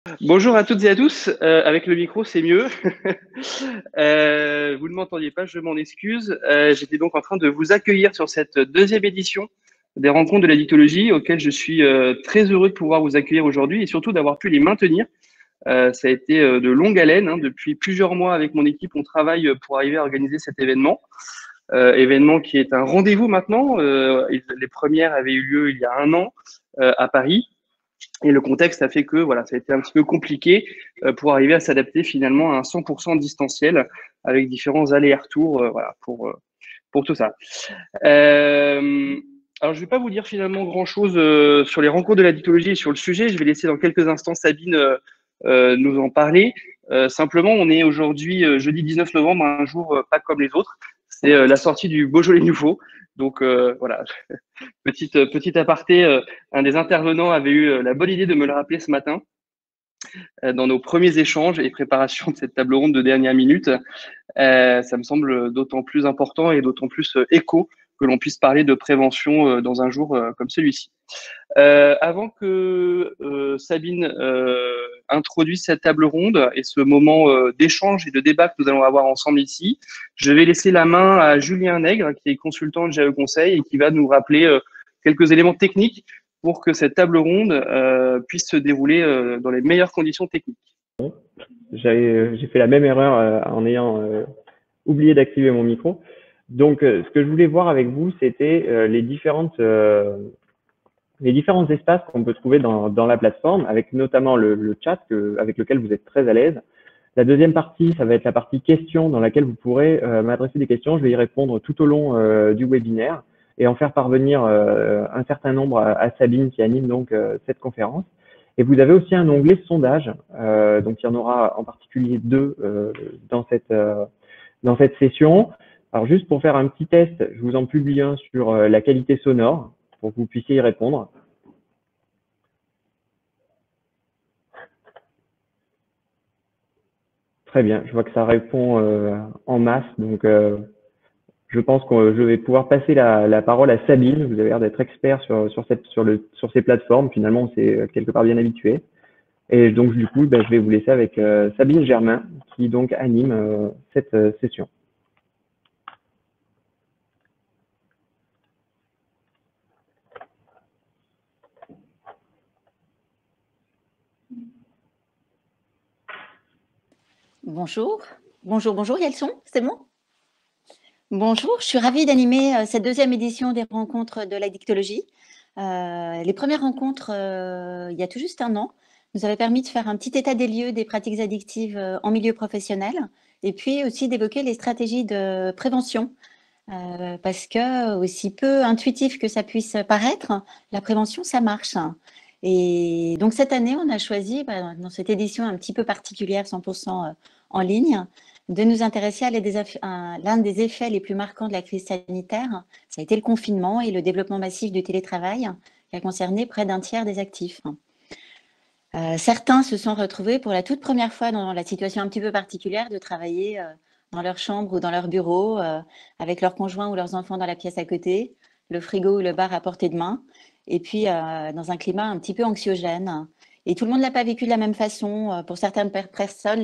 Bonjour à toutes et à tous. Avec le micro, c'est mieux. Vous ne m'entendiez pas, je m'en excuse. J'étais donc en train de vous accueillir sur cette deuxième édition des rencontres de la dictologie, auxquelles je suis très heureux de pouvoir vous accueillir aujourd'hui et surtout d'avoir pu les maintenir. Ça a été de longue haleine, hein. Depuis plusieurs mois, avec mon équipe, on travaille pour arriver à organiser cet événement. Événement qui est un rendez-vous maintenant. Les premières avaient eu lieu il y a un an à Paris. Et le contexte a fait que voilà, ça a été un petit peu compliqué pour arriver à s'adapter finalement à un 100% distanciel avec différents allers-retours voilà, pour tout ça. Euh, alors, je ne vais pas vous dire finalement grand-chose sur les rencontres de la dictologie et sur le sujet. Je vais laisser dans quelques instants Sabine nous en parler. Simplement, on est aujourd'hui jeudi 19 novembre, un jour pas comme les autres. C'est la sortie du Beaujolais Nouveau. Donc voilà, petite aparté, un des intervenants avait eu la bonne idée de me le rappeler ce matin dans nos premiers échanges et préparations de cette table ronde de dernière minute. Ça me semble d'autant plus important et d'autant plus écho que l'on puisse parler de prévention dans un jour comme celui-ci. Avant que Sabine introduise cette table ronde et ce moment d'échange et de débat que nous allons avoir ensemble ici, je vais laisser la main à Julien Nègre, qui est consultant de GAE Conseil et qui va nous rappeler quelques éléments techniques pour que cette table ronde puisse se dérouler dans les meilleures conditions techniques. J'ai fait la même erreur en ayant oublié d'activer mon micro. Donc, ce que je voulais voir avec vous, c'était les différents espaces qu'on peut trouver dans la plateforme, avec notamment le chat avec lequel vous êtes très à l'aise. La deuxième partie, ça va être la partie questions dans laquelle vous pourrez m'adresser des questions. Je vais y répondre tout au long du webinaire et en faire parvenir un certain nombre à Sabine qui anime donc cette conférence. Et vous avez aussi un onglet sondage, donc il y en aura en particulier deux dans cette session. Alors juste pour faire un petit test, je vous en publie un sur la qualité sonore pour que vous puissiez y répondre. Très bien, je vois que ça répond en masse, donc je pense que je vais pouvoir passer la parole à Sabine. Vous avez l'air d'être expert sur ces plateformes. Finalement, on s'est quelque part bien habitué. Et donc, du coup, je vais vous laisser avec Sabine Germain, qui donc anime cette session. Bonjour, bonjour, il y a le son, c'est bon? Bonjour, je suis ravie d'animer cette deuxième édition des rencontres de la dictologie. Les premières rencontres, il y a tout juste un an, nous avaient permis de faire un petit état des lieux des pratiques addictives en milieu professionnel et puis aussi d'évoquer les stratégies de prévention. Parce que, aussi peu intuitif que ça puisse paraître, la prévention, ça marche. Et donc cette année, on a choisi, dans cette édition un petit peu particulière, 100% en ligne, de nous intéresser à l'un des effets les plus marquants de la crise sanitaire. Ça a été le confinement et le développement massif du télétravail, qui a concerné près d'un tiers des actifs. Certains se sont retrouvés pour la toute première fois dans la situation un petit peu particulière de travailler dans leur chambre ou dans leur bureau, avec leurs conjoints ou leurs enfants dans la pièce à côté, le frigo ou le bar à portée de main, et puis dans un climat un petit peu anxiogène. Et tout le monde ne l'a pas vécu de la même façon. Pour certaines personnes,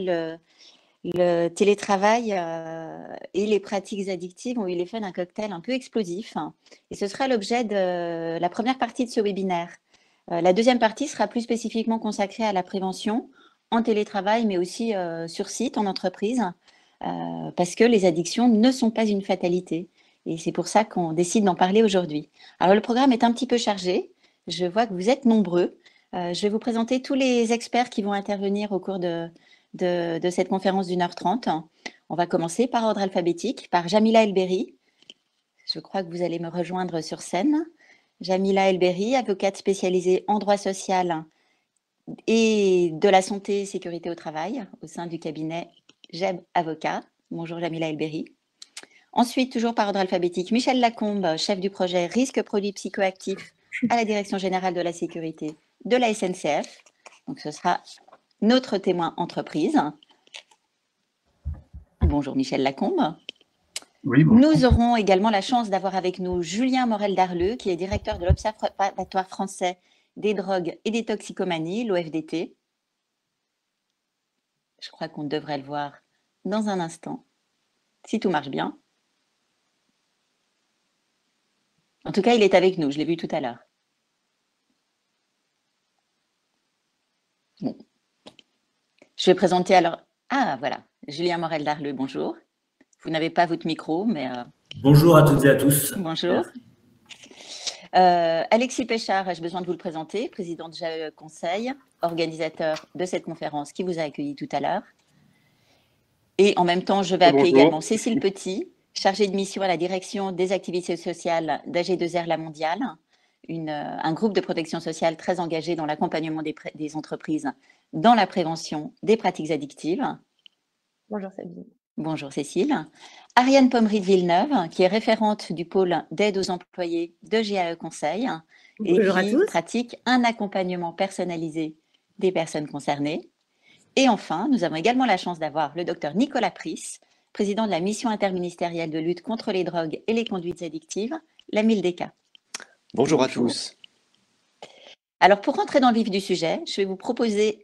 le télétravail et les pratiques addictives ont eu l'effet d'un cocktail un peu explosif. Et ce sera l'objet de la première partie de ce webinaire. La deuxième partie sera plus spécifiquement consacrée à la prévention en télétravail, mais aussi sur site, en entreprise, parce que les addictions ne sont pas une fatalité. Et c'est pour ça qu'on décide d'en parler aujourd'hui. Alors, le programme est un petit peu chargé. Je vois que vous êtes nombreux. Je vais vous présenter tous les experts qui vont intervenir au cours de cette conférence d'1h30. On va commencer par ordre alphabétique, par Jamila El-Berry. Je crois que vous allez me rejoindre sur scène. Jamila El-Berry, avocate spécialisée en droit social et de la santé et sécurité au travail au sein du cabinet GEB Avocat. Bonjour Jamila El-Berry. Ensuite, toujours par ordre alphabétique, Michel Lacombe, chef du projet risque produits psychoactifs à la Direction générale de la sécurité de la SNCF. Donc ce sera notre témoin entreprise. Bonjour Michel Lacombe. Oui, bonjour. Nous aurons également la chance d'avoir avec nous Julien Morel-Darleux, qui est directeur de l'Observatoire français des drogues et des toxicomanies, l'OFDT. Je crois qu'on devrait le voir dans un instant, si tout marche bien. En tout cas, il est avec nous, je l'ai vu tout à l'heure. Bon. Je vais présenter alors... Ah, voilà, Julien Morel-Darleux, bonjour. Vous n'avez pas votre micro, mais... Bonjour à toutes et à tous. Bonjour. Alexis Péchard, ai-je besoin de vous le présenter, président de JAE Conseil, organisateur de cette conférence qui vous a accueilli tout à l'heure. Et en même temps, je vais appeler également Cécile Petit, chargée de mission à la direction des activités sociales d'AG2R La Mondiale, un groupe de protection sociale très engagé dans l'accompagnement des entreprises dans la prévention des pratiques addictives. Bonjour Sabine. Bonjour Cécile. Ariane Pommery de Villeneuve, qui est référente du pôle d'aide aux employés de JAE Conseil et qui pratique un accompagnement personnalisé des personnes concernées. Et enfin, nous avons également la chance d'avoir le docteur Nicolas Pris, président de la mission interministérielle de lutte contre les drogues et les conduites addictives, la MILDECA. Bonjour à tous. Alors, pour rentrer dans le vif du sujet, je vais vous proposer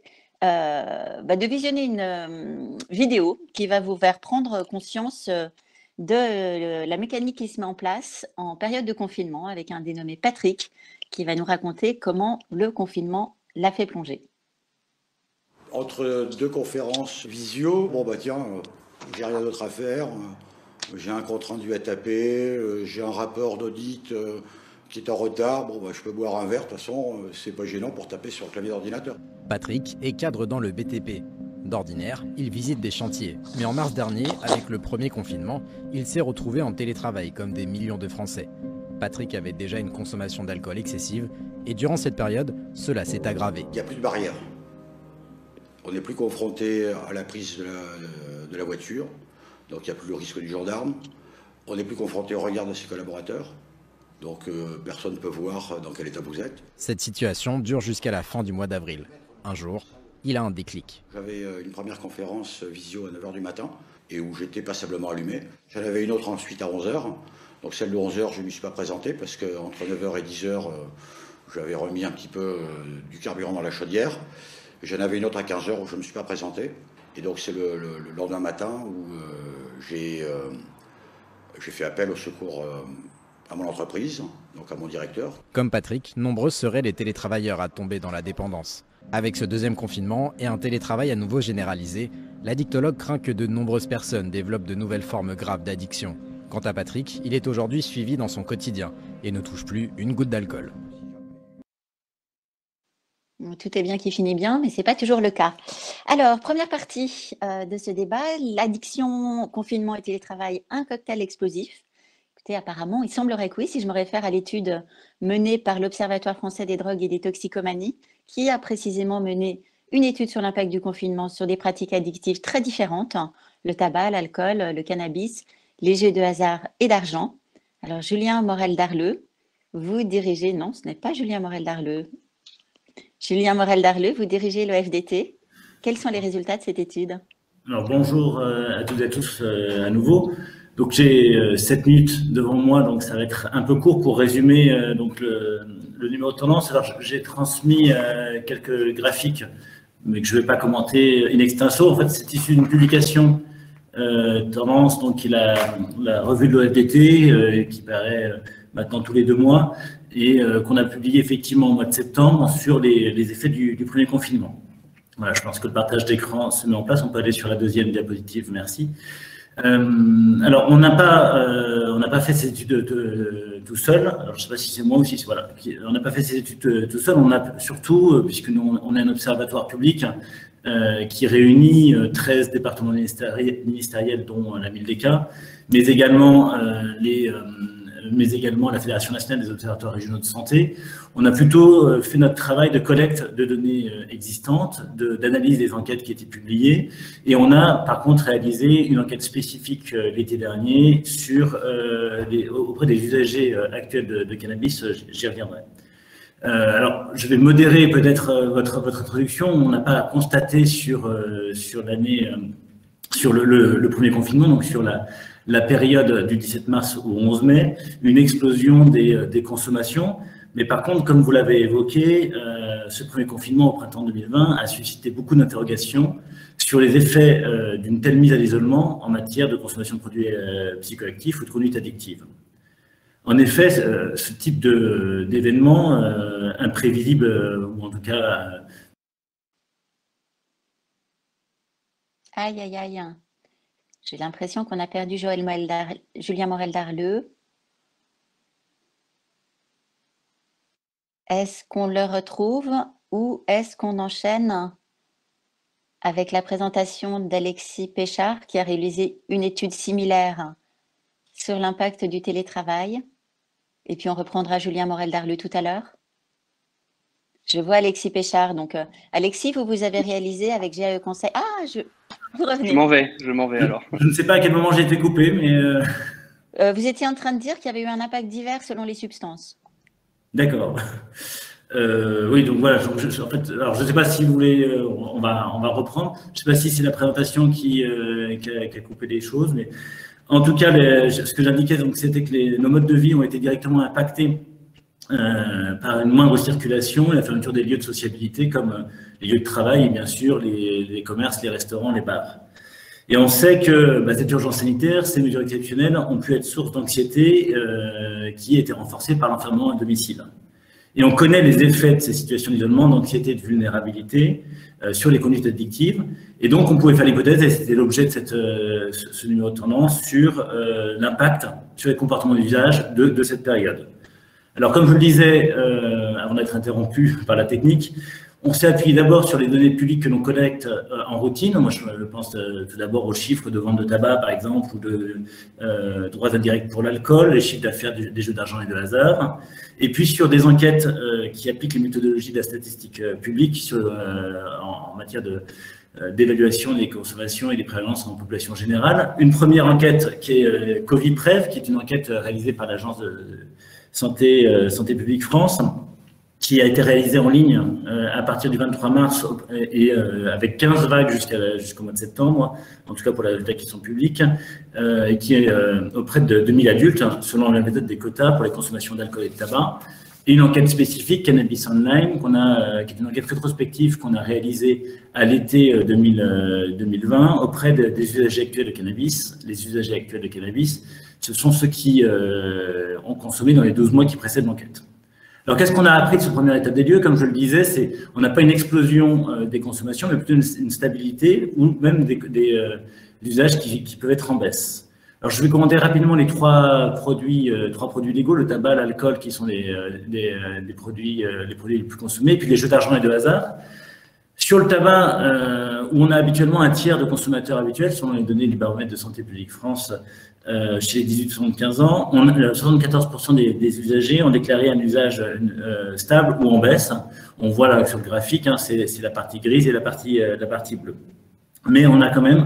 de visionner une vidéo qui va vous faire prendre conscience de la mécanique qui se met en place en période de confinement avec un dénommé Patrick qui va nous raconter comment le confinement l'a fait plonger. Entre deux conférences visio, bon bah tiens, j'ai rien d'autre à faire, j'ai un compte rendu à taper, j'ai un rapport d'audit qui est en retard, bon bah je peux boire un verre, de toute façon c'est pas gênant pour taper sur le clavier d'ordinateur. Patrick est cadre dans le BTP. D'ordinaire, il visite des chantiers. Mais en mars dernier, avec le premier confinement, il s'est retrouvé en télétravail comme des millions de Français. Patrick avait déjà une consommation d'alcool excessive et durant cette période, cela s'est aggravé. Il n'y a plus de barrière. On n'est plus confronté à la prise de la voiture, donc il n'y a plus le risque du gendarme. On n'est plus confronté au regard de ses collaborateurs, donc personne ne peut voir dans quel état vous êtes. Cette situation dure jusqu'à la fin du mois d'avril. Un jour, il a un déclic. J'avais une première conférence visio à 9h du matin, et où j'étais passablement allumé. J'en avais une autre ensuite à 11h. Donc celle de 11h, je ne m'y suis pas présenté, parce qu'entre 9h et 10h, j'avais remis un petit peu du carburant dans la chaudière. J'en avais une autre à 15h où je ne me suis pas présenté. Et donc c'est le lendemain matin où j'ai fait appel au secours à mon entreprise, donc à mon directeur. Comme Patrick, nombreux seraient les télétravailleurs à tomber dans la dépendance. Avec ce deuxième confinement et un télétravail à nouveau généralisé, l'addictologue craint que de nombreuses personnes développent de nouvelles formes graves d'addiction. Quant à Patrick, il est aujourd'hui suivi dans son quotidien et ne touche plus une goutte d'alcool. Tout est bien qui finit bien, mais ce n'est pas toujours le cas. Alors, première partie de ce débat, l'addiction, confinement et télétravail, un cocktail explosif. Écoutez, apparemment, il semblerait que oui, si je me réfère à l'étude menée par l'Observatoire français des drogues et des toxicomanies, qui a précisément mené une étude sur l'impact du confinement sur des pratiques addictives très différentes, le tabac, l'alcool, le cannabis, les jeux de hasard et d'argent. Alors, Julien Morel-Darleux, vous dirigez... Non, ce n'est pas Julien Morel-Darleux. Julien Morel-Darleux, vous dirigez le FDT. Quels sont les résultats de cette étude? Alors bonjour à toutes et à tous à nouveau. Donc j'ai 7 minutes devant moi, donc ça va être un peu court pour résumer donc le numéro de tendance. Alors j'ai transmis quelques graphiques, mais que je ne vais pas commenter in extenso. En fait, c'est issu d'une publication tendance, donc qui est la revue de l'OFDT, qui paraît maintenant tous les 2 mois, et qu'on a publié effectivement au mois de septembre sur les effets du premier confinement. Voilà, je pense que le partage d'écran se met en place. On peut aller sur la deuxième diapositive, merci. Alors, on n'a pas fait ces études tout seul. Alors, je ne sais pas si c'est moi ou si c'est... Voilà. On n'a pas fait ces études tout seul. On a surtout, puisque nous, on est un observatoire public qui réunit 13 départements ministériels, dont la MILDECA, mais également la Fédération nationale des observatoires régionaux de santé. On a plutôt fait notre travail de collecte de données existantes, d'analyse des enquêtes qui étaient publiées, et on a par contre réalisé une enquête spécifique l'été dernier auprès des usagers actuels de cannabis. J'y reviendrai. Alors, je vais modérer peut-être votre introduction. On n'a pas constaté sur l'année, sur le premier confinement, donc sur la période du 17 mars au 11 mai, une explosion des consommations. Mais par contre, comme vous l'avez évoqué, ce premier confinement au printemps 2020 a suscité beaucoup d'interrogations sur les effets d'une telle mise à l'isolement en matière de consommation de produits psychoactifs ou de conduite addictive. En effet, ce type d'événement imprévisible, ou en tout cas... Aïe, aïe, aïe. J'ai l'impression qu'on a perdu Julien Morel-Darleux. Est-ce qu'on le retrouve ou est-ce qu'on enchaîne avec la présentation d'Alexis Péchard qui a réalisé une étude similaire sur l'impact du télétravail? Et puis on reprendra Julien Morel-Darleux tout à l'heure. Je vois Alexis Péchard. Donc, Alexis, vous avez réalisé avec GAE Conseil. Ah, vous revenez. Je m'en vais alors. Je ne sais pas à quel moment j'ai été coupé, mais... vous étiez en train de dire qu'il y avait eu un impact divers selon les substances. D'accord. Oui, donc voilà. En fait, alors je ne sais pas si vous voulez, on va reprendre. Je ne sais pas si c'est la présentation qui a coupé les choses, mais en tout cas, ce que j'indiquais, donc, c'était que nos modes de vie ont été directement impactés par une moindre circulation et la fermeture des lieux de sociabilité comme les lieux de travail et bien sûr les commerces, les restaurants, les bars. Et on sait que cette urgence sanitaire, ces mesures exceptionnelles ont pu être source d'anxiété qui a été renforcée par l'enfermement à domicile. Et on connaît les effets de ces situations d'isolement, d'anxiété, de vulnérabilité sur les conduites addictives. Et donc, on pouvait faire l'hypothèse, et c'était l'objet de ce numéro de tendance, sur l'impact sur les comportements d'usage de cette période. Alors, comme je le disais, avant d'être interrompu par la technique, on s'est appuyé d'abord sur les données publiques que l'on collecte en routine. Moi, je pense tout d'abord aux chiffres de vente de tabac, par exemple, ou de droits indirects pour l'alcool, les chiffres d'affaires des jeux d'argent et de hasard. Et puis sur des enquêtes qui appliquent les méthodologies de la statistique publique en matière d'évaluation des consommations et des prévalences en population générale. Une première enquête qui est Covid-Prev, qui est une enquête réalisée par l'Agence de Santé publique France, qui a été réalisée en ligne à partir du 23 mars et avec 15 vagues jusqu'au mois de septembre, en tout cas pour les résultats qui sont publics, et qui est auprès de 2000 adultes, selon la méthode des quotas pour les consommations d'alcool et de tabac. Et une enquête spécifique, Cannabis Online, qui est une enquête rétrospective qu'on a réalisée à l'été 2020 auprès des usagers actuels de cannabis. Les usagers actuels de cannabis, ce sont ceux qui ont consommé dans les 12 mois qui précèdent l'enquête. Alors, qu'est-ce qu'on a appris de ce premier état des lieux? Comme je le disais, on n'a pas une explosion des consommations, mais plutôt une stabilité ou même des usages qui peuvent être en baisse. Alors, je vais commenter rapidement les trois produits légaux, le tabac, l'alcool, qui sont les produits les plus consommés, et puis les jeux d'argent et de hasard. Sur le tabac, où on a habituellement un tiers de consommateurs habituels, selon les données du baromètre de Santé publique France, chez les 18-75 ans, 74% des usagers ont déclaré un usage stable ou en baisse. On voit là sur le graphique, c'est la partie grise et la partie bleue. Mais on a quand même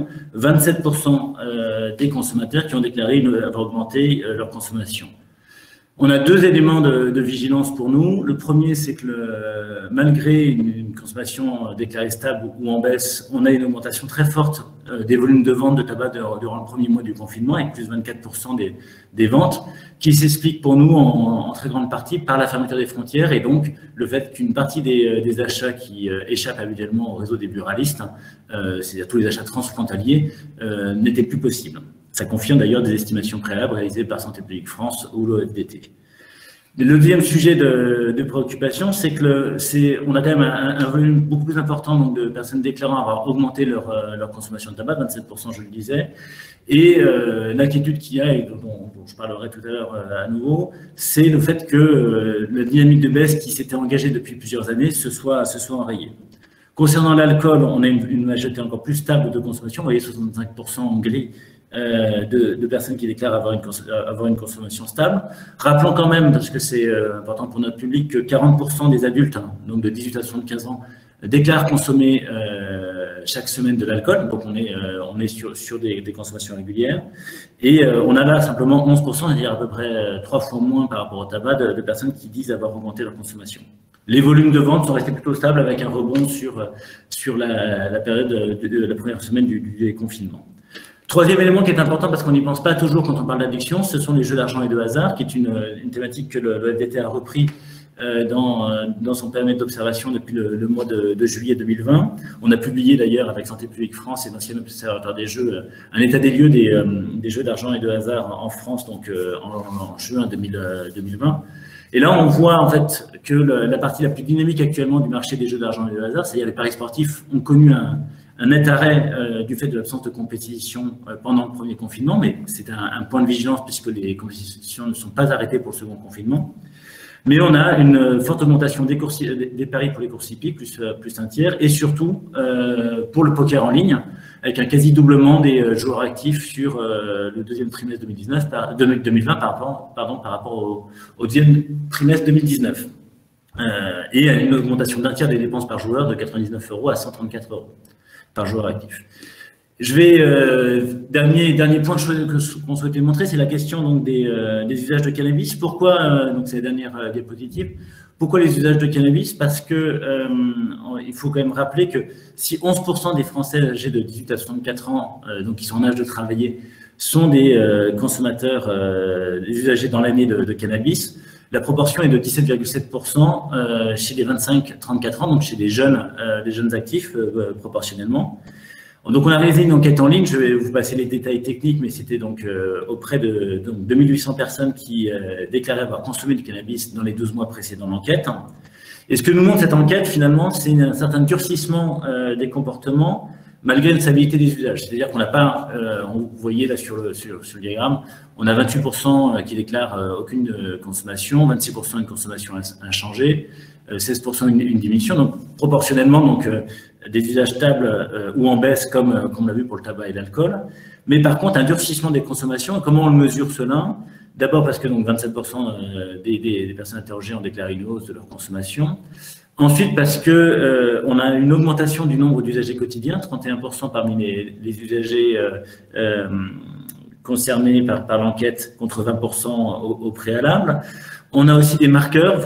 27% des consommateurs qui ont déclaré avoir augmenté leur consommation. On a deux éléments de vigilance pour nous. Le premier, c'est que malgré une consommation déclarée stable ou en baisse, on a une augmentation très forte des volumes de vente de tabac durant le premier mois du confinement, avec plus de 24% des ventes, qui s'explique pour nous en très grande partie par la fermeture des frontières et donc le fait qu'une partie des achats qui échappent habituellement au réseau des buralistes, c'est-à-dire tous les achats transfrontaliers, n'étaient plus possibles. Ça confirme d'ailleurs des estimations préalables réalisées par Santé publique France ou l'OFDT. Le deuxième sujet de préoccupation, c'est que on a quand même un volume beaucoup plus important donc, de personnes déclarant avoir augmenté leur consommation de tabac, 27% je le disais, et l'inquiétude qu'il y a, et dont je parlerai tout à l'heure à nouveau, c'est le fait que la dynamique de baisse qui s'était engagée depuis plusieurs années se soit enrayée. Concernant l'alcool, on a une majorité encore plus stable de consommation, vous voyez 65% en gris, de personnes qui déclarent avoir une consommation stable. Rappelons quand même, parce que c'est important pour notre public, que 40% des adultes, donc de 18 à 75 ans, déclarent consommer chaque semaine de l'alcool. Donc on est sur des consommations régulières. Et on a là simplement 11%, c'est-à-dire à peu près 3 fois moins par rapport au tabac, de personnes qui disent avoir augmenté leur consommation. Les volumes de vente sont restés plutôt stables avec un rebond sur la période de la première semaine du déconfinement. Troisième élément qui est important parce qu'on n'y pense pas toujours quand on parle d'addiction, ce sont les jeux d'argent et de hasard, qui est une thématique que le FDT a repris dans son périmètre d'observation depuis le mois de juillet 2020. On a publié d'ailleurs avec Santé publique France et l'ancien observateur des jeux un état des lieux des jeux d'argent et de hasard en France, donc en juin 2020. Et là, on voit en fait que la partie la plus dynamique actuellement du marché des jeux d'argent et de hasard, c'est-à-dire les paris sportifs, ont connu un net arrêt du fait de l'absence de compétition pendant le premier confinement, mais c'est un point de vigilance puisque les compétitions ne sont pas arrêtées pour le second confinement. Mais on a une forte augmentation des paris pour les courses hippiques, plus un tiers, et surtout pour le poker en ligne, avec un quasi-doublement des joueurs actifs sur le deuxième trimestre 2020 par rapport au deuxième trimestre 2019. Et une augmentation d'un tiers des dépenses par joueur de 99 € à 134 € par joueur actif. Je vais, dernier point qu'on souhaitait montrer, c'est la question donc, des usages de cannabis. Pourquoi, donc c'est la dernière diapositive, pourquoi les usages de cannabis? Parce que il faut quand même rappeler que si 11% des Français âgés de 18 à 64 ans, donc qui sont en âge de travailler, sont des consommateurs, des usagers dans l'année de cannabis, la proportion est de 17,7% chez les 25-34 ans, donc chez les jeunes actifs proportionnellement. Donc, on a réalisé une enquête en ligne. Je vais vous passer les détails techniques, mais c'était donc auprès de 2800 personnes qui déclaraient avoir consommé du cannabis dans les 12 mois précédant l'enquête. Et ce que nous montre cette enquête, finalement, c'est un certain durcissement des malgré une stabilité des usages. C'est-à-dire qu'on n'a pas, vous voyez là sur le diagramme, on a 28% qui déclarent aucune consommation, 26% une consommation inchangée, 16% une diminution. Donc, proportionnellement, donc, des usages stables ou en baisse, comme on l'a vu pour le tabac et l'alcool. Mais par contre, un durcissement des consommations. Comment on le mesure cela? D'abord parce que donc 27% des personnes interrogées ont déclaré une hausse de leur consommation. Ensuite, parce que on a une augmentation du nombre d'usagers quotidiens, 31% parmi les usagers concernés par l'enquête contre 20% au préalable. On a aussi des marqueurs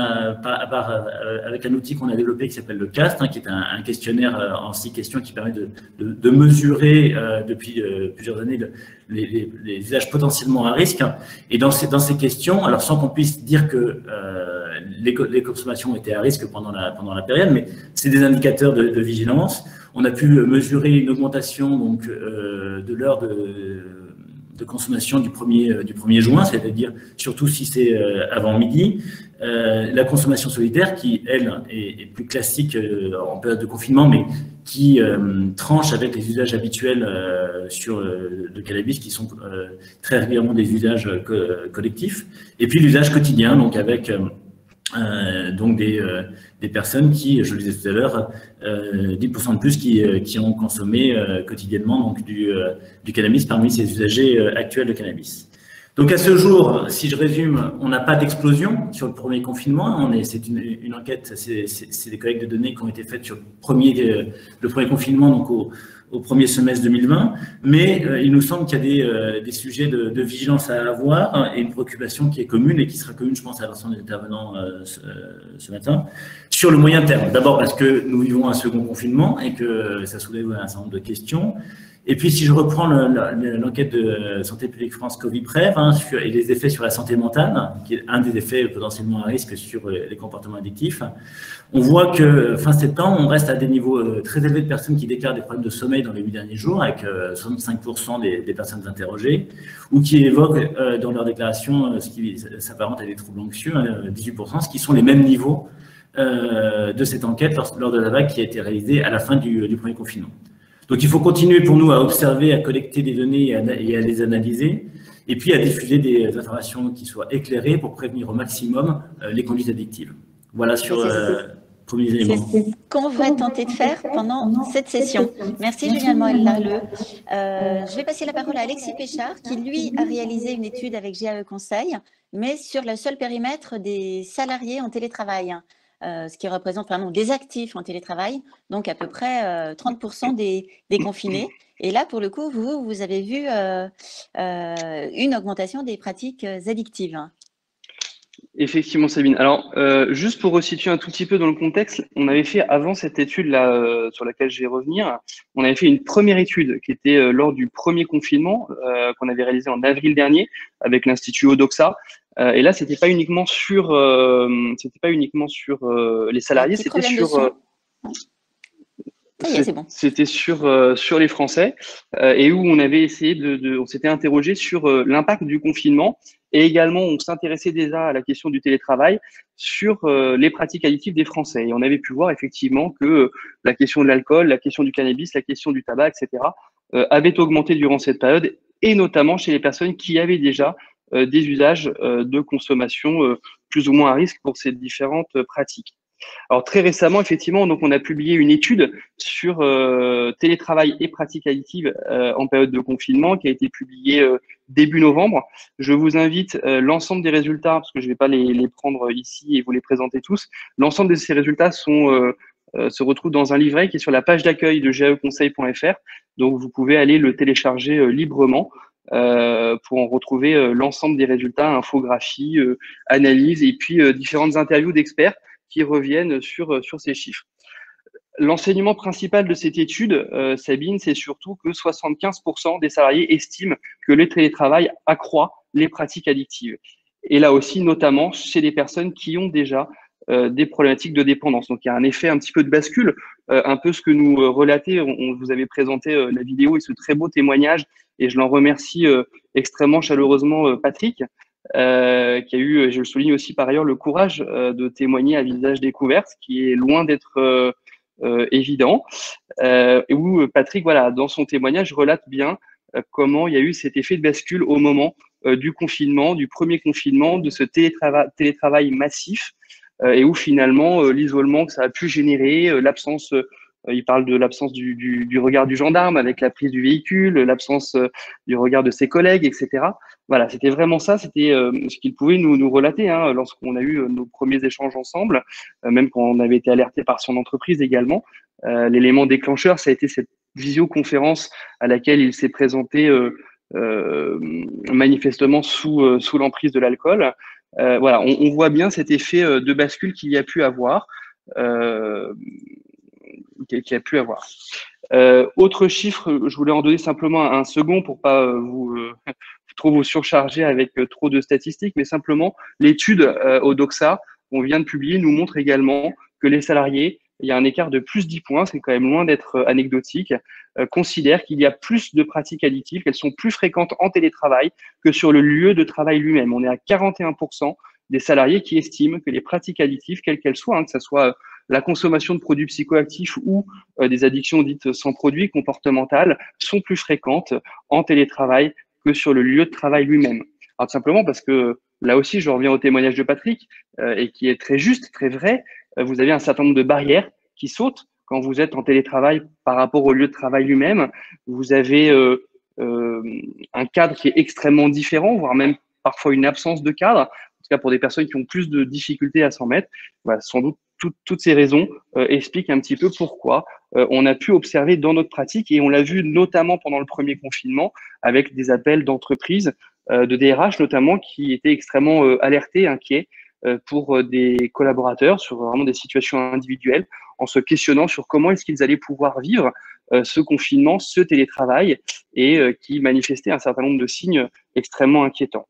avec un outil qu'on a développé qui s'appelle le CAST, qui est un questionnaire en 6 questions qui permet de mesurer depuis plusieurs années les usages potentiellement à risque. Et dans ces questions, alors sans qu'on puisse dire que les consommations étaient à risque pendant la période, mais c'est des indicateurs de vigilance. On a pu mesurer une augmentation donc de l'heure de consommation du 1er juin, c'est-à-dire surtout si c'est avant midi. La consommation solitaire qui, elle, est plus classique en période de confinement, mais qui tranche avec les usages habituels de cannabis qui sont très régulièrement des usages collectifs. Et puis l'usage quotidien, donc avec donc des personnes qui, je le disais tout à l'heure, 10% de plus qui ont consommé quotidiennement donc du cannabis parmi ces usagers actuels de cannabis. Donc à ce jour, si je résume, on n'a pas d'explosion sur le premier confinement. C'est une enquête, c'est des collectes de données qui ont été faites sur le premier confinement, donc au premier semestre 2020, mais il nous semble qu'il y a des sujets de vigilance à avoir et une préoccupation qui est commune et qui sera commune, je pense, à l'ensemble des intervenants ce matin, sur le moyen terme. D'abord parce que nous vivons un second confinement et que ça soulève un certain nombre de questions. Et puis, si je reprends l'enquête de Santé publique France Covid-Prév et les effets sur la santé mentale, qui est un des effets potentiellement à risque sur les comportements addictifs, on voit que fin septembre, on reste à des niveaux très élevés de personnes qui déclarent des problèmes de sommeil dans les 8 derniers jours, avec 65% des personnes interrogées, ou qui évoquent dans leur déclaration ce qui s'apparente à des troubles anxieux, 18%, ce qui sont les mêmes niveaux de cette enquête lors de la vague qui a été réalisée à la fin du premier confinement. Donc, il faut continuer pour nous à observer, à collecter des données et à les analyser, et puis à diffuser des informations qui soient éclairées pour prévenir au maximum les conduites addictives. Voilà sur premier élément. C'est ce qu'on va tenter de faire pendant cette session. Merci Julien Moël-Larleux. Je vais passer la parole à Alexis Péchard, qui lui a réalisé une étude avec GAE Conseil, mais sur le seul périmètre des salariés en télétravail. Ce qui représente des actifs en télétravail, donc à peu près 30% des confinés. Et là, pour le coup, vous avez vu une augmentation des pratiques addictives. Effectivement, Sabine. Alors, juste pour resituer un tout petit peu dans le contexte, on avait fait avant cette étude-là sur laquelle je vais revenir, on avait fait une première étude qui était lors du premier confinement qu'on avait réalisé en avril dernier avec l'Institut Odoxa, Et là, c'était pas uniquement sur les salariés, Petit c'était problème de sur son. Ça y est, c'est bon. c'était sur les Français et où on avait essayé on s'était interrogé sur l'impact du confinement et également on s'intéressait déjà à la question du télétravail sur les pratiques addictives des Français. Et on avait pu voir effectivement que la question de l'alcool, la question du cannabis, la question du tabac, etc. Avait augmenté durant cette période et notamment chez les personnes qui avaient déjà des usages de consommation plus ou moins à risque pour ces différentes pratiques. Alors très récemment, effectivement, donc on a publié une étude sur télétravail et pratiques addictives en période de confinement qui a été publiée début novembre. Je vous invite l'ensemble des résultats, parce que je ne vais pas les prendre ici et vous les présenter tous. L'ensemble de ces résultats se retrouvent dans un livret qui est sur la page d'accueil de gaeconseil.fr. Donc vous pouvez aller le télécharger librement. Pour en retrouver l'ensemble des résultats, infographies, analyses et puis différentes interviews d'experts qui reviennent sur ces chiffres. L'enseignement principal de cette étude, Sabine, c'est surtout que 75% des salariés estiment que le télétravail accroît les pratiques addictives. Et là aussi, notamment chez des personnes qui ont déjà des problématiques de dépendance. Donc, il y a un effet un petit peu de bascule, un peu ce que nous relatait. On vous avait présenté la vidéo et ce très beau témoignage, et je l'en remercie extrêmement chaleureusement, Patrick, qui a eu, je le souligne aussi par ailleurs, le courage de témoigner à visage découvert, ce qui est loin d'être évident, et où Patrick, voilà, dans son témoignage, relate bien comment il y a eu cet effet de bascule au moment du confinement, du premier confinement, de ce télétravail massif, et où finalement l'isolement que ça a pu générer, l'absence, il parle de l'absence du regard du gendarme avec la prise du véhicule, l'absence du regard de ses collègues, etc. Voilà, c'était vraiment ça, c'était ce qu'il pouvait nous relater hein, lorsqu'on a eu nos premiers échanges ensemble, même quand on avait été alerté par son entreprise également. L'élément déclencheur, ça a été cette visioconférence à laquelle il s'est présenté manifestement sous l'emprise de l'alcool. Voilà, on voit bien cet effet de bascule qu'il y a pu avoir. Autre chiffre, je voulais en donner simplement un second pour pas trop vous surcharger avec trop de statistiques, mais simplement l'étude au Doxa qu'on vient de publier nous montre également que les salariés, il y a un écart de plus 10 points, c'est quand même loin d'être anecdotique, considèrent qu'il y a plus de pratiques addictives, qu'elles sont plus fréquentes en télétravail que sur le lieu de travail lui-même. On est à 41% des salariés qui estiment que les pratiques addictives, quelles qu'elles soient, hein, que ce soit la consommation de produits psychoactifs ou des addictions dites sans produits comportementales, sont plus fréquentes en télétravail que sur le lieu de travail lui-même. Alors tout simplement parce que là aussi, je reviens au témoignage de Patrick, et qui est très juste, très vrai, vous avez un certain nombre de barrières qui sautent quand vous êtes en télétravail par rapport au lieu de travail lui-même. Vous avez un cadre qui est extrêmement différent, voire même parfois une absence de cadre, en tout cas pour des personnes qui ont plus de difficultés à s'en mettre. Voilà, sans doute toutes ces raisons expliquent un petit peu pourquoi on a pu observer dans notre pratique, et on l'a vu notamment pendant le premier confinement avec des appels d'entreprises, de DRH notamment, qui étaient extrêmement alertés, inquiets pour des collaborateurs sur vraiment des situations individuelles, en se questionnant sur comment est-ce qu'ils allaient pouvoir vivre ce confinement, ce télétravail, et qui manifestait un certain nombre de signes extrêmement inquiétants.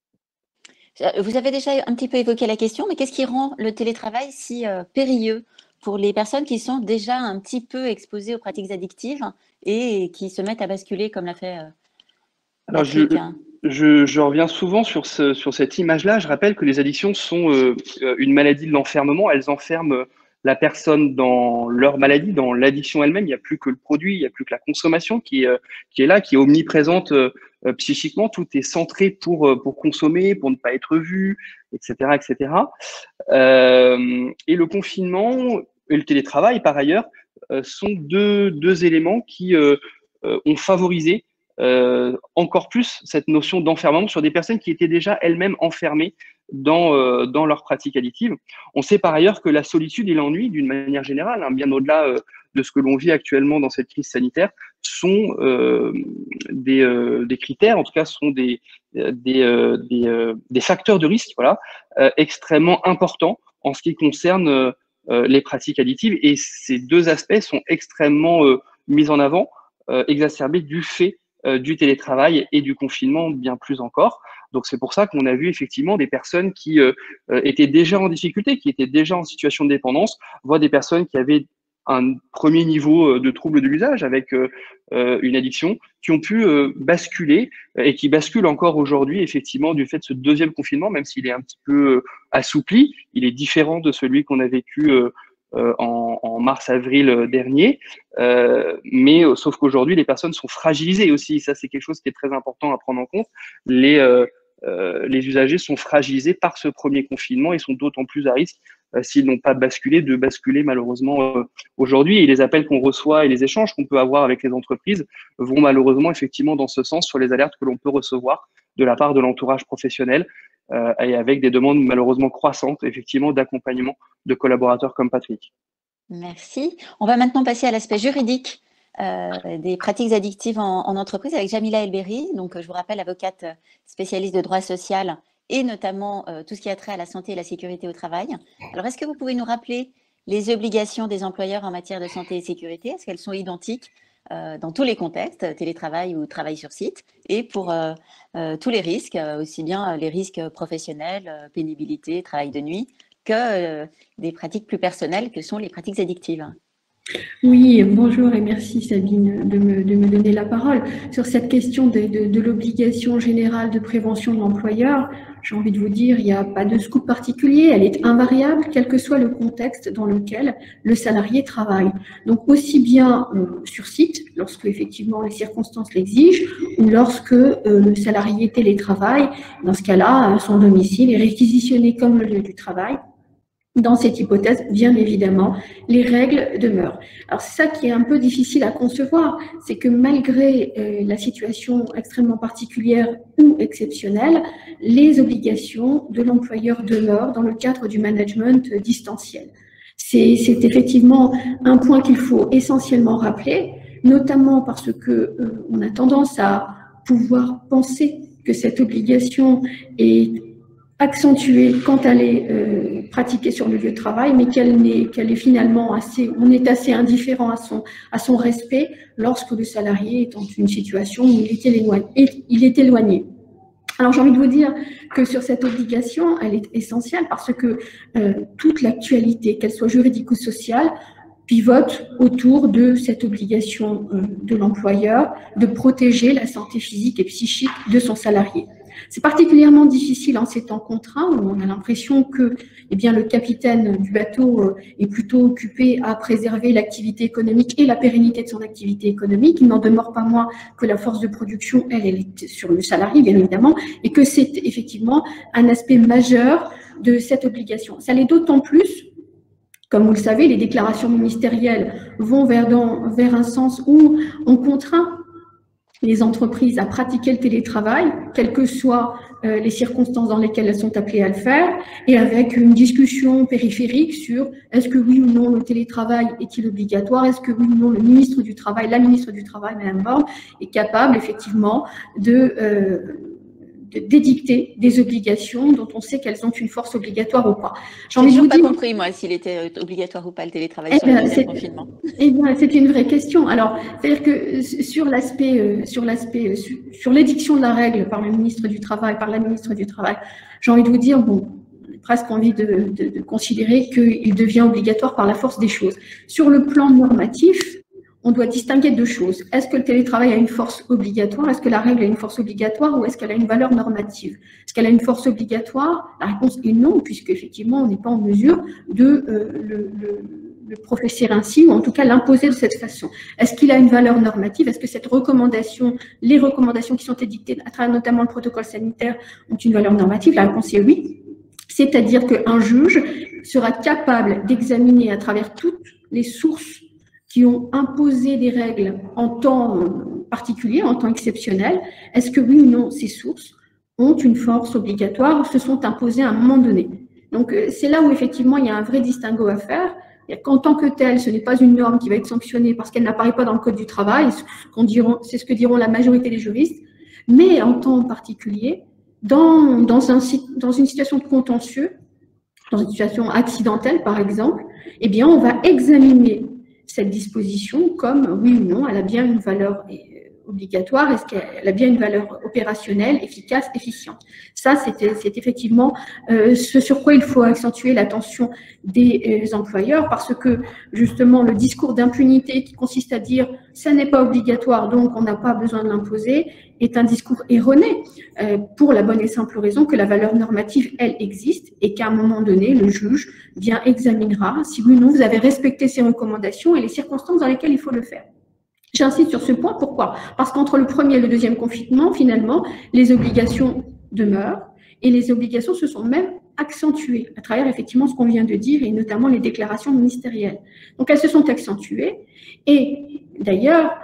Vous avez déjà un petit peu évoqué la question, mais qu'est-ce qui rend le télétravail si périlleux pour les personnes qui sont déjà un petit peu exposées aux pratiques addictives et qui se mettent à basculer comme l'a fait Patrick? Je reviens souvent sur cette image-là. Je rappelle que les addictions sont une maladie de l'enfermement. Elles enferment la personne dans leur maladie, dans l'addiction elle-même. Il n'y a plus que le produit, il n'y a plus que la consommation qui est là, qui est omniprésente psychiquement. Tout est centré pour consommer, pour ne pas être vu, etc., etc. Et le confinement et le télétravail, par ailleurs, sont deux éléments qui ont favorisé encore plus cette notion d'enfermement sur des personnes qui étaient déjà elles-mêmes enfermées dans leur pratique addictive. On sait par ailleurs que la solitude et l'ennui, d'une manière générale, hein, bien au-delà de ce que l'on vit actuellement dans cette crise sanitaire, sont des critères, en tout cas sont des facteurs de risque, voilà, extrêmement importants en ce qui concerne les pratiques addictives. Et ces deux aspects sont extrêmement mis en avant, exacerbés du fait du télétravail et du confinement bien plus encore. Donc, c'est pour ça qu'on a vu effectivement des personnes qui étaient déjà en difficulté, qui étaient déjà en situation de dépendance, voire des personnes qui avaient un premier niveau de trouble de l'usage avec une addiction, qui ont pu basculer et qui basculent encore aujourd'hui, effectivement, du fait de ce deuxième confinement, même s'il est un petit peu assoupli, il est différent de celui qu'on a vécu en mars-avril dernier, mais sauf qu'aujourd'hui, les personnes sont fragilisées aussi. Ça, c'est quelque chose qui est très important à prendre en compte. Les usagers sont fragilisés par ce premier confinement et sont d'autant plus à risque s'ils n'ont pas basculé, de basculer malheureusement aujourd'hui. Et les appels qu'on reçoit et les échanges qu'on peut avoir avec les entreprises vont malheureusement effectivement dans ce sens sur les alertes que l'on peut recevoir de la part de l'entourage professionnel et avec des demandes malheureusement croissantes effectivement d'accompagnement de collaborateurs comme Patrick. Merci. On va maintenant passer à l'aspect juridique des pratiques addictives en entreprise avec Jamila Elberi. Donc, je vous rappelle, avocate spécialiste de droit social et notamment tout ce qui a trait à la santé et la sécurité au travail. Alors, est-ce que vous pouvez nous rappeler les obligations des employeurs en matière de santé et sécurité? Est-ce qu'elles sont identiques dans tous les contextes, télétravail ou travail sur site, et pour tous les risques, aussi bien les risques professionnels, pénibilité, travail de nuit, que des pratiques plus personnelles que sont les pratiques addictives? Oui, bonjour et merci Sabine de me donner la parole. Sur cette question de l'obligation générale de prévention de l'employeur, j'ai envie de vous dire, il n'y a pas de scoop particulier, elle est invariable, quel que soit le contexte dans lequel le salarié travaille. Donc aussi bien sur site, lorsque effectivement les circonstances l'exigent, ou lorsque le salarié télétravaille, dans ce cas-là, son domicile est réquisitionné comme le lieu du travail. Dans cette hypothèse, bien évidemment, les règles demeurent. Alors, c'est ça qui est un peu difficile à concevoir, c'est que malgré la situation extrêmement particulière ou exceptionnelle, les obligations de l'employeur demeurent dans le cadre du management distanciel. C'est effectivement un point qu'il faut essentiellement rappeler, notamment parce que on a tendance à pouvoir penser que cette obligation est accentuée quand elle est pratiquée sur le lieu de travail, mais qu'elle est finalement on est assez indifférent à son respect lorsque le salarié est dans une situation où il est éloigné. Alors j'ai envie de vous dire que sur cette obligation, elle est essentielle parce que toute l'actualité, qu'elle soit juridique ou sociale, pivote autour de cette obligation de l'employeur de protéger la santé physique et psychique de son salarié. C'est particulièrement difficile en ces temps contraints où on a l'impression que le capitaine du bateau est plutôt occupé à préserver l'activité économique et la pérennité de son activité économique. Il n'en demeure pas moins que la force de production, elle est sur le salarié, bien évidemment, et que c'est effectivement un aspect majeur de cette obligation. Ça l'est d'autant plus, comme vous le savez, les déclarations ministérielles vont vers un sens où on contraint les entreprises à pratiquer le télétravail, quelles que soient les circonstances dans lesquelles elles sont appelées à le faire, et avec une discussion périphérique sur est-ce que oui ou non le télétravail est-il obligatoire, est-ce que oui ou non le ministre du Travail, la ministre du Travail, Mme Borne, est capable effectivement d'édicter des obligations dont on sait qu'elles ont une force obligatoire ou pas. J'ai toujours pas compris, moi, s'il était obligatoire ou pas le télétravail sur le confinement. C'est une vraie question. Alors, c'est-à-dire que sur l'édiction de la règle par le ministre du Travail, par la ministre du Travail, j'ai envie de vous dire, bon, j'ai presque envie de considérer qu'il devient obligatoire par la force des choses. Sur le plan normatif, on doit distinguer deux choses. Est-ce que le télétravail a une force obligatoire? Est-ce que la règle a une force obligatoire ou est-ce qu'elle a une valeur normative? Est-ce qu'elle a une force obligatoire? La réponse est non, puisque effectivement, on n'est pas en mesure de le professer ainsi, ou en tout cas l'imposer de cette façon. Est-ce qu'il a une valeur normative? Est-ce que cette recommandation, les recommandations qui sont édictées à travers notamment le protocole sanitaire ont une valeur normative? La réponse est oui. C'est-à-dire qu'un juge sera capable d'examiner à travers toutes les sources qui ont imposé des règles en temps particulier, en temps exceptionnel, est-ce que oui ou non ces sources ont une force obligatoire, se sont imposées à un moment donné. Donc c'est là où effectivement il y a un vrai distinguo à faire, qu'en tant que tel, ce n'est pas une norme qui va être sanctionnée parce qu'elle n'apparaît pas dans le Code du travail, c'est ce que diront la majorité des juristes, mais en temps particulier, dans une situation de contentieux, dans une situation accidentelle par exemple, eh bien on va examiner cette disposition comme, oui ou non, elle a bien une valeur obligatoire? Est-ce qu'elle a bien une valeur opérationnelle, efficace, efficiente? Ça, c'est effectivement ce sur quoi il faut accentuer l'attention des employeurs, parce que justement le discours d'impunité qui consiste à dire ça n'est pas obligatoire donc on n'a pas besoin de l'imposer est un discours erroné pour la bonne et simple raison que la valeur normative elle existe et qu'à un moment donné le juge bien examinera si oui ou non vous avez respecté ces recommandations et les circonstances dans lesquelles il faut le faire. J'insiste sur ce point, pourquoi? Parce qu'entre le premier et le deuxième confinement, finalement, les obligations demeurent et les obligations se sont même accentuées à travers effectivement ce qu'on vient de dire et notamment les déclarations ministérielles. Donc elles se sont accentuées et d'ailleurs,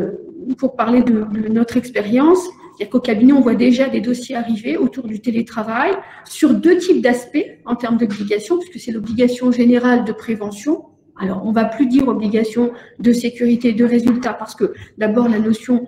pour parler de notre expérience, c'est-à-dire qu'au cabinet, on voit déjà des dossiers arriver autour du télétravail sur deux types d'aspects en termes d'obligations, puisque c'est l'obligation générale de prévention. Alors, on ne va plus dire obligation de sécurité de résultat parce que d'abord, la notion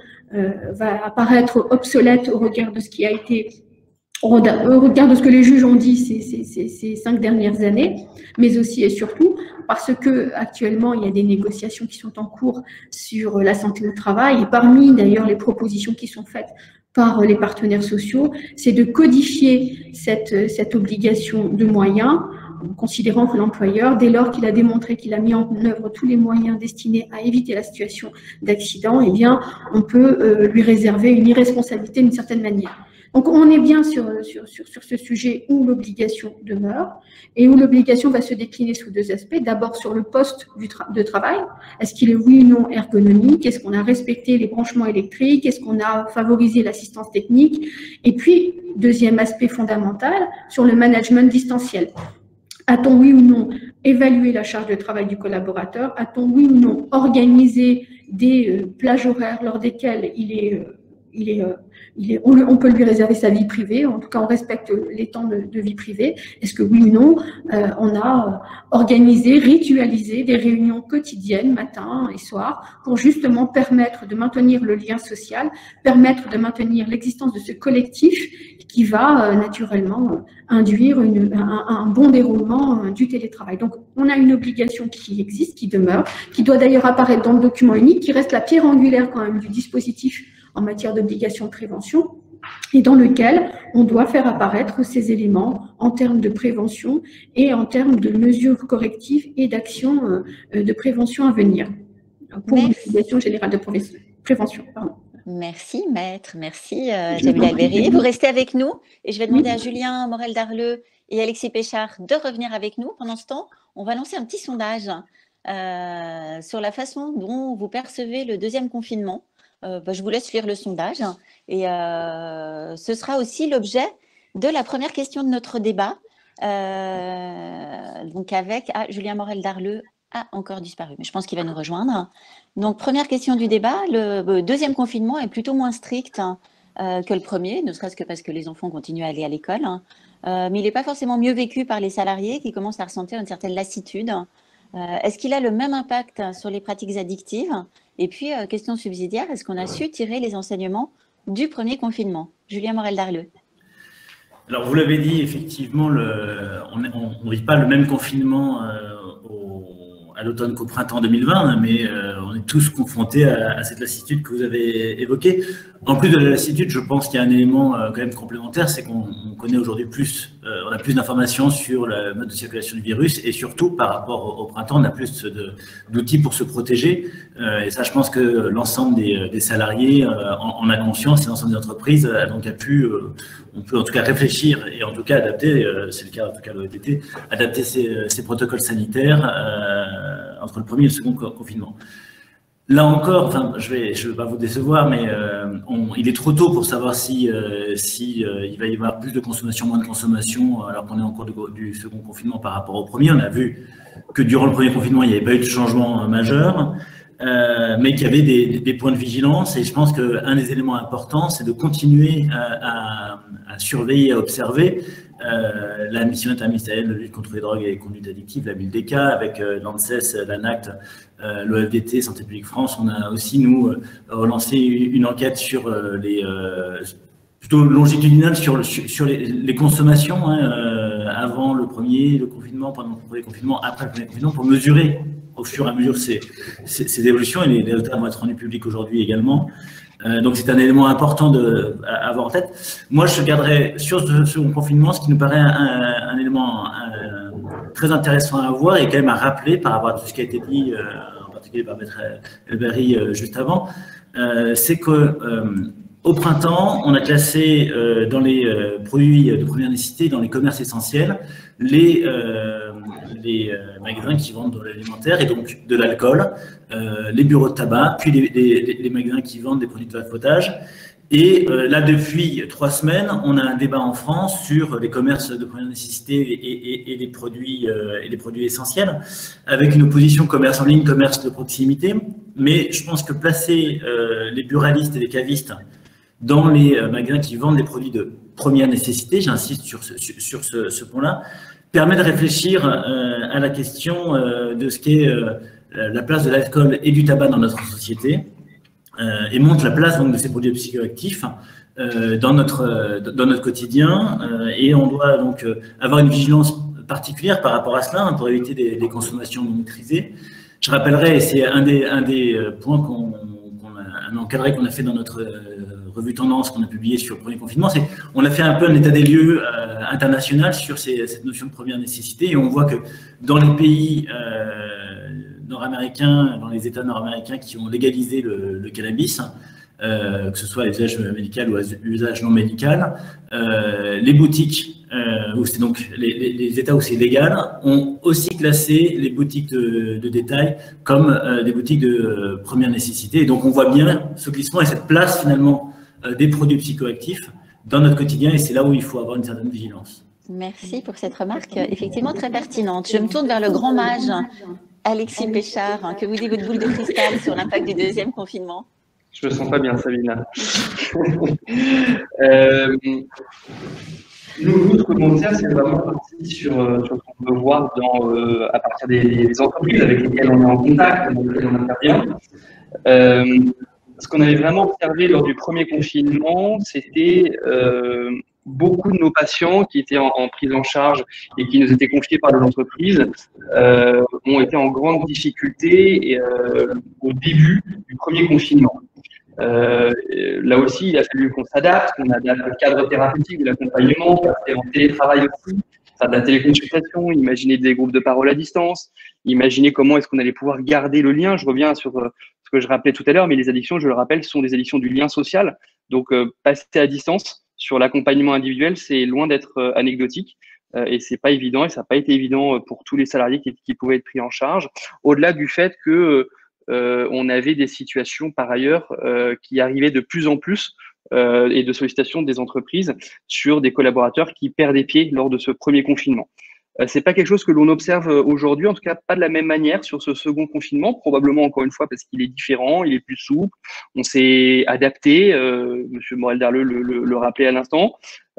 va apparaître obsolète au regard de ce qui a été, au regard de ce que les juges ont dit ces 5 dernières années, mais aussi et surtout parce que actuellement, il y a des négociations qui sont en cours sur la santé au travail et parmi d'ailleurs les propositions qui sont faites par les partenaires sociaux, c'est de codifier cette obligation de moyens, considérant que l'employeur, dès lors qu'il a démontré qu'il a mis en œuvre tous les moyens destinés à éviter la situation d'accident, eh bien, on peut lui réserver une irresponsabilité d'une certaine manière. Donc, on est bien sur ce sujet où l'obligation demeure et où l'obligation va se décliner sous deux aspects. D'abord, sur le poste de travail. Est-ce qu'il est oui ou non ergonomique? Est-ce qu'on a respecté les branchements électriques? Est-ce qu'on a favorisé l'assistance technique? Et puis, deuxième aspect fondamental, sur le management distanciel. A-t-on oui ou non évalué la charge de travail du collaborateur? A-t-on oui ou non organisé des plages horaires lors desquelles on peut lui réserver sa vie privée, en tout cas on respecte les temps de vie privée? Est-ce que oui ou non on a organisé, ritualisé des réunions quotidiennes, matin et soir, pour justement permettre de maintenir le lien social, permettre de maintenir l'existence de ce collectif qui va naturellement induire un bon déroulement du télétravail. Donc on a une obligation qui existe, qui demeure, qui doit d'ailleurs apparaître dans le document unique, qui reste la pierre angulaire quand même du dispositif en matière d'obligation de prévention, et dans lequel on doit faire apparaître ces éléments en termes de prévention et en termes de mesures correctives et d'actions de prévention à venir pour l'obligation générale de prévention. Pardon. Merci maître, merci Jamila Alberi. Vous restez avec nous et je vais demander à Julien Morel-Darleux et Alexis Péchard de revenir avec nous. Pendant ce temps, on va lancer un petit sondage sur la façon dont vous percevez le deuxième confinement. Je vous laisse lire le sondage et ce sera aussi l'objet de la première question de notre débat. Donc avec Julien Morel-Darleux a encore disparu, mais je pense qu'il va nous rejoindre. Donc première question du débat, le deuxième confinement est plutôt moins strict que le premier, ne serait-ce que parce que les enfants continuent à aller à l'école, mais il n'est pas forcément mieux vécu par les salariés qui commencent à ressentir une certaine lassitude. Est-ce qu'il a le même impact sur les pratiques addictives? Et puis, question subsidiaire, est-ce qu'on a su tirer les enseignements du premier confinement? Julien Morel-Darleux. Alors, vous l'avez dit, effectivement, on ne vit pas le même confinement à l'automne qu'au printemps 2020, mais on est tous confrontés à cette lassitude que vous avez évoquée. En plus de la lassitude, je pense qu'il y a un élément quand même complémentaire, c'est qu'on connaît aujourd'hui plus, on a plus d'informations sur le mode de circulation du virus et surtout par rapport au printemps, on a plus d'outils pour se protéger. Et ça, je pense que l'ensemble des salariés en a conscience et l'ensemble des entreprises donc on peut en tout cas réfléchir et en tout cas adapter, c'est le cas en tout cas de l'OETT, adapter ces protocoles sanitaires entre le premier et le second confinement. Là encore, enfin, je vais pas vous décevoir, mais il est trop tôt pour savoir si il va y avoir plus de consommation, moins de consommation, alors qu'on est en cours du second confinement par rapport au premier. On a vu que durant le premier confinement, il n'y avait pas eu de changement majeur, mais qu'il y avait des points de vigilance. Et je pense qu'un des éléments importants, c'est de continuer à surveiller, à observer la mission interministérielle de lutte contre les drogues et les conduites addictives, la MILDECA, avec l'ANSES, l'ANACT, l'OFDT, Santé publique France. On a aussi, nous, relancé une enquête sur plutôt longitudinale sur les consommations avant le premier confinement, pendant le premier confinement, après le premier confinement, pour mesurer au fur et à mesure ces évolutions, et les résultats vont être rendus publics aujourd'hui également. Donc c'est un élément important à avoir en tête. Moi, je garderai sur ce second confinement ce qui nous paraît un élément très intéressant à voir et quand même à rappeler par rapport à tout ce qui a été dit, en particulier par Maître Elberry juste avant, c'est que au printemps, on a classé dans les produits de première nécessité, dans les commerces essentiels, les magasins qui vendent de l'alimentaire et donc de l'alcool, les bureaux de tabac, puis les magasins qui vendent des produits de vapotage. Et là, depuis 3 semaines, on a un débat en France sur les commerces de première nécessité et les produits essentiels, avec une opposition commerce en ligne, commerce de proximité. Mais je pense que placer les buralistes et les cavistes dans les magasins qui vendent des produits de première nécessité, j'insiste sur ce point-là, permet de réfléchir à la question de ce qu'est la place de l'alcool et du tabac dans notre société et montre la place donc, de ces produits psychoactifs dans notre quotidien. Et on doit donc avoir une vigilance particulière par rapport à cela pour éviter des consommations non maîtrisées. Je rappellerai, et c'est un des points un encadré qu'on a fait dans notre revue tendance qu'on a publié sur le premier confinement, c'est on a fait un peu un état des lieux international sur cette notion de première nécessité et on voit que dans les pays nord-américains, dans les États nord-américains qui ont légalisé le cannabis, que ce soit à usage médical ou à usage non médical, les boutiques, où c'est donc les États où c'est légal, ont aussi classé les boutiques de détail comme des boutiques de première nécessité. Et donc on voit bien ce glissement et cette place finalement des produits psychoactifs dans notre quotidien et c'est là où il faut avoir une certaine vigilance. Merci pour cette remarque effectivement très pertinente. Je me tourne vers le grand mage, Alexis Péchard, que vous dit votre boule de cristal sur l'impact du deuxième confinement? Je me sens pas bien, Sabina. Nous, ce qu'on observe, c'est vraiment parti sur ce qu'on peut voir à partir des entreprises avec lesquelles on est en contact, avec lesquelles on intervient. Ce qu'on avait vraiment observé lors du premier confinement, c'était beaucoup de nos patients qui étaient en prise en charge et qui nous étaient confiés par des entreprises ont été en grande difficulté au début du premier confinement. Là aussi, il a fallu qu'on s'adapte, qu'on adapte le cadre thérapeutique de l'accompagnement, passer en télétravail aussi, faire de la téléconsultation, imaginer des groupes de parole à distance, imaginer comment est-ce qu'on allait pouvoir garder le lien. Je reviens sur ce que je rappelais tout à l'heure, mais les addictions, je le rappelle, sont des addictions du lien social. Donc, passer à distance sur l'accompagnement individuel, c'est loin d'être anecdotique. Et c'est pas évident, et ça n'a pas été évident pour tous les salariés qui pouvaient être pris en charge. Au-delà du fait que on avait des situations par ailleurs qui arrivaient de plus en plus et de sollicitations des entreprises sur des collaborateurs qui perdaient pied lors de ce premier confinement. C'est pas quelque chose que l'on observe aujourd'hui, en tout cas pas de la même manière sur ce second confinement, probablement encore une fois parce qu'il est différent, il est plus souple, on s'est adapté, Monsieur Morel-Darleux le rappelait à l'instant.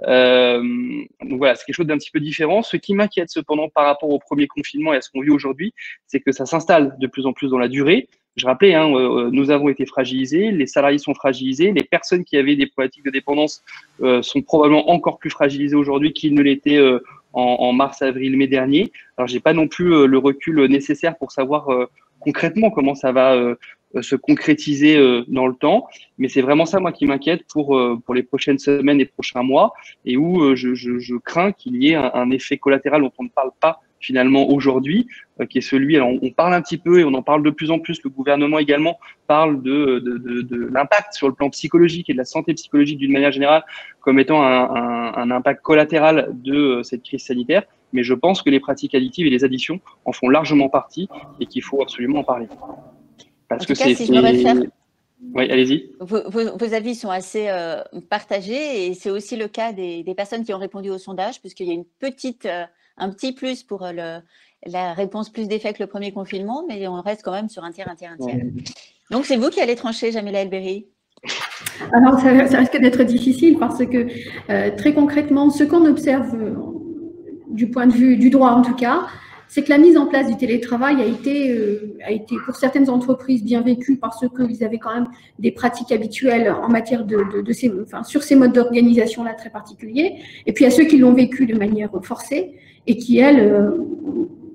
Donc voilà, c'est quelque chose d'un petit peu différent. Ce qui m'inquiète cependant par rapport au premier confinement et à ce qu'on vit aujourd'hui, c'est que ça s'installe de plus en plus dans la durée. Je rappelais, nous avons été fragilisés, les salariés sont fragilisés, les personnes qui avaient des problématiques de dépendance sont probablement encore plus fragilisées aujourd'hui qu'ils ne l'étaient en mars, avril, mai dernier. Alors, j'ai pas non plus le recul nécessaire pour savoir concrètement comment ça va se concrétiser dans le temps, mais c'est vraiment ça, moi, qui m'inquiète pour les prochaines semaines et prochains mois, et où je crains qu'il y ait un effet collatéral dont on ne parle pas finalement aujourd'hui, qui est celui, alors on parle un petit peu et on en parle de plus en plus, le gouvernement également parle de l'impact sur le plan psychologique et de la santé psychologique d'une manière générale comme étant un impact collatéral de cette crise sanitaire, mais je pense que les pratiques addictives et les addictions en font largement partie et qu'il faut absolument en parler. Parce que c'est… Oui, allez-y. Vos avis sont assez partagés et c'est aussi le cas des personnes qui ont répondu au sondage, puisqu'il y a un petit plus pour la réponse plus d'effet que le premier confinement, mais on reste quand même sur un tiers. Donc, c'est vous qui allez trancher, Jamila Elberry. Alors, ça risque d'être difficile parce que très concrètement, ce qu'on observe du point de vue du droit en tout cas, c'est que la mise en place du télétravail a été pour certaines entreprises bien vécue parce qu'ils avaient quand même des pratiques habituelles en matière sur ces modes d'organisation-là très particuliers. Et puis, il y a ceux qui l'ont vécu de manière forcée et qui, elles,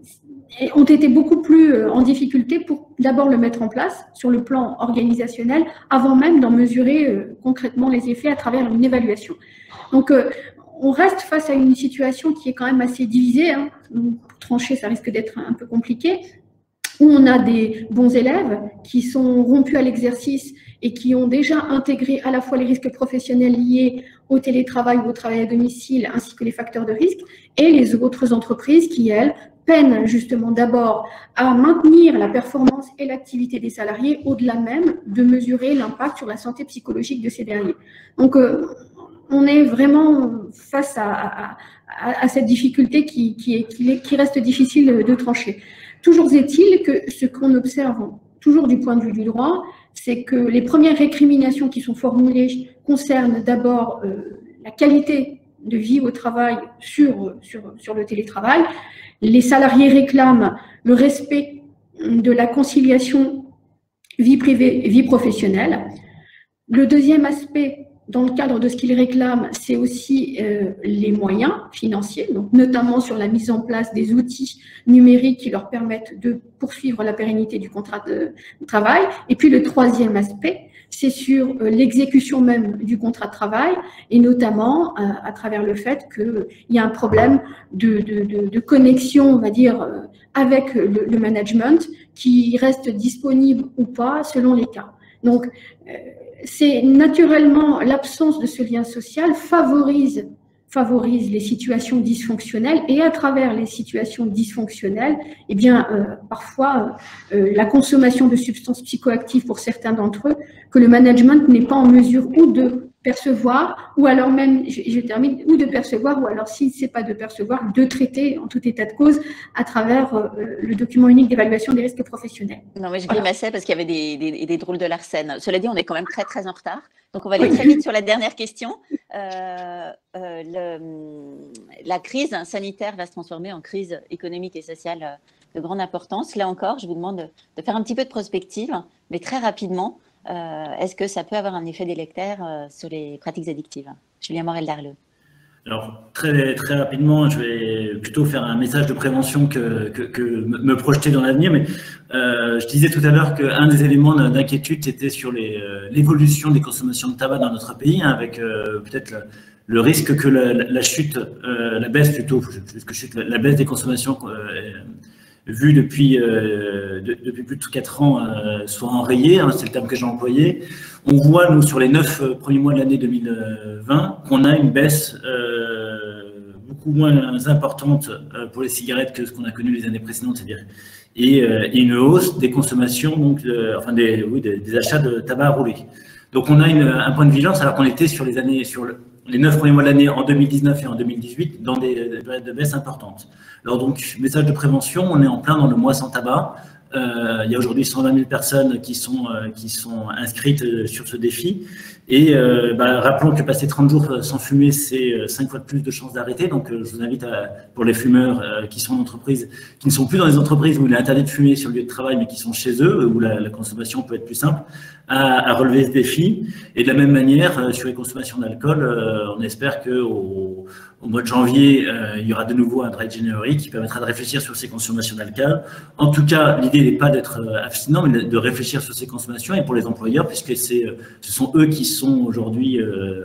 ont été beaucoup plus en difficulté pour d'abord le mettre en place sur le plan organisationnel avant même d'en mesurer concrètement les effets à travers une évaluation. Donc, on reste face à une situation qui est quand même assez divisée. Hein. Pour trancher, ça risque d'être un peu compliqué, où on a des bons élèves qui sont rompus à l'exercice et qui ont déjà intégré à la fois les risques professionnels liés au télétravail ou au travail à domicile, ainsi que les facteurs de risque, et les autres entreprises qui, elles, peinent justement d'abord à maintenir la performance et l'activité des salariés, au-delà même de mesurer l'impact sur la santé psychologique de ces derniers. Donc, on est vraiment face à cette difficulté qui reste difficile de trancher. Toujours est-il que ce qu'on observe, toujours du point de vue du droit, c'est que les premières récriminations qui sont formulées concernent d'abord la qualité de vie au travail sur le télétravail. Les salariés réclament le respect de la conciliation vie privée, vie professionnelle. Le deuxième aspect, dans le cadre de ce qu'ils réclament, c'est aussi les moyens financiers, donc notamment sur la mise en place des outils numériques qui leur permettent de poursuivre la pérennité du contrat de travail. Et puis le troisième aspect, c'est sur l'exécution même du contrat de travail, et notamment à travers le fait qu'il y a un problème de connexion, on va dire, avec le management, qui reste disponible ou pas selon les cas. Donc, c'est naturellement l'absence de ce lien social favorise les situations dysfonctionnelles, et à travers les situations dysfonctionnelles, eh bien, parfois la consommation de substances psychoactives pour certains d'entre eux que le management n'est pas en mesure ou de percevoir, ou alors même, je termine, ou de percevoir, ou alors s'il ne sait pas de percevoir, de traiter en tout état de cause à travers le document unique d'évaluation des risques professionnels. Non, mais je grimaçais parce qu'il y avait des drôles de Larsen. Cela dit, on est quand même très, très en retard. Donc, on va aller très vite sur la dernière question. La crise sanitaire va se transformer en crise économique et sociale de grande importance. Là encore, je vous demande de faire un petit peu de prospective, mais très rapidement. Est-ce que ça peut avoir un effet délétère sur les pratiques addictives? Julien Morel-Darleux. Alors, très, très rapidement, je vais plutôt faire un message de prévention que me projeter dans l'avenir. Mais je disais tout à l'heure qu'un des éléments d'inquiétude, c'était sur l'évolution des consommations de tabac dans notre pays, hein, avec peut-être le risque que la chute, la baisse plutôt, plus que chute, la baisse des consommations vue depuis plus de 4 ans soit enrayée, hein, c'est le terme que j'ai employé. On voit, nous, sur les 9 premiers mois de l'année 2020, qu'on a une baisse beaucoup moins importante pour les cigarettes que ce qu'on a connu les années précédentes, c'est-à-dire et une hausse des consommations, donc des achats de tabac à rouler. Donc on a un point de vigilance alors qu'on était sur les 9 premiers mois de l'année en 2019 et en 2018 dans des périodes de baisse importantes. Alors donc, message de prévention, on est en plein dans le mois sans tabac. Il y a aujourd'hui 120 000 personnes qui sont inscrites sur ce défi. Et rappelons que passer 30 jours sans fumer, c'est 5 fois de plus de chances d'arrêter. Donc, je vous invite, pour les fumeurs qui sont en entreprise, qui ne sont plus dans les entreprises où il est interdit de fumer sur le lieu de travail, mais qui sont chez eux, où la consommation peut être plus simple, à relever ce défi. Et de la même manière, sur les consommations d'alcool, on espère qu'au mois de janvier, il y aura de nouveau un Dry January qui permettra de réfléchir sur ces consommations d'alcool. En tout cas, l'idée n'est pas d'être abstinent, mais de réfléchir sur ces consommations, et pour les employeurs, puisque ce sont eux qui sont aujourd'hui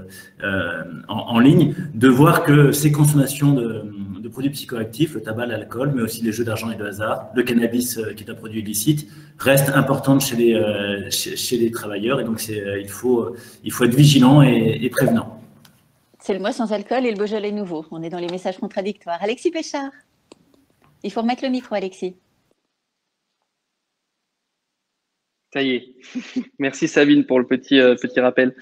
en ligne, de voir que ces consommations de produits psychoactifs, le tabac, l'alcool, mais aussi les jeux d'argent et de hasard, le cannabis qui est un produit illicite, restent importantes chez les travailleurs, et donc il faut être vigilant et prévenant. C'est le mois sans alcool et le Beaujolais nouveau. On est dans les messages contradictoires. Alexis Péchard. Il faut remettre le micro, Alexis. Ça y est. Merci Sabine pour le petit rappel.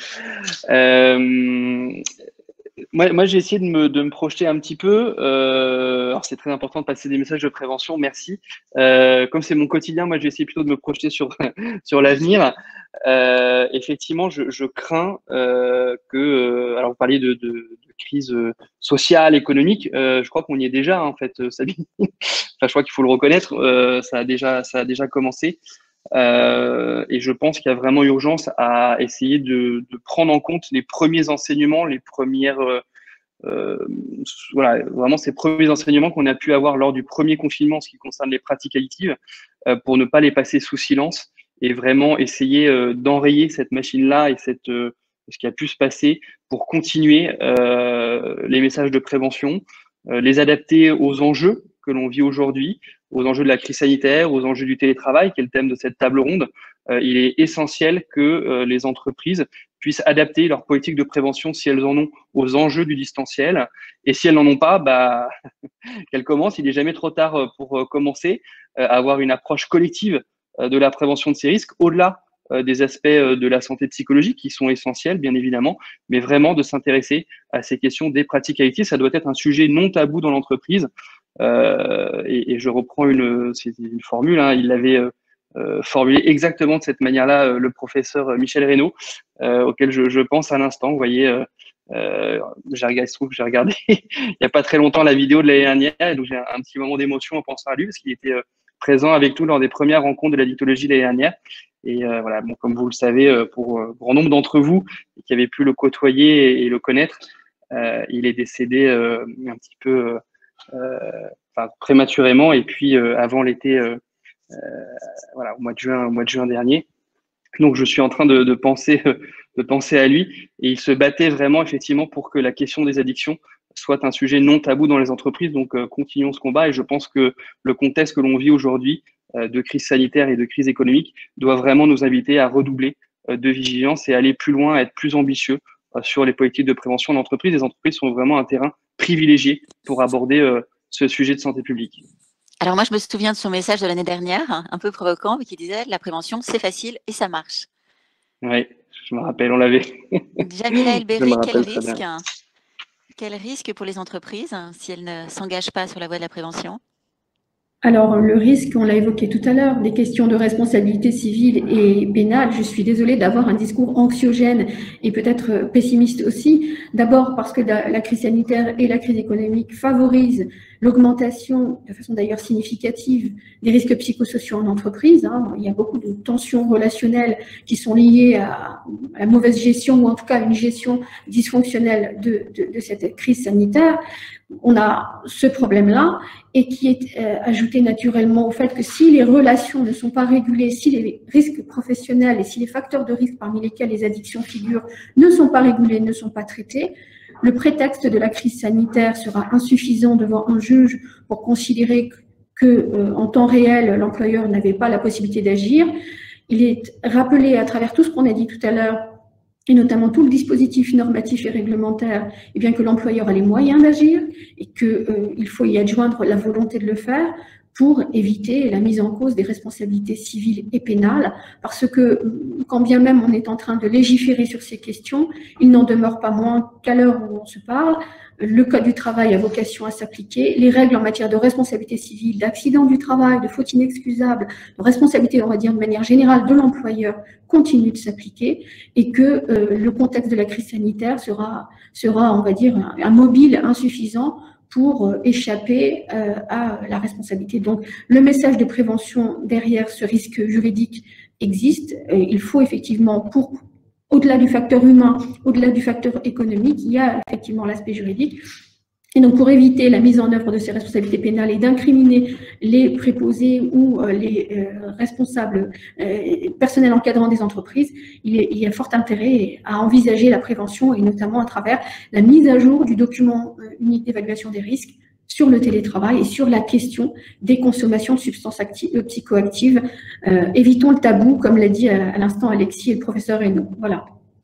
Moi, j'ai essayé de me projeter un petit peu. Alors, c'est très important de passer des messages de prévention. Merci. Comme c'est mon quotidien, moi, j'ai essayé plutôt de me projeter sur l'avenir. Effectivement, je crains que… alors, vous parliez de crise sociale, économique. Je crois qu'on y est déjà, en fait, Sabine. Enfin, je crois qu'il faut le reconnaître. Ça a déjà commencé. Et je pense qu'il y a vraiment urgence à essayer de prendre en compte les premiers enseignements, les premières voilà, vraiment ces premiers enseignements qu'on a pu avoir lors du premier confinement en ce qui concerne les pratiques addictives, pour ne pas les passer sous silence et vraiment essayer d'enrayer cette machine-là et ce qui a pu se passer pour continuer les messages de prévention, les adapter aux enjeux que l'on vit aujourd'hui, aux enjeux de la crise sanitaire, aux enjeux du télétravail, qui est le thème de cette table ronde. Il est essentiel que les entreprises puissent adapter leur politique de prévention, si elles en ont, aux enjeux du distanciel. Et si elles n'en ont pas, bah, qu'elles commencent. Il n'est jamais trop tard pour commencer à avoir une approche collective de la prévention de ces risques, au-delà des aspects de la santé psychologique qui sont essentiels, bien évidemment, mais vraiment de s'intéresser à ces questions des pratiques addictives. Ça doit être un sujet non tabou dans l'entreprise. Et je reprends une formule, hein, il l'avait formulé exactement de cette manière-là, le professeur Michel Reynaud, auquel je pense à l'instant. Vous voyez, il se trouve que j'ai regardé il n'y a pas très longtemps la vidéo de l'année dernière, et donc j'ai un petit moment d'émotion en pensant à lui, parce qu'il était présent avec nous lors des premières rencontres de la dictologie l'année dernière. Et voilà, bon, comme vous le savez, pour grand nombre d'entre vous qui avaient pu le côtoyer et le connaître, il est décédé un petit peu prématurément, et puis avant l'été, voilà, au mois de juin dernier. Donc je suis en train de penser à lui, et il se battait vraiment effectivement pour que la question des addictions soit un sujet non tabou dans les entreprises. Donc continuons ce combat, et je pense que le contexte que l'on vit aujourd'hui de crise sanitaire et de crise économique doit vraiment nous inviter à redoubler de vigilance et aller plus loin, à être plus ambitieux sur les politiques de prévention d'entreprise. Les entreprises sont vraiment un terrain privilégié pour aborder ce sujet de santé publique. Alors moi, je me souviens de son message de l'année dernière, un peu provocant, mais qui disait « La prévention, c'est facile et ça marche ». Oui, je me rappelle, on l'avait. Jamila El-Berry, quel risque pour les entreprises si elles ne s'engagent pas sur la voie de la prévention? Alors, le risque, on l'a évoqué tout à l'heure, des questions de responsabilité civile et pénale. Je suis désolée d'avoir un discours anxiogène et peut-être pessimiste aussi. D'abord parce que la crise sanitaire et la crise économique favorisent l'augmentation, de façon d'ailleurs significative, des risques psychosociaux en entreprise. Il y a beaucoup de tensions relationnelles qui sont liées à la mauvaise gestion, ou en tout cas à une gestion dysfonctionnelle de cette crise sanitaire. On a ce problème-là, et qui est ajouté naturellement au fait que si les relations ne sont pas régulées, si les risques professionnels et si les facteurs de risque parmi lesquels les addictions figurent ne sont pas régulés, ne sont pas traités, le prétexte de la crise sanitaire sera insuffisant devant un juge pour considérer que, en temps réel, l'employeur n'avait pas la possibilité d'agir. Il est rappelé à travers tout ce qu'on a dit tout à l'heure, et notamment tout le dispositif normatif et réglementaire, et bien que l'employeur a les moyens d'agir et qu'il faut y adjoindre la volonté de le faire pour éviter la mise en cause des responsabilités civiles et pénales, parce que quand bien même on est en train de légiférer sur ces questions, il n'en demeure pas moins qu'à l'heure où on se parle, le Code du travail a vocation à s'appliquer, les règles en matière de responsabilité civile, d'accident du travail, de faute inexcusable, de responsabilité, on va dire de manière générale, de l'employeur continuent de s'appliquer, et que le contexte de la crise sanitaire sera on va dire, un mobile insuffisant pour échapper à la responsabilité. Donc, le message de prévention derrière ce risque juridique existe. Il faut effectivement, au-delà du facteur humain, au-delà du facteur économique, il y a effectivement l'aspect juridique. Et donc, pour éviter la mise en œuvre de ces responsabilités pénales et d'incriminer les préposés ou les responsables personnels encadrants des entreprises, il y a fort intérêt à envisager la prévention, et notamment à travers la mise à jour du document unique d'évaluation des risques sur le télétravail et sur la question des consommations de substances psychoactives. Évitons le tabou, comme l'a dit à l'instant Alexis et le professeur Reynaud. Voilà.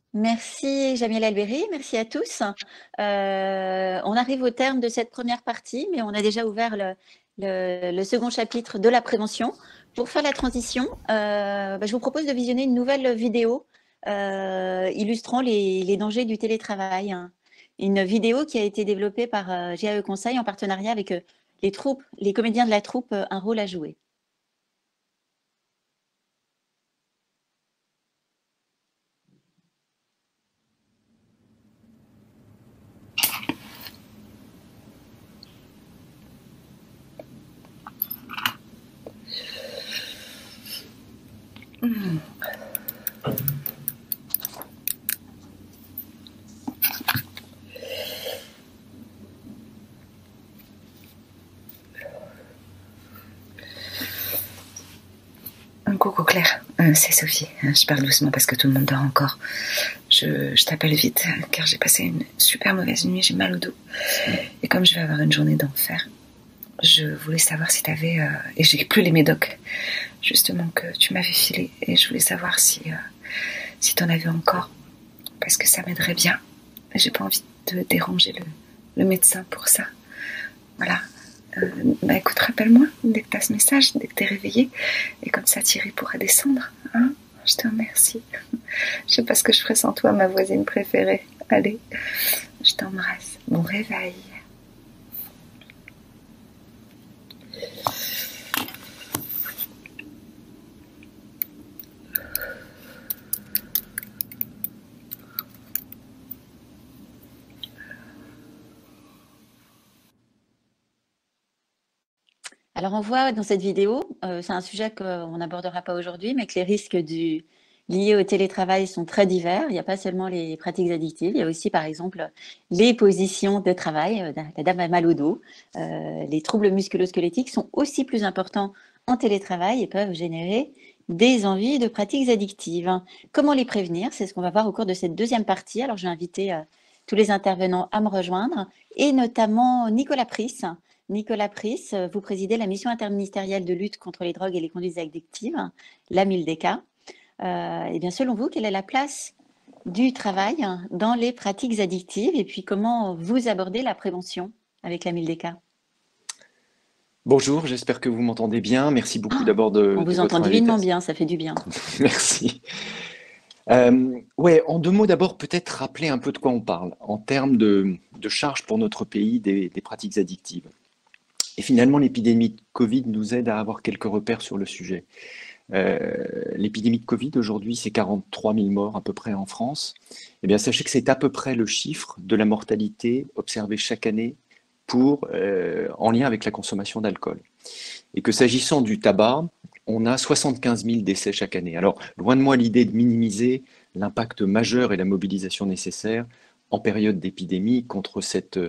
Merci Jamila El-Berry, merci à tous. On arrive au terme de cette première partie, mais on a déjà ouvert le second chapitre de la prévention. Pour faire la transition, je vous propose de visionner une nouvelle vidéo illustrant les dangers du télétravail. Une vidéo qui a été développée par GAE Conseil en partenariat avec les comédiens de la troupe Un rôle à jouer. Coucou Claire, c'est Sophie. Je parle doucement parce que tout le monde dort encore. Je t'appelle vite car j'ai passé une super mauvaise nuit, j'ai mal au dos. Et comme je vais avoir une journée d'enfer, je voulais savoir si t'avais... et j'ai plus les médocs, justement, que tu m'avais filé. Et je voulais savoir si t'en avais encore. Parce que ça m'aiderait bien. J'ai pas envie de déranger le médecin pour ça. Voilà. Bah écoute, rappelle-moi dès que t'as ce message, dès que t'es réveillée. Et comme ça, Thierry pourra descendre. Hein, je te remercie. Je sais pas ce que je ferais sans toi, ma voisine préférée. Allez, je t'embrasse. Bon réveil. Alors, on voit dans cette vidéo, c'est un sujet qu'on n'abordera pas aujourd'hui, mais que les risques liés au télétravail sont très divers. Il n'y a pas seulement les pratiques addictives, il y a aussi, par exemple, les positions de travail. La dame a mal au dos. Les troubles musculo-squelettiques sont aussi plus importants en télétravail et peuvent générer des envies de pratiques addictives. Comment les prévenir? C'est ce qu'on va voir au cours de cette deuxième partie. Alors, je vais inviter tous les intervenants à me rejoindre, et notamment Nicolas Pris. Nicolas Pris, vous présidez la mission interministérielle de lutte contre les drogues et les conduites addictives, la MILDECA. Et bien, selon vous, quelle est la place du travail dans les pratiques addictives et puis comment vous abordez la prévention avec la MILDECA? Bonjour, j'espère que vous m'entendez bien. Merci beaucoup d'abord de On vous votre entend divinement invitation. bien, ça fait du bien. Merci. Ouais, en deux mots, d'abord, peut-être rappeler un peu de quoi on parle en termes de charge pour notre pays des pratiques addictives. Et finalement, l'épidémie de Covid nous aide à avoir quelques repères sur le sujet. L'épidémie de Covid, aujourd'hui, c'est 43 000 morts à peu près en France. Eh bien, sachez que c'est à peu près le chiffre de la mortalité observée chaque année en lien avec la consommation d'alcool. Et que s'agissant du tabac, on a 75 000 décès chaque année. Alors, loin de moi l'idée de minimiser l'impact majeur et la mobilisation nécessaire en période d'épidémie contre ce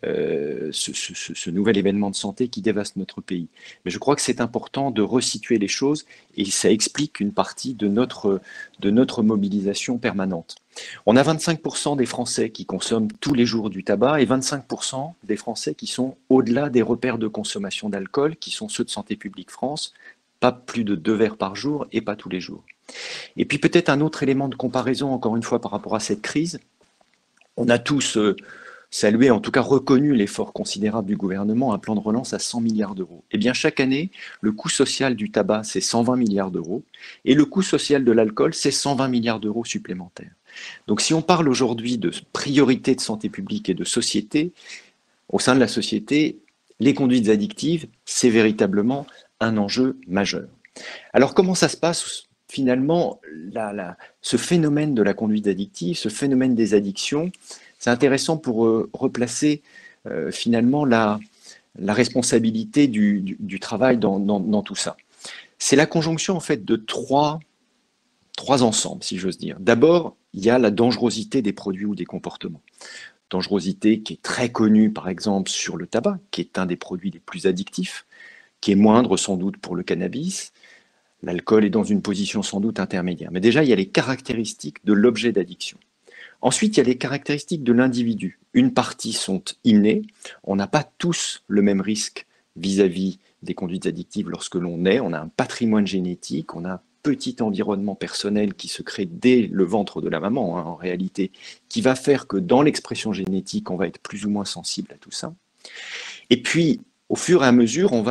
nouvel événement de santé qui dévaste notre pays. Mais je crois que c'est important de resituer les choses et ça explique une partie de notre mobilisation permanente. On a 25% des Français qui consomment tous les jours du tabac et 25% des Français qui sont au-delà des repères de consommation d'alcool, qui sont ceux de Santé publique France, pas plus de 2 verres par jour et pas tous les jours. Et puis peut-être un autre élément de comparaison, encore une fois, par rapport à cette crise. On a tous salué, en tout cas reconnu l'effort considérable du gouvernement, un plan de relance à 100 milliards d'euros. Eh bien, chaque année, le coût social du tabac, c'est 120 milliards d'euros, et le coût social de l'alcool, c'est 120 milliards d'euros supplémentaires. Donc, si on parle aujourd'hui de priorité de santé publique et de société, au sein de la société, les conduites addictives, c'est véritablement un enjeu majeur. Alors, comment ça se passe finalement, ce phénomène de la conduite addictive, ce phénomène des addictions, c'est intéressant pour replacer finalement la responsabilité du travail dans tout ça. C'est la conjonction en fait de trois ensembles, si j'ose dire. D'abord, il y a la dangerosité des produits ou des comportements. Dangerosité qui est très connue par exemple sur le tabac, qui est un des produits les plus addictifs, qui est moindre sans doute pour le cannabis. L'alcool est dans une position sans doute intermédiaire. Mais déjà, il y a les caractéristiques de l'objet d'addiction. Ensuite, il y a les caractéristiques de l'individu. Une partie sont innées. On n'a pas tous le même risque vis-à-vis des conduites addictives lorsque l'on naît. On a un patrimoine génétique, on a un petit environnement personnel qui se crée dès le ventre de la maman, en réalité, qui va faire que dans l'expression génétique, on va être plus ou moins sensible à tout ça. Et puis, au fur et à mesure, on va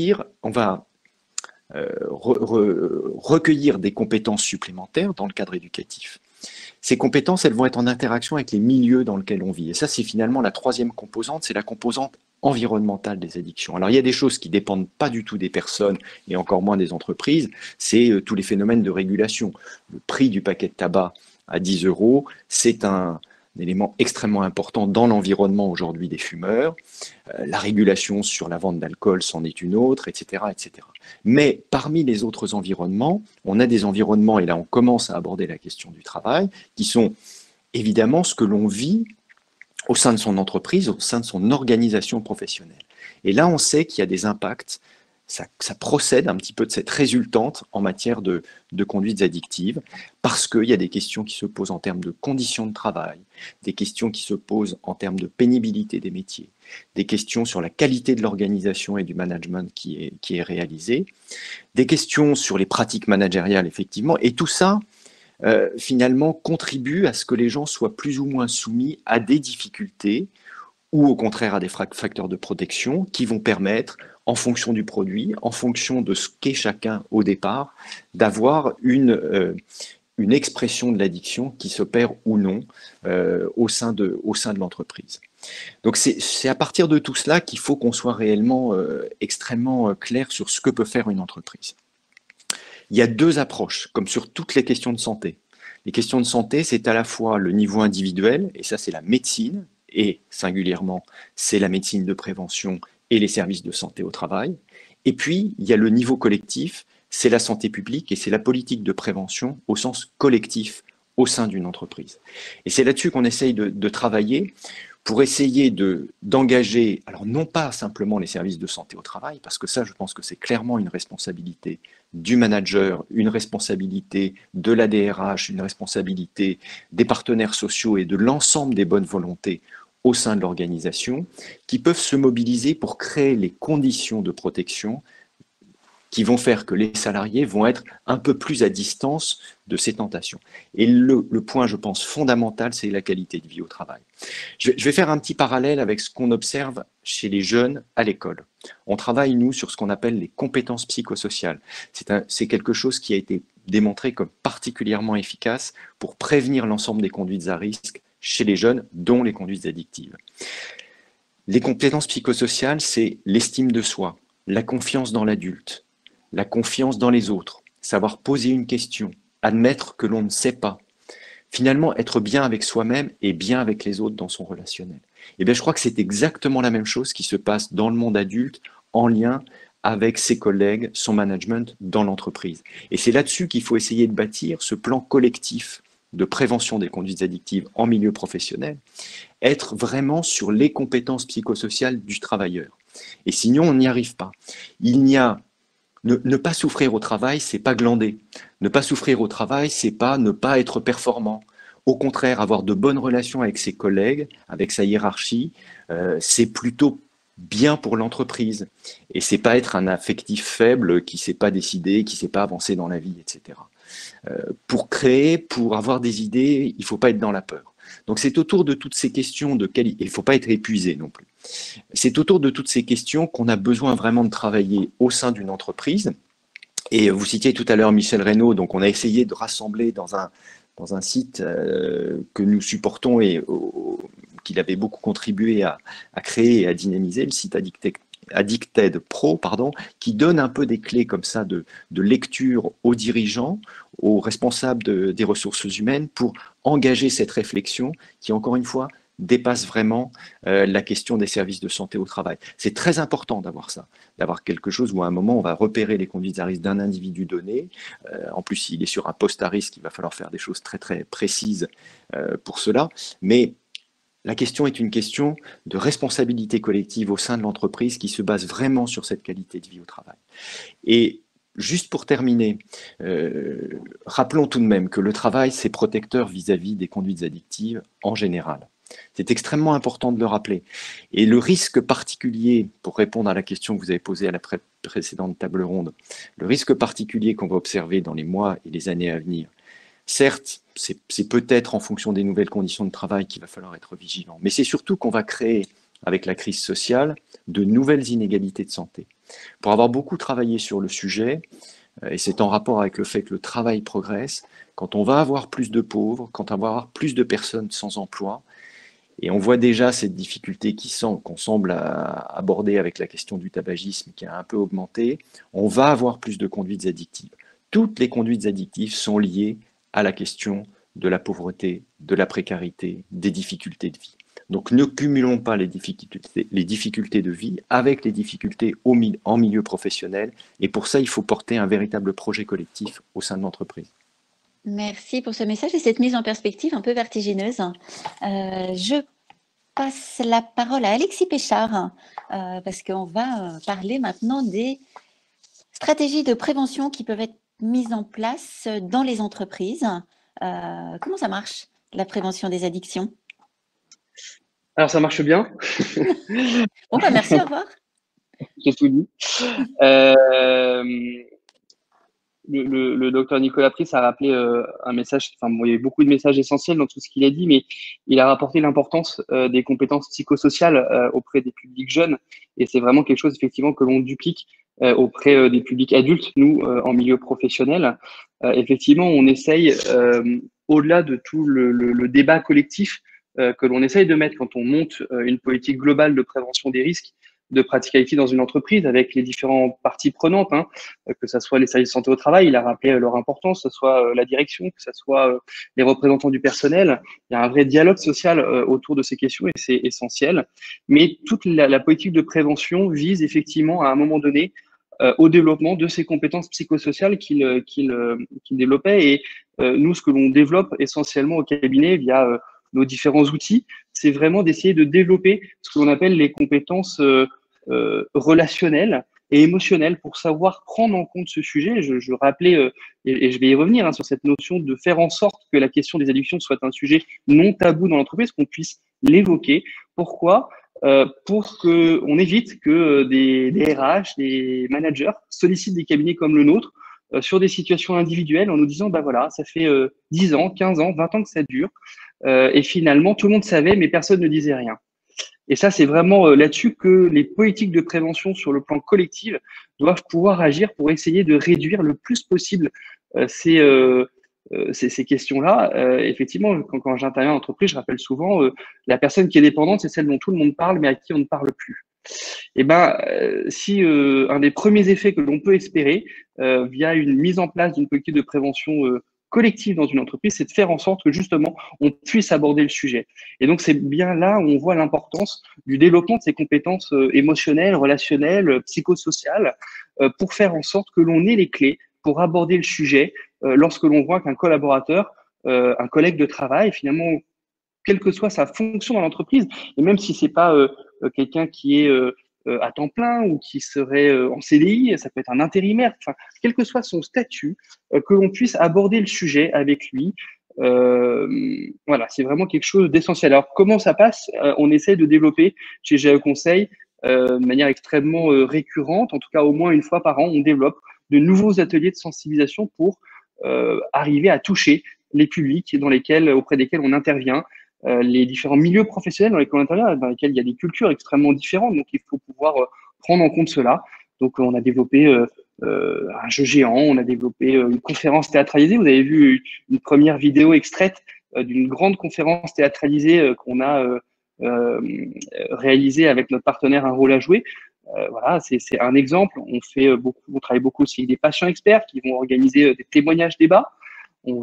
recueillir des compétences supplémentaires dans le cadre éducatif. Ces compétences, elles vont être en interaction avec les milieux dans lesquels on vit. Et ça, c'est finalement la troisième composante, c'est la composante environnementale des addictions. Alors, il y a des choses qui ne dépendent pas du tout des personnes et encore moins des entreprises, c'est tous les phénomènes de régulation. Le prix du paquet de tabac à 10 €, c'est un élément extrêmement important dans l'environnement aujourd'hui des fumeurs. La régulation sur la vente d'alcool, c'en est une autre, etc., etc. Mais parmi les autres environnements, on a des environnements, et là on commence à aborder la question du travail, qui sont évidemment ce que l'on vit au sein de son entreprise, au sein de son organisation professionnelle. Et là, on sait qu'il y a des impacts ça procède un petit peu de cette résultante en matière de conduites addictives, parce qu'il y a des questions qui se posent en termes de conditions de travail, des questions qui se posent en termes de pénibilité des métiers, des questions sur la qualité de l'organisation et du management qui est réalisé, des questions sur les pratiques managériales, effectivement, et tout ça, finalement, contribue à ce que les gens soient plus ou moins soumis à des difficultés ou au contraire à des facteurs de protection qui vont permettre, en fonction du produit, en fonction de ce qu'est chacun au départ, d'avoir une expression de l'addiction qui s'opère ou non au sein de l'entreprise. Donc c'est à partir de tout cela qu'il faut qu'on soit réellement extrêmement clair sur ce que peut faire une entreprise. Il y a deux approches, comme sur toutes les questions de santé. Les questions de santé, c'est à la fois le niveau individuel, et ça c'est la médecine, et singulièrement, c'est la médecine de prévention et les services de santé au travail. Et puis, il y a le niveau collectif, c'est la santé publique et c'est la politique de prévention au sens collectif au sein d'une entreprise. Et c'est là-dessus qu'on essaye de travailler pour essayer d'engager, alors non pas simplement les services de santé au travail, parce que ça, je pense que c'est clairement une responsabilité du manager, une responsabilité de la DRH, une responsabilité des partenaires sociaux et de l'ensemble des bonnes volontés au sein de l'organisation, qui peuvent se mobiliser pour créer les conditions de protection qui vont faire que les salariés vont être un peu plus à distance de ces tentations. Et le point, je pense, fondamental, c'est la qualité de vie au travail. Je vais faire un petit parallèle avec ce qu'on observe chez les jeunes à l'école. On travaille, nous, sur ce qu'on appelle les compétences psychosociales. C'est quelque chose qui a été démontré comme particulièrement efficace pour prévenir l'ensemble des conduites à risque chez les jeunes, dont les conduites addictives. Les compétences psychosociales, c'est l'estime de soi, la confiance dans l'adulte, la confiance dans les autres, savoir poser une question, admettre que l'on ne sait pas, finalement être bien avec soi-même et bien avec les autres dans son relationnel. Et bien, je crois que c'est exactement la même chose qui se passe dans le monde adulte en lien avec ses collègues, son management dans l'entreprise. Et c'est là-dessus qu'il faut essayer de bâtir ce plan collectif de prévention des conduites addictives en milieu professionnel, être vraiment sur les compétences psychosociales du travailleur. Et sinon, on n'y arrive pas. Ne pas souffrir au travail, c'est pas glander. Ne pas souffrir au travail, c'est pas ne pas être performant. Au contraire, avoir de bonnes relations avec ses collègues, avec sa hiérarchie, c'est plutôt bien pour l'entreprise. Et c'est pas être un affectif faible qui sait pas décider, qui sait pas avancer dans la vie, etc. Pour créer, pour avoir des idées, il faut pas être dans la peur. Donc c'est autour de toutes ces questions de qualité, il ne faut pas être épuisé non plus. C'est autour de toutes ces questions qu'on a besoin vraiment de travailler au sein d'une entreprise. Et vous citiez tout à l'heure Michel Reynaud, donc on a essayé de rassembler dans un site que nous supportons et qu'il avait beaucoup contribué à créer et à dynamiser, le site Addicted Pro, qui donne un peu des clés comme ça de lecture aux dirigeants, aux responsables des ressources humaines pour engager cette réflexion qui, encore une fois, dépasse vraiment la question des services de santé au travail. C'est très important d'avoir ça, d'avoir quelque chose où à un moment on va repérer les conduites à risque d'un individu donné. En plus, s'il est sur un poste à risque, il va falloir faire des choses très très précises pour cela. Mais la question est une question de responsabilité collective au sein de l'entreprise qui se base vraiment sur cette qualité de vie au travail. Et juste pour terminer, rappelons tout de même que le travail, c'est protecteur vis-à-vis des conduites addictives en général. C'est extrêmement important de le rappeler. Et le risque particulier, pour répondre à la question que vous avez posée à la précédente table ronde, le risque particulier qu'on va observer dans les mois et les années à venir, certes, c'est peut-être en fonction des nouvelles conditions de travail qu'il va falloir être vigilant, mais c'est surtout qu'on va créer, avec la crise sociale, de nouvelles inégalités de santé. Pour avoir beaucoup travaillé sur le sujet, et c'est en rapport avec le fait que le travail progresse, quand on va avoir plus de pauvres, quand on va avoir plus de personnes sans emploi, et on voit déjà cette difficulté qu'on semble aborder avec la question du tabagisme qui a un peu augmenté, on va avoir plus de conduites addictives. Toutes les conduites addictives sont liées à la question de la pauvreté, de la précarité, des difficultés de vie. Donc ne cumulons pas les difficultés de vie avec les difficultés en milieu professionnel. Et pour ça, il faut porter un véritable projet collectif au sein de l'entreprise. Merci pour ce message et cette mise en perspective un peu vertigineuse. Je passe la parole à Alexis Péchard parce qu'on va parler maintenant des stratégies de prévention qui peuvent être mises en place dans les entreprises. Comment ça marche, la prévention des addictions? Alors, ça marche bien. Bon, bah, merci, au revoir. J'ai tout dit. Le docteur Nicolas Pris a rappelé un message, enfin, bon, il y a eu beaucoup de messages essentiels dans tout ce qu'il a dit, mais il a rapporté l'importance des compétences psychosociales auprès des publics jeunes. Et c'est vraiment quelque chose, effectivement, que l'on duplique auprès des publics adultes, nous, en milieu professionnel. Effectivement, on essaye, au-delà de tout le débat collectif que l'on essaye de mettre quand on monte une politique globale de prévention des risques de pratique IT dans une entreprise avec les différentes parties prenantes, hein, que ce soit les services de santé au travail, il a rappelé leur importance, que ce soit la direction, que ce soit les représentants du personnel. Il y a un vrai dialogue social autour de ces questions et c'est essentiel. Mais toute la politique de prévention vise effectivement à un moment donné au développement de ces compétences psychosociales qu'il développait. Et nous, ce que l'on développe essentiellement au cabinet via nos différents outils, c'est vraiment d'essayer de développer ce que l'on appelle les compétences relationnelles et émotionnelles pour savoir prendre en compte ce sujet. Je rappelais, et je vais y revenir, hein, sur cette notion de faire en sorte que la question des addictions soit un sujet non tabou dans l'entreprise, qu'on puisse l'évoquer. Pourquoi ? Pour qu'on évite que des RH, des managers sollicitent des cabinets comme le nôtre sur des situations individuelles en nous disant, bah voilà, ça fait 10 ans, 15 ans, 20 ans que ça dure, et finalement, tout le monde savait, mais personne ne disait rien. Et ça, c'est vraiment là-dessus que les politiques de prévention sur le plan collectif doivent pouvoir agir pour essayer de réduire le plus possible ces questions-là. Effectivement, quand j'interviens en entreprise, je rappelle souvent, la personne qui est dépendante, c'est celle dont tout le monde parle, mais à qui on ne parle plus. Et ben, si un des premiers effets que l'on peut espérer via une mise en place d'une politique de prévention collective dans une entreprise, c'est de faire en sorte que justement on puisse aborder le sujet. Et donc c'est bien là où on voit l'importance du développement de ces compétences émotionnelles, relationnelles, psychosociales, pour faire en sorte que l'on ait les clés pour aborder le sujet lorsque l'on voit qu'un collaborateur, un collègue de travail, finalement, quelle que soit sa fonction dans l'entreprise, et même si c'est pas quelqu'un qui est à temps plein ou qui serait en CDI, ça peut être un intérimaire, enfin, quel que soit son statut, que l'on puisse aborder le sujet avec lui. Voilà, c'est vraiment quelque chose d'essentiel. Alors, comment ça passe? On essaie de développer chez GE Conseil de manière extrêmement récurrente, en tout cas au moins une fois par an, on développe de nouveaux ateliers de sensibilisation pour arriver à toucher les publics auprès desquels on intervient, les différents milieux professionnels dans lesquels on intervient, dans lesquels il y a des cultures extrêmement différentes, donc il faut pouvoir prendre en compte cela. Donc on a développé un jeu géant, on a développé une conférence théâtralisée. Vous avez vu une première vidéo extraite d'une grande conférence théâtralisée qu'on a réalisée avec notre partenaire Un Rôle à Jouer. Voilà, c'est un exemple. On travaille beaucoup aussi avec des patients experts qui vont organiser des témoignages débats. On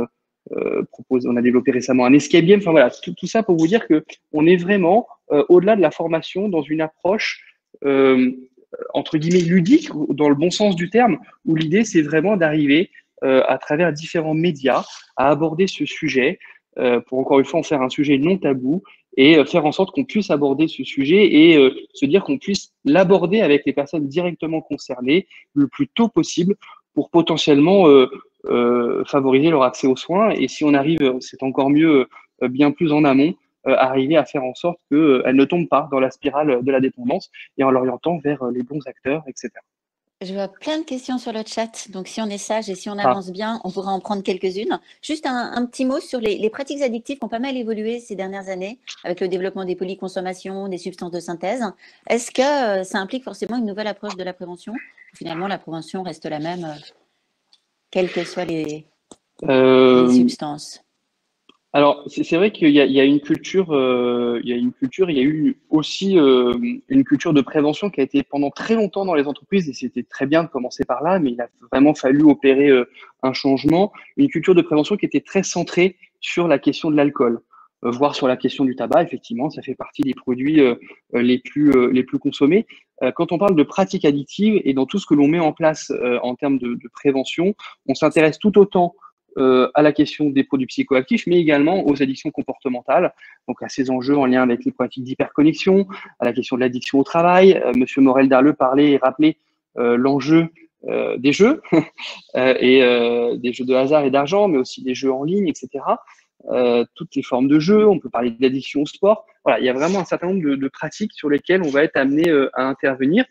a développé récemment un escape game. Enfin voilà, tout ça pour vous dire que on est vraiment au-delà de la formation dans une approche entre guillemets ludique, dans le bon sens du terme, où l'idée c'est vraiment d'arriver à travers différents médias à aborder ce sujet pour encore une fois en faire un sujet non tabou et faire en sorte qu'on puisse aborder ce sujet et se dire qu'on puisse l'aborder avec les personnes directement concernées le plus tôt possible pour potentiellement favoriser leur accès aux soins. Et si on arrive, c'est encore mieux, bien plus en amont, arriver à faire en sorte qu'elles ne tombent pas dans la spirale de la dépendance et en l'orientant vers les bons acteurs, etc. Je vois plein de questions sur le chat, donc si on est sage et si on avance bien, on pourra en prendre quelques-unes. Juste un petit mot sur les pratiques addictives qui ont pas mal évolué ces dernières années avec le développement des polyconsommations, des substances de synthèse. Est-ce que ça implique forcément une nouvelle approche de la prévention? Finalement, la prévention reste la même, quelles que soient les substances. Alors, c'est vrai qu'il y a une culture, il y a eu aussi une culture de prévention qui a été pendant très longtemps dans les entreprises, et c'était très bien de commencer par là, mais il a vraiment fallu opérer un changement. Une culture de prévention qui était très centrée sur la question de l'alcool, voire sur la question du tabac. Effectivement, ça fait partie des produits les plus consommés. Quand on parle de pratiques addictives et dans tout ce que l'on met en place en termes de prévention, on s'intéresse tout autant à la question des produits psychoactifs, mais également aux addictions comportementales, donc à ces enjeux en lien avec les pratiques d'hyperconnexion, à la question de l'addiction au travail. Monsieur Morel-Darleux parlait et rappelait l'enjeu des jeux et des jeux de hasard et d'argent, mais aussi des jeux en ligne, etc. Toutes les formes de jeux, on peut parler d'addiction au sport. Voilà, il y a vraiment un certain nombre de pratiques sur lesquelles on va être amené à intervenir.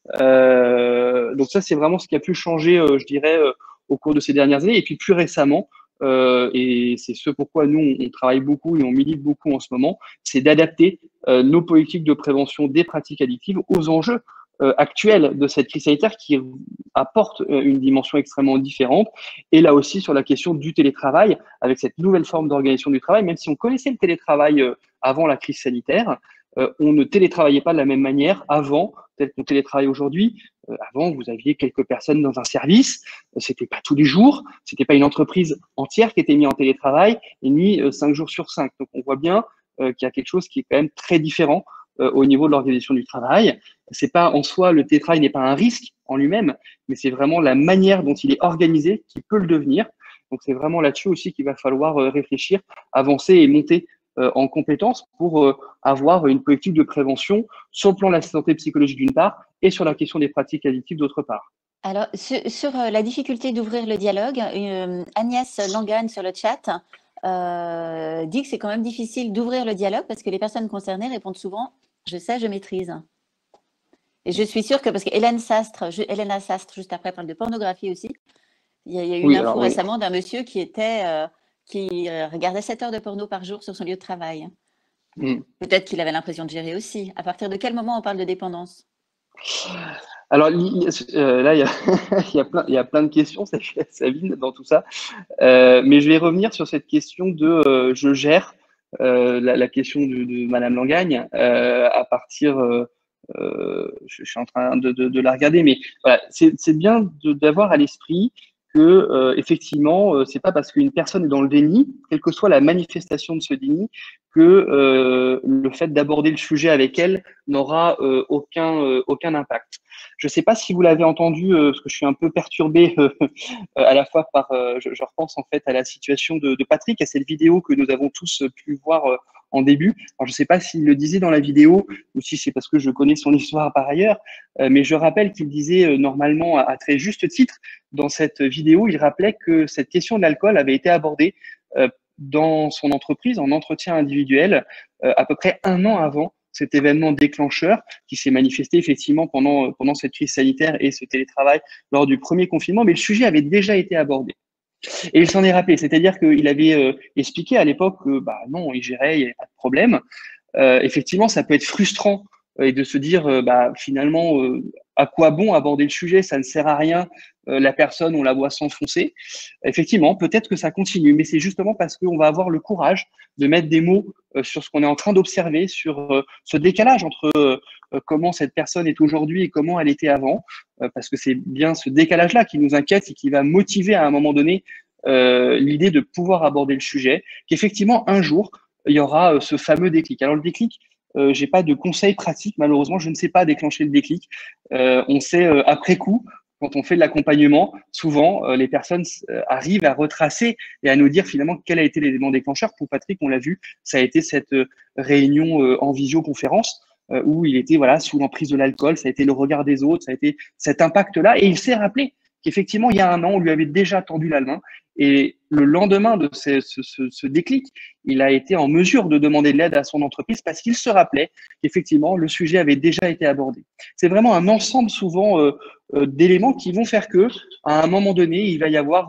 Donc ça, c'est vraiment ce qui a pu changer, je dirais, au cours de ces dernières années. Et puis plus récemment, et c'est ce pourquoi nous, on travaille beaucoup et on milite beaucoup en ce moment, c'est d'adapter nos politiques de prévention des pratiques addictives aux enjeux actuels de cette crise sanitaire qui apporte une dimension extrêmement différente. Et là aussi, sur la question du télétravail, avec cette nouvelle forme d'organisation du travail, même si on connaissait le télétravail avant la crise sanitaire, on ne télétravaillait pas de la même manière avant, tel qu'on télétravaille aujourd'hui. Avant, vous aviez quelques personnes dans un service, c'était pas tous les jours, c'était pas une entreprise entière qui était mise en télétravail et ni 5 jours sur 5. Donc on voit bien qu'il y a quelque chose qui est quand même très différent au niveau de l'organisation du travail. C'est pas en soi, le télétravail n'est pas un risque en lui-même, mais c'est vraiment la manière dont il est organisé qui peut le devenir. Donc c'est vraiment là-dessus aussi qu'il va falloir réfléchir, avancer et monter en compétences pour avoir une politique de prévention sur le plan de la santé psychologique d'une part et sur la question des pratiques addictives d'autre part. Alors, sur la difficulté d'ouvrir le dialogue, Agnès Langan sur le chat dit que c'est quand même difficile d'ouvrir le dialogue parce que les personnes concernées répondent souvent « je sais, je maîtrise ». Et je suis sûre que, parce que Hélène Sastre, juste après, parle de pornographie aussi. Il y a eu une info récemment d'un monsieur qui regardait 7 heures de porno par jour sur son lieu de travail. Peut-être qu'il avait l'impression de gérer aussi. À partir de quel moment on parle de dépendance? Alors là, il y a plein de questions, Sabine, dans tout ça. Mais je vais revenir sur cette question de je gère, la question de Madame Langagne, à partir… je suis en train de la regarder, mais voilà, c'est bien d'avoir à l'esprit que effectivement, c'est pas parce qu'une personne est dans le déni, quelle que soit la manifestation de ce déni, que le fait d'aborder le sujet avec elle n'aura aucun impact. Je ne sais pas si vous l'avez entendu, parce que je suis un peu perturbé à la fois par, je repense en fait à la situation de Patrick, à cette vidéo que nous avons tous pu voir en début. Alors, je ne sais pas s'il le disait dans la vidéo ou si c'est parce que je connais son histoire par ailleurs, mais je rappelle qu'il disait normalement à très juste titre dans cette vidéo, il rappelait que cette question de l'alcool avait été abordée dans son entreprise en entretien individuel à peu près 1 an avant cet événement déclencheur qui s'est manifesté effectivement pendant cette crise sanitaire et ce télétravail lors du premier confinement, mais le sujet avait déjà été abordé. Et il s'en est rappelé, c'est-à-dire qu'il avait expliqué à l'époque que non, il gérait, il n'y avait pas de problème. Effectivement, ça peut être frustrant et de se dire finalement à quoi bon aborder le sujet, ça ne sert à rien, la personne on la voit s'enfoncer. Effectivement, peut-être que ça continue, mais c'est justement parce qu'on va avoir le courage de mettre des mots sur ce qu'on est en train d'observer, sur ce décalage entre comment cette personne est aujourd'hui et comment elle était avant, parce que c'est bien ce décalage-là qui nous inquiète et qui va motiver à un moment donné l'idée de pouvoir aborder le sujet, qu'effectivement un jour il y aura ce fameux déclic. Alors le déclic, j'ai pas de conseils pratiques, malheureusement, je ne sais pas déclencher le déclic. On sait après coup, quand on fait de l'accompagnement, souvent les personnes arrivent à retracer et à nous dire finalement quel a été l'élément déclencheur. Pour Patrick, on l'a vu, ça a été cette réunion en visioconférence où il était sous l'emprise de l'alcool, ça a été le regard des autres, ça a été cet impact-là, et il s'est rappelé qu'effectivement, il y a 1 an, on lui avait déjà tendu la main. Et le lendemain de ce déclic, il a été en mesure de demander de l'aide à son entreprise parce qu'il se rappelait qu'effectivement, le sujet avait déjà été abordé. C'est vraiment un ensemble souvent d'éléments qui vont faire que, à un moment donné, il va y avoir,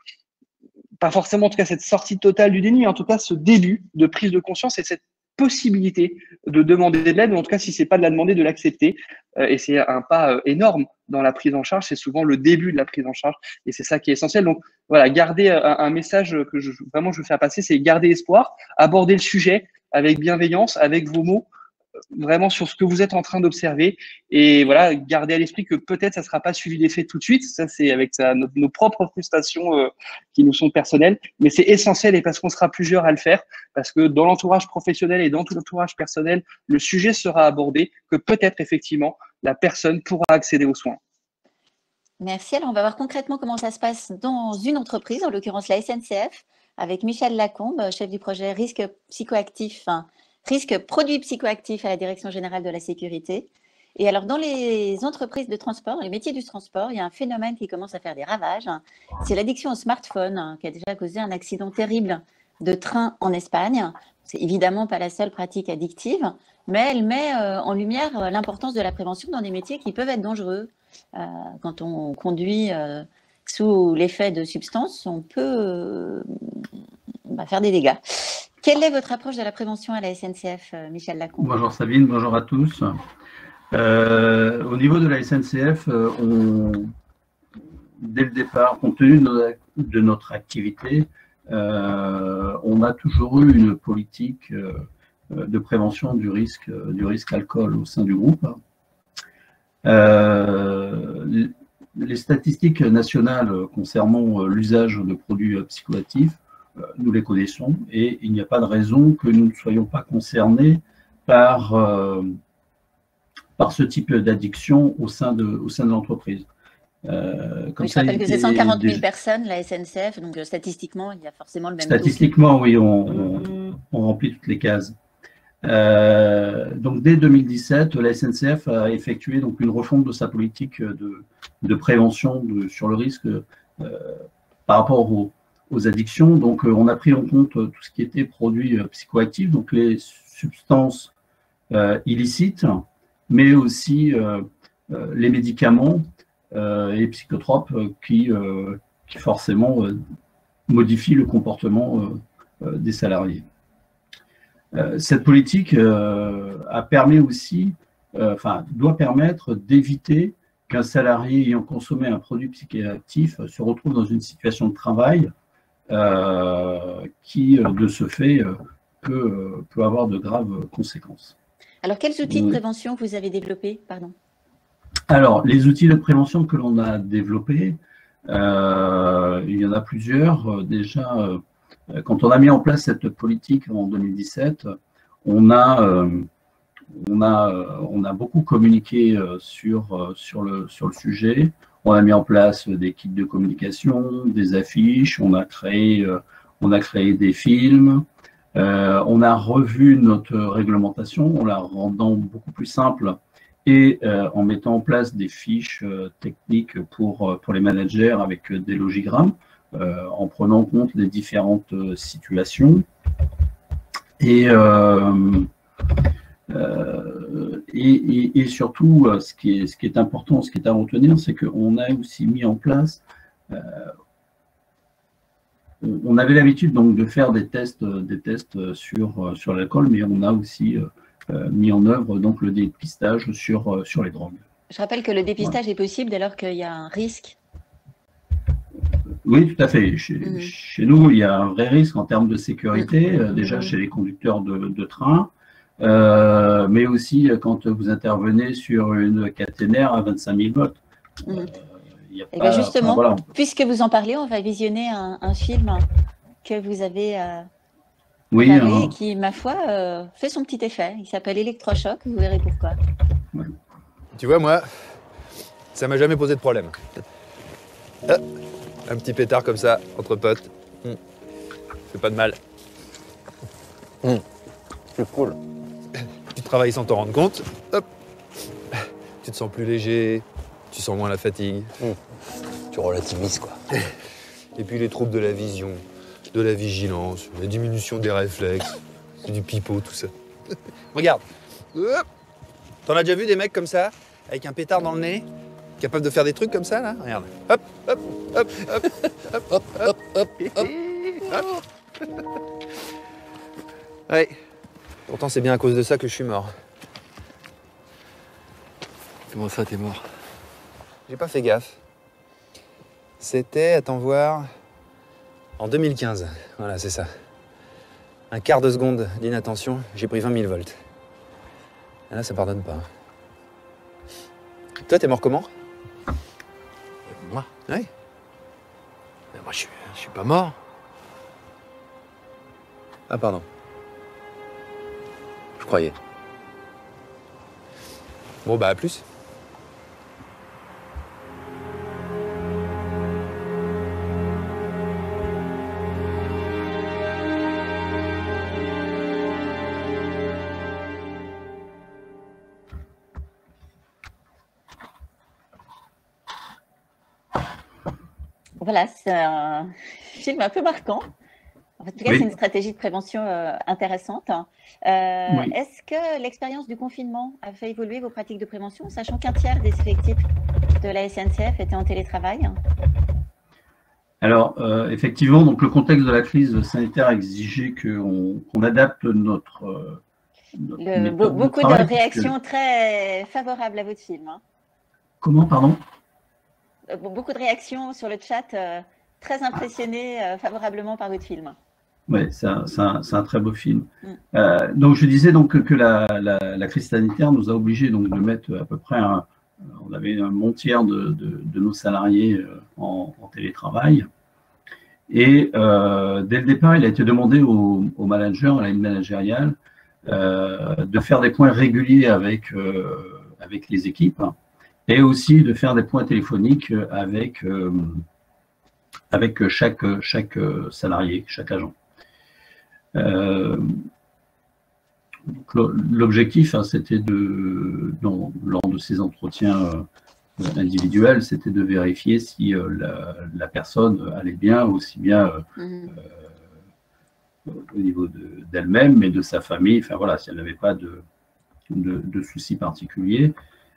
pas forcément en tout cas cette sortie totale du déni, mais en tout cas ce début de prise de conscience et cette possibilité de demander de l'aide, ou en tout cas si c'est pas de la demander, de l'accepter. Et c'est un pas énorme dans la prise en charge, c'est souvent le début de la prise en charge et c'est ça qui est essentiel. Donc voilà, garder un message que je veux faire passer, c'est garder espoir, aborder le sujet avec bienveillance, avec vos mots, vraiment sur ce que vous êtes en train d'observer et voilà, garder à l'esprit que peut-être ça ne sera pas suivi d'effet tout de suite, ça c'est avec nos propres frustrations qui nous sont personnelles, mais c'est essentiel et parce qu'on sera plusieurs à le faire, parce que dans l'entourage professionnel et dans tout l'entourage personnel, le sujet sera abordé, que peut-être effectivement la personne pourra accéder aux soins. Merci. Alors, on va voir concrètement comment ça se passe dans une entreprise, en l'occurrence la SNCF, avec Michel Lacombe, chef du projet risque produits psychoactifs à la Direction générale de la sécurité. Et alors, dans les entreprises de transport, les métiers du transport, il y a un phénomène qui commence à faire des ravages. C'est l'addiction au smartphone, qui a déjà causé un accident terrible de train en Espagne. C'est évidemment pas la seule pratique addictive, mais elle met en lumière l'importance de la prévention dans des métiers qui peuvent être dangereux. Quand on conduit sous l'effet de substances, on peut faire des dégâts. Quelle est votre approche de la prévention à la SNCF, Michel Lacombe? Bonjour Sabine, bonjour à tous. Au niveau de la SNCF, dès le départ, compte tenu de notre activité, on a toujours eu une politique de prévention du risque alcool au sein du groupe. Les statistiques nationales concernant l'usage de produits psychoactifs, nous les connaissons et il n'y a pas de raison que nous ne soyons pas concernés par ce type d'addiction au sein de l'entreprise. Oui, je rappelle que c'est 140 000 personnes, la SNCF, donc statistiquement, il y a forcément le même Statistiquement, oui, on remplit toutes les cases. Donc, dès 2017, la SNCF a effectué donc, une refonte de sa politique de prévention sur le risque par rapport aux addictions. Donc, on a pris en compte tout ce qui était produits psychoactifs, donc les substances illicites, mais aussi les médicaments et psychotropes qui forcément modifient le comportement des salariés. Cette politique a permis aussi, doit permettre d'éviter qu'un salarié ayant consommé un produit psychoactif se retrouve dans une situation de travail qui, de ce fait, peut avoir de graves conséquences. Alors, quels outils de prévention vous avez développés? Pardon. Alors, les outils de prévention que l'on a développés, il y en a plusieurs. Déjà, quand on a mis en place cette politique en 2017, on a beaucoup communiqué sur le sujet. On a mis en place des kits de communication, des affiches, on a créé des films. On a revu notre réglementation en la rendant beaucoup plus simple et en mettant en place des fiches techniques pour les managers avec des logigrammes, en prenant en compte les différentes situations. Et surtout, ce qui est important, ce qui est à retenir, c'est qu'on a aussi mis en place, on avait l'habitude donc de faire des tests sur l'alcool, mais on a aussi mis en œuvre donc le dépistage sur les drogues. Je rappelle que le dépistage est possible dès lors qu'il y a un risque. Oui, tout à fait. Chez nous, il y a un vrai risque en termes de sécurité, déjà chez les conducteurs de train, mais aussi quand vous intervenez sur une caténaire à 25 000 volts. Et bien justement, voilà. Puisque vous en parlez, on va visionner un film que vous avez préparé et qui, ma foi, fait son petit effet. Il s'appelle Électrochoc, vous verrez pourquoi. Ouais. Tu vois, moi, ça m'a jamais posé de problème. Un petit pétard comme ça, entre potes, c'est pas de mal. C'est cool. Tu travailles sans t'en rendre compte, hop, tu te sens plus léger, tu sens moins la fatigue. Tu relativises, quoi. Et puis les troubles de la vision, de la vigilance, la diminution des réflexes, du pipeau, tout ça. Regarde. T'en as déjà vu des mecs comme ça, avec un pétard dans le nez, capables de faire des trucs comme ça, là? Regarde. Hop, hop, hop, hop, hop, hop, hop, hop, hop. Ouais. Pourtant, c'est bien à cause de ça que je suis mort. Comment ça, t'es mort? J'ai pas fait gaffe. C'était, à t'en voir, en 2015. Voilà, c'est ça. Un quart de seconde d'inattention, j'ai pris 20 000 volts. Et là, ça pardonne pas. Toi, t'es mort comment? Moi? Ouais. Mais moi, je suis pas mort. Ah, pardon. Je croyais. Bon, bah, à plus. Voilà, c'est un film un peu marquant. En tout cas, Oui. c'est une stratégie de prévention intéressante. Oui. Est-ce que l'expérience du confinement a fait évoluer vos pratiques de prévention, sachant qu'un tiers des effectifs de la SNCF étaient en télétravail? Alors, effectivement, donc le contexte de la crise sanitaire a exigé qu'on adapte notre méthode de Beaucoup travail, de réactions très favorables à votre film. Hein. Comment, pardon? Beaucoup de réactions sur le chat, très impressionnées favorablement par votre film. Oui, c'est un très beau film. Donc, je disais donc que la crise sanitaire nous a obligés donc, de mettre à peu près on avait un bon tiers de nos salariés en télétravail. Et dès le départ, il a été demandé aux managers, à la ligne managériale, de faire des points réguliers avec les équipes et aussi de faire des points téléphoniques avec chaque salarié, chaque agent. L'objectif, hein, c'était lors de ces entretiens individuels, c'était de vérifier si la personne allait bien, aussi bien au niveau d'elle-même, mais de sa famille, enfin voilà, si elle n'avait pas de soucis particuliers.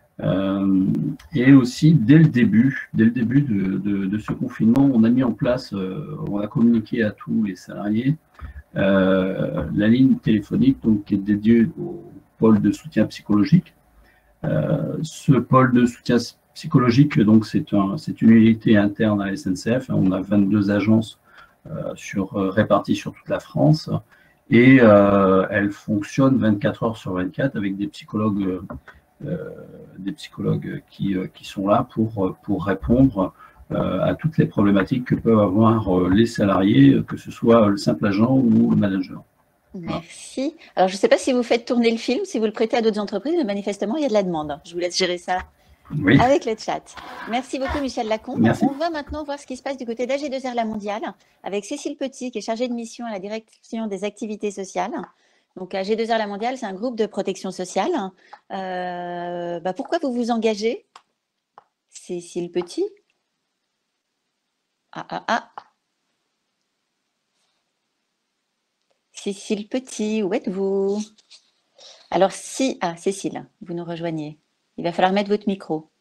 Et aussi, dès le début de ce confinement, on a mis en place, on a communiqué à tous les salariés la ligne téléphonique donc, qui est dédiée au pôle de soutien psychologique. Ce pôle de soutien psychologique, donc, c'est une unité interne à la SNCF. On a 22 agences réparties sur toute la France et elle fonctionne 24 heures sur 24 avec des psychologues qui sont là pour répondre à toutes les problématiques que peuvent avoir les salariés, que ce soit le simple agent ou le manager. Merci. Alors, je ne sais pas si vous faites tourner le film, si vous le prêtez à d'autres entreprises, mais manifestement, il y a de la demande. Je vous laisse gérer ça avec le chat. Merci beaucoup, Michel Lacombe. Merci. On va maintenant voir ce qui se passe du côté d'AG2R La Mondiale, avec Cécile Petit, qui est chargée de mission à la direction des activités sociales. Donc, AG2R La Mondiale, c'est un groupe de protection sociale. Pourquoi vous vous engagez, Cécile Petit? Cécile Petit, où êtes-vous? Alors, Cécile, vous nous rejoignez. Il va falloir mettre votre micro.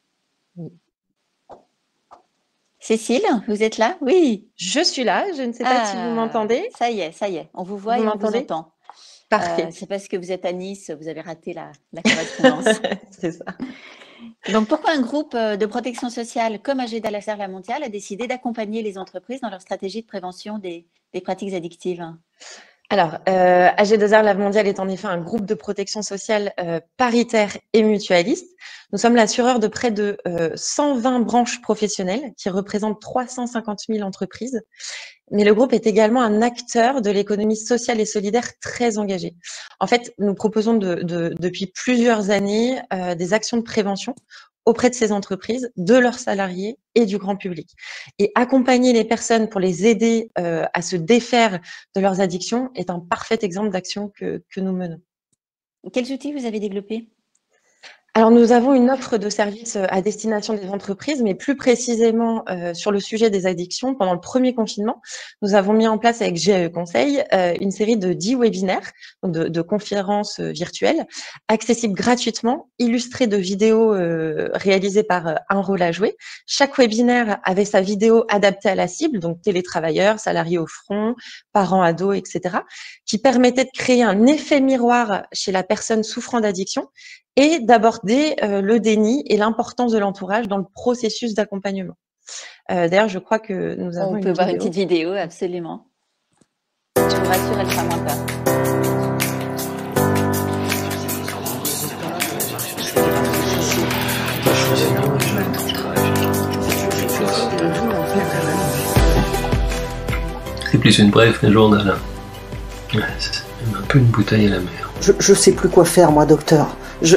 Cécile, vous êtes là? Oui. Je suis là, je ne sais pas si vous m'entendez. Ça y est, on vous voit et on vous entend. Parfait. C'est parce que vous êtes à Nice, vous avez raté la correspondance. C'est ça. Donc, pourquoi un groupe de protection sociale comme AG2R La Mondiale a décidé d'accompagner les entreprises dans leur stratégie de prévention des pratiques addictives? Alors, AG2R La Mondiale est en effet un groupe de protection sociale paritaire et mutualiste. Nous sommes l'assureur de près de 120 branches professionnelles qui représentent 350 000 entreprises. Mais le groupe est également un acteur de l'économie sociale et solidaire très engagé. En fait, nous proposons depuis plusieurs années des actions de prévention auprès de ces entreprises, de leurs salariés et du grand public. Et accompagner les personnes pour les aider à se défaire de leurs addictions est un parfait exemple d'action que nous menons. Quels outils vous avez développés? Alors, nous avons une offre de services à destination des entreprises, mais plus précisément sur le sujet des addictions. Pendant le premier confinement, nous avons mis en place avec GAE Conseil une série de 10 webinaires, donc de conférences virtuelles, accessibles gratuitement, illustrées de vidéos réalisées par Un rôle à jouer. Chaque webinaire avait sa vidéo adaptée à la cible, donc télétravailleurs, salariés au front, parents, ados, etc., qui permettait de créer un effet miroir chez la personne souffrant d'addiction et d'aborder le déni et l'importance de l'entourage dans le processus d'accompagnement. D'ailleurs, je crois que nous avons On peut voir une petite vidéo, absolument. Je vous rassure, elle sera moins peur. C'est plus une brève qu'un journal. Ouais, c'est un peu une bouteille à la mer. Je sais plus quoi faire, moi, docteur.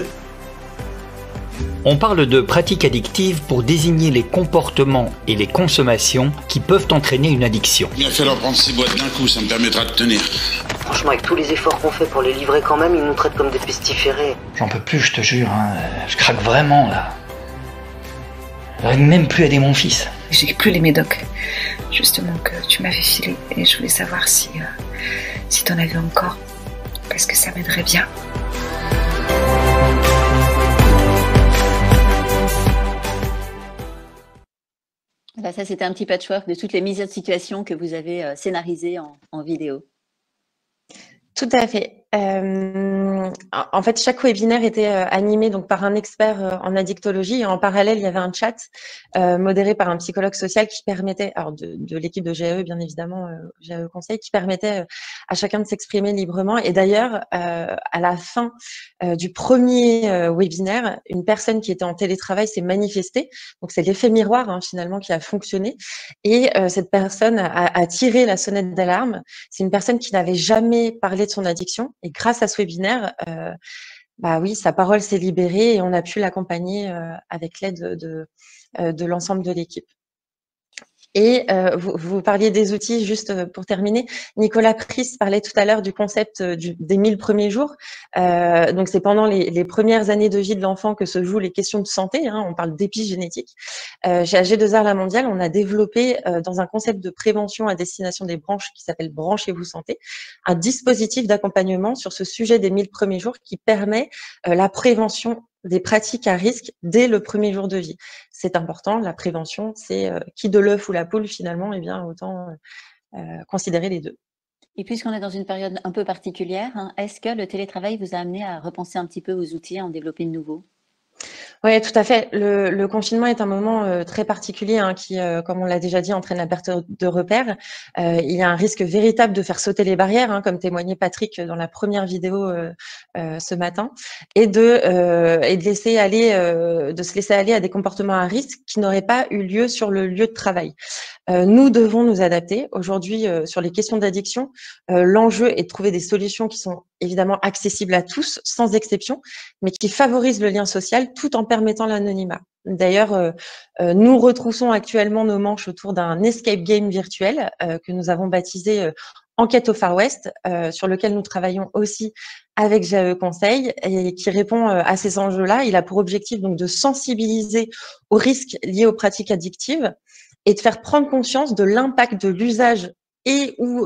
On parle de pratiques addictives pour désigner les comportements et les consommations qui peuvent entraîner une addiction. Il va falloir prendre ces boîtes d'un coup, ça me permettra de tenir. Franchement, avec tous les efforts qu'on fait pour les livrer quand même, ils nous traitent comme des pestiférés. J'en peux plus, je te jure, hein. Je craque vraiment là. J'arrive même plus à aider mon fils. J'ai plus les médocs, justement, que tu m'avais filé. Et je voulais savoir si t'en avais encore. Parce que ça m'aiderait bien. Voilà, ça, c'était un petit patchwork de toutes les mises en situation que vous avez scénarisées en vidéo. Tout à fait. En fait, chaque webinaire était animé donc par un expert en addictologie et en parallèle, il y avait un chat modéré par un psychologue social qui permettait, alors de l'équipe de GAE bien évidemment, GAE Conseil, qui permettait à chacun de s'exprimer librement. Et d'ailleurs, à la fin du premier webinaire, une personne qui était en télétravail s'est manifestée. Donc c'est l'effet miroir hein, finalement qui a fonctionné. Et cette personne a tiré la sonnette d'alarme. C'est une personne qui n'avait jamais parlé de son addiction. Et grâce à ce webinaire, bah oui, sa parole s'est libérée et on a pu l'accompagner avec l'aide de l'ensemble de l'équipe. Et vous parliez des outils, juste pour terminer. Nicolas Price parlait tout à l'heure du concept des 1000 premiers jours. Donc, c'est pendant les premières années de vie de l'enfant que se jouent les questions de santé. Hein, on parle d'épigénétique. Chez AG2R La Mondiale, on a développé, dans un concept de prévention à destination des branches qui s'appelle Branchez-vous santé, un dispositif d'accompagnement sur ce sujet des 1000 premiers jours qui permet la prévention des pratiques à risque dès le premier jour de vie. C'est important, la prévention, c'est qui de l'œuf ou la poule finalement, eh bien autant considérer les deux. Et puisqu'on est dans une période un peu particulière, hein, est-ce que le télétravail vous a amené à repenser un petit peu aux outils, à en développer de nouveaux? Oui, tout à fait. Le confinement est un moment très particulier hein, qui, comme on l'a déjà dit, entraîne la perte de repères. Il y a un risque véritable de faire sauter les barrières, hein, comme témoignait Patrick dans la première vidéo ce matin, et de laisser aller, de se laisser aller à des comportements à risque qui n'auraient pas eu lieu sur le lieu de travail. Nous devons nous adapter. Aujourd'hui, sur les questions d'addiction, l'enjeu est de trouver des solutions qui sont évidemment accessibles à tous, sans exception, mais qui favorisent le lien social tout en permettant l'anonymat. D'ailleurs, nous retroussons actuellement nos manches autour d'un escape game virtuel que nous avons baptisé Enquête au Far West, sur lequel nous travaillons aussi avec GAE Conseil et qui répond à ces enjeux-là. Il a pour objectif donc de sensibiliser aux risques liés aux pratiques addictives et de faire prendre conscience de l'impact de l'usage et ou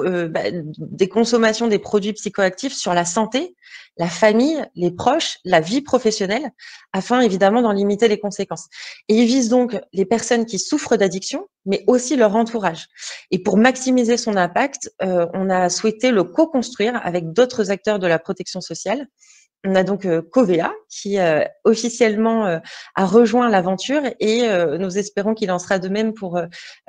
des consommations des produits psychoactifs sur la santé, la famille, les proches, la vie professionnelle, afin évidemment d'en limiter les conséquences. Et il vise donc les personnes qui souffrent d'addiction, mais aussi leur entourage. Et pour maximiser son impact, on a souhaité le co-construire avec d'autres acteurs de la protection sociale. On a donc Covea qui officiellement a rejoint l'aventure et nous espérons qu'il en sera de même pour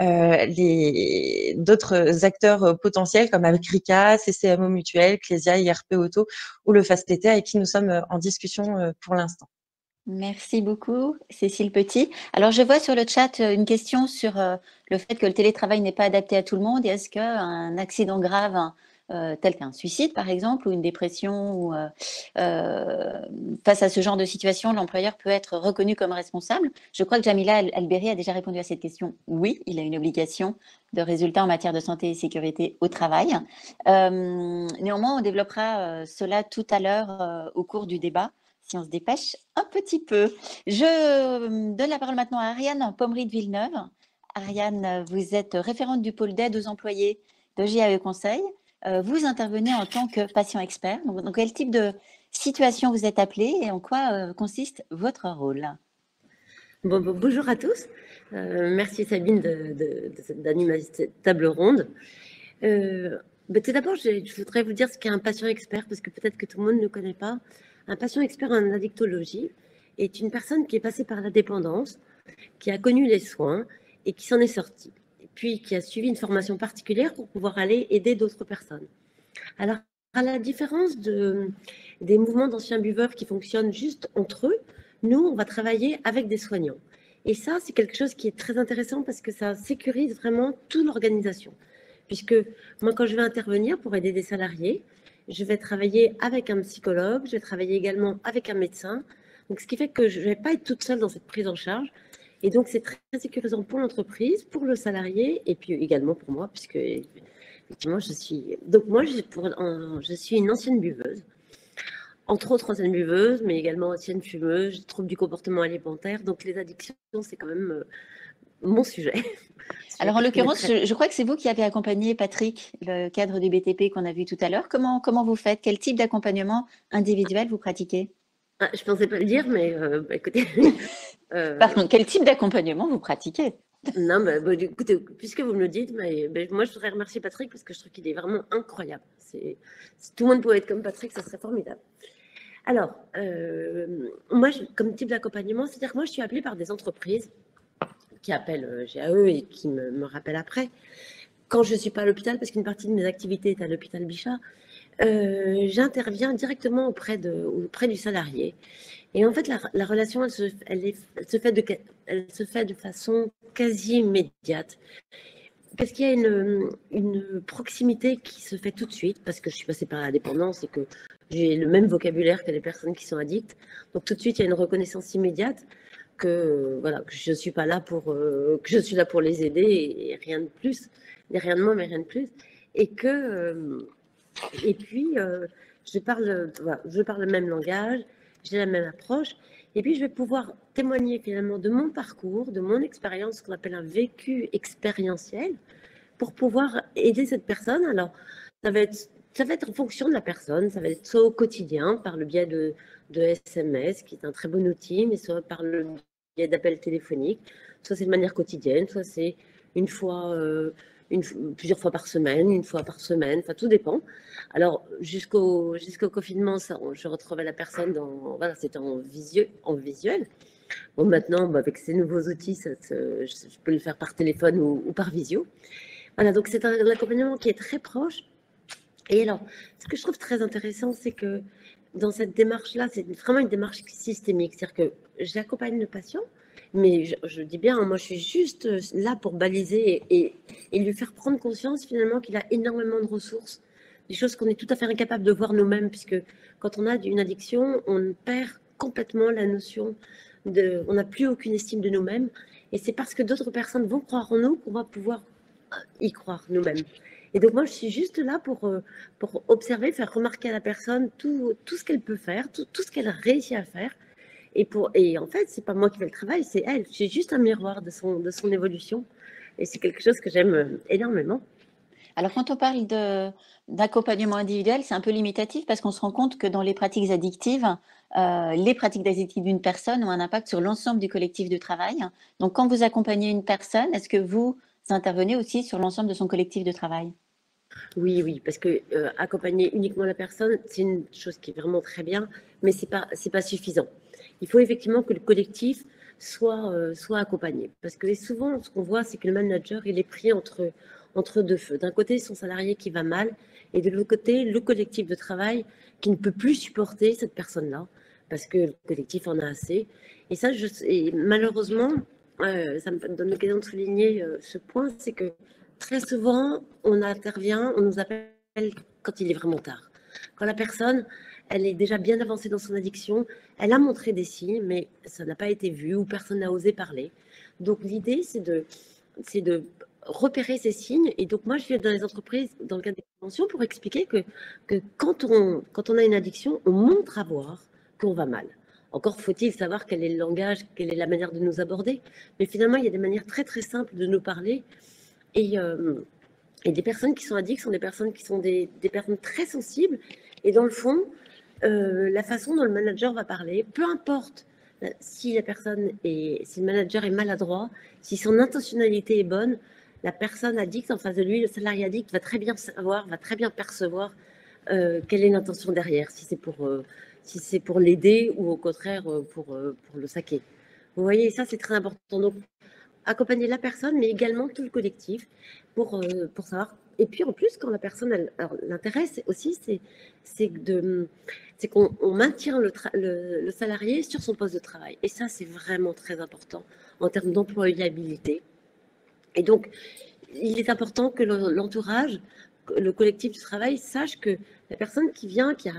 d'autres acteurs potentiels comme Agrica, CCMO Mutuel, Clésia, IRP Auto ou le FastTT avec qui nous sommes en discussion pour l'instant. Merci beaucoup, Cécile Petit. Alors, je vois sur le chat une question sur le fait que le télétravail n'est pas adapté à tout le monde. Et est-ce qu'un accident grave tel qu'un suicide, par exemple, ou une dépression, ou face à ce genre de situation, l'employeur peut être reconnu comme responsable? Je crois que Jamila Alberi a déjà répondu à cette question. Oui, il a une obligation de résultat en matière de santé et sécurité au travail. Néanmoins, on développera cela tout à l'heure au cours du débat, si on se dépêche un petit peu. Je donne la parole maintenant à Ariane Pommery de Villeneuve. Ariane, vous êtes référente du pôle d'aide aux employés de GAE Conseil. Vous intervenez en tant que patient expert. Donc, dans quel type de situation vous êtes appelé et en quoi consiste votre rôle? Bonjour à tous. Merci Sabine d'animer cette table ronde. Tout d'abord, je voudrais vous dire ce qu'est un patient expert, parce que peut-être que tout le monde ne le connaît pas. Un patient expert en addictologie est une personne qui est passée par la dépendance, qui a connu les soins et qui s'en est sortie, puis qui a suivi une formation particulière pour pouvoir aller aider d'autres personnes. Alors, à la différence des mouvements d'anciens buveurs qui fonctionnent juste entre eux, nous, on va travailler avec des soignants. Et ça, c'est quelque chose qui est très intéressant parce que ça sécurise vraiment toute l'organisation. Puisque moi, quand je vais intervenir pour aider des salariés, je vais travailler avec un psychologue, je vais travailler également avec un médecin. Donc, ce qui fait que je ne vais pas être toute seule dans cette prise en charge. Et donc, c'est très sécurisant pour l'entreprise, pour le salarié et puis également pour moi, puisque effectivement, je suis une ancienne buveuse. entre autres ancienne buveuse, mais également ancienne fumeuse, troubles du comportement alimentaire. Donc les addictions, c'est quand même mon sujet. Alors, en l'occurrence, je crois que c'est vous qui avez accompagné Patrick, le cadre du BTP qu'on a vu tout à l'heure. Comment vous faites? Quel type d'accompagnement individuel vous pratiquez? Je ne pensais pas le dire, mais écoutez. Pardon, quel type d'accompagnement vous pratiquez? Non, écoutez, puisque vous me le dites, moi, je voudrais remercier Patrick parce que je trouve qu'il est vraiment incroyable. Si tout le monde pouvait être comme Patrick, ça serait formidable. Alors, moi, comme type d'accompagnement, c'est-à-dire que moi, je suis appelée par des entreprises qui appellent GAE et qui me rappellent après. Quand je ne suis pas à l'hôpital, parce qu'une partie de mes activités est à l'hôpital Bichat, j'interviens directement auprès du salarié. Et en fait, la relation, elle se fait de façon quasi immédiate. Parce qu'il y a une proximité qui se fait tout de suite, parce que je suis passée par la dépendance et que j'ai le même vocabulaire que les personnes qui sont addictes. Donc tout de suite, il y a une reconnaissance immédiate que je suis pas là que je suis là pour les aider et rien de plus, rien de moins, mais rien de plus. Et puis je parle le même langage, j'ai la même approche. Et puis, je vais pouvoir témoigner finalement de mon parcours, de mon expérience, ce qu'on appelle un vécu expérientiel, pour pouvoir aider cette personne. Alors, ça va être en fonction de la personne, ça va être soit au quotidien, par le biais de SMS, qui est un très bon outil, mais soit par le biais d'appels téléphoniques, soit c'est de manière quotidienne, soit c'est plusieurs fois par semaine, une fois par semaine, enfin tout dépend. Alors jusqu'au confinement, je retrouvais la personne c'était en visuel. Bon, maintenant, avec ces nouveaux outils, je peux le faire par téléphone ou par visio. Voilà, donc c'est un accompagnement qui est très proche. Et alors, ce que je trouve très intéressant, c'est que dans cette démarche-là, c'est vraiment une démarche systémique. C'est-à-dire que j'accompagne le patient, mais je dis bien, moi je suis juste là pour baliser et lui faire prendre conscience finalement qu'il a énormément de ressources, des choses qu'on est tout à fait incapable de voir nous-mêmes, puisque quand on a une addiction, on perd complètement la notion on n'a plus aucune estime de nous-mêmes, et c'est parce que d'autres personnes vont croire en nous qu'on va pouvoir y croire nous-mêmes. Et donc moi je suis juste là pour observer, faire remarquer à la personne tout ce qu'elle peut faire, tout ce qu'elle réussit à faire. Et en fait, c'est pas moi qui fais le travail, c'est elle. J'ai juste un miroir de son évolution. Et c'est quelque chose que j'aime énormément. Alors, quand on parle d'accompagnement individuel, c'est un peu limitatif parce qu'on se rend compte que dans les pratiques addictives d'une personne ont un impact sur l'ensemble du collectif de travail. Donc, quand vous accompagnez une personne, est-ce que vous intervenez aussi sur l'ensemble de son collectif de travail? Oui, parce que accompagner uniquement la personne, c'est une chose qui est vraiment très bien, mais c'est pas suffisant. Il faut effectivement que le collectif soit accompagné. Parce que souvent, ce qu'on voit, c'est que le manager, il est pris entre deux feux. D'un côté, son salarié qui va mal, et de l'autre côté, le collectif de travail qui ne peut plus supporter cette personne-là, parce que le collectif en a assez. Et ça, malheureusement, ça me donne l'occasion de souligner ce point, c'est que très souvent, on nous appelle quand il est vraiment tard. Quand la personne, elle est déjà bien avancée dans son addiction, elle a montré des signes, mais ça n'a pas été vu ou personne n'a osé parler. Donc l'idée, c'est de repérer ces signes. Et donc moi, je viens dans les entreprises, dans le cadre des préventions, pour expliquer que quand on a une addiction, on montre à voir qu'on va mal. Encore faut-il savoir quel est le langage, quelle est la manière de nous aborder. Mais finalement, il y a des manières très très simples de nous parler. Et des personnes qui sont addictes sont des personnes qui sont des personnes très sensibles. Et dans le fond, la façon dont le manager va parler, peu importe si le manager est maladroit, si son intentionnalité est bonne, la personne addicte en face de lui, le salarié addict, va très bien percevoir quelle est l'intention derrière, si c'est pour l'aider ou au contraire pour le saquer. Vous voyez, ça c'est très important. Donc, accompagner la personne, mais également tout le collectif pour savoir. Et puis en plus, quand la personne, l'intérêt aussi, c'est qu'on maintient le salarié sur son poste de travail. Et ça, c'est vraiment très important en termes d'employabilité. Et donc, il est important que l'entourage, le collectif du travail, sache que la personne qui vient, qui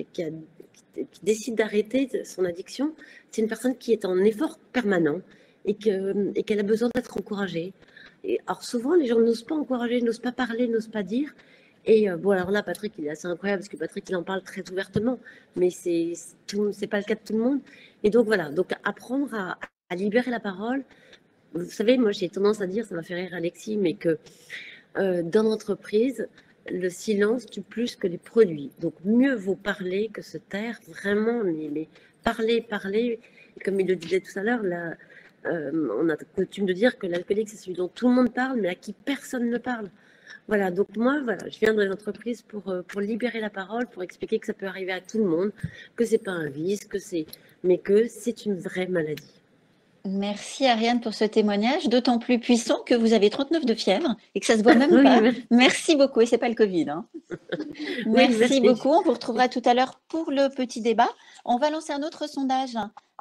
décide d'arrêter son addiction, c'est une personne qui est en effort permanent et qu'elle a besoin d'être encouragée. Et alors souvent, les gens n'osent pas encourager, n'osent pas parler, n'osent pas dire. Et bon, alors là, Patrick, il est assez incroyable parce que Patrick, il en parle très ouvertement, mais c'est pas le cas de tout le monde. Et donc voilà, donc apprendre à libérer la parole. Vous savez, moi, j'ai tendance à dire, ça va faire rire Alexis, mais que dans l'entreprise, le silence tue plus que les produits. Donc mieux vaut parler que se taire, vraiment, mais parler. Et comme il le disait tout à l'heure, là, on a coutume de dire que l'alcoolique, c'est celui dont tout le monde parle, mais à qui personne ne parle. Voilà, donc moi, voilà, je viens de l'entreprise pour libérer la parole, pour expliquer que ça peut arriver à tout le monde, que c'est pas un vice, mais que c'est une vraie maladie. Merci Ariane pour ce témoignage, d'autant plus puissant que vous avez 39 de fièvre et que ça se voit même pas. Merci beaucoup, et c'est pas le Covid. Hein. Merci beaucoup, on vous retrouvera tout à l'heure pour le petit débat. On va lancer un autre sondage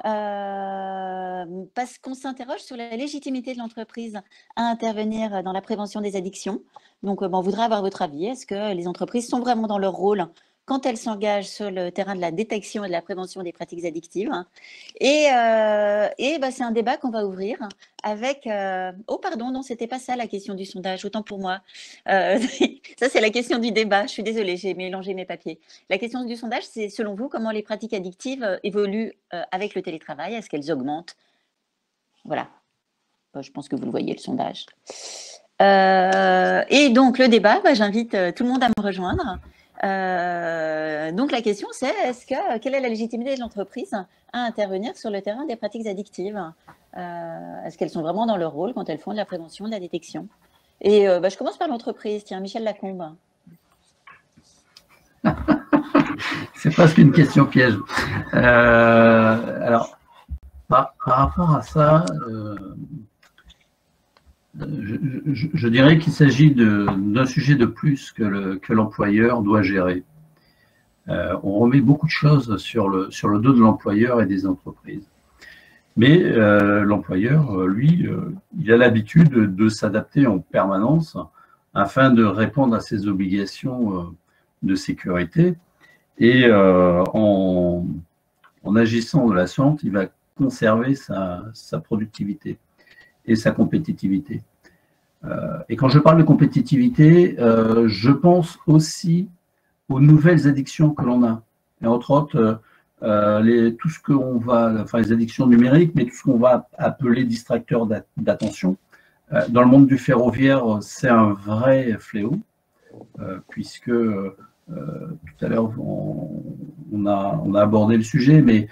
parce qu'on s'interroge sur la légitimité de l'entreprise à intervenir dans la prévention des addictions. Donc on voudrait avoir votre avis. Est-ce que les entreprises sont vraiment dans leur rôle quand elles s'engagent sur le terrain de la détection et de la prévention des pratiques addictives? Et c'est un débat qu'on va ouvrir avec… Oh pardon, non, c'était pas ça la question du sondage, autant pour moi. Ça, c'est la question du débat. Je suis désolée, j'ai mélangé mes papiers. La question du sondage, c'est selon vous, comment les pratiques addictives évoluent avec le télétravail? Est-ce qu'elles augmentent? Voilà. Je pense que vous le voyez, le sondage. Et donc, le débat, j'invite tout le monde à me rejoindre. Donc la question c'est quelle est la légitimité de l'entreprise à intervenir sur le terrain des pratiques addictives? Est-ce qu'elles sont vraiment dans leur rôle quand elles font de la prévention, de la détection? Et je commence par l'entreprise. Tiens, Michel Lacombe. C'est presque une question piège. Alors, par rapport à ça, je dirais qu'il s'agit d'un sujet de plus que l'employeur doit gérer. On remet beaucoup de choses sur le dos de l'employeur et des entreprises. Mais l'employeur, lui, il a l'habitude de s'adapter en permanence afin de répondre à ses obligations de sécurité. Et en agissant de la sorte, il va conserver sa productivité et sa compétitivité. Et quand je parle de compétitivité, je pense aussi aux nouvelles addictions que l'on a. Et entre autres, tout ce qu'on va, enfin les addictions numériques, mais tout ce qu'on va appeler distracteurs d'attention. Dans le monde du ferroviaire, c'est un vrai fléau, puisque tout à l'heure, on a abordé le sujet, mais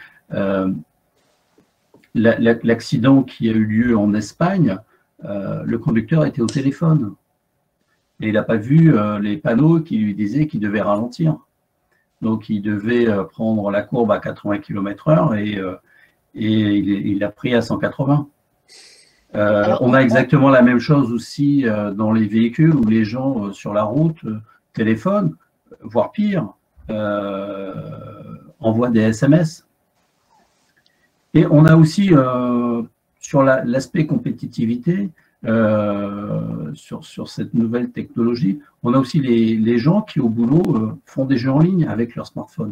l'accident qui a eu lieu en Espagne, le conducteur était au téléphone et il n'a pas vu les panneaux qui lui disaient qu'il devait ralentir. Donc, il devait prendre la courbe à 80 km/h et il a pris à 180. On a exactement la même chose aussi dans les véhicules où les gens sur la route téléphonent, voire pire, envoient des SMS. Et on a aussi, sur l'aspect compétitivité, sur cette nouvelle technologie, on a aussi les gens qui, au boulot, font des jeux en ligne avec leur smartphone.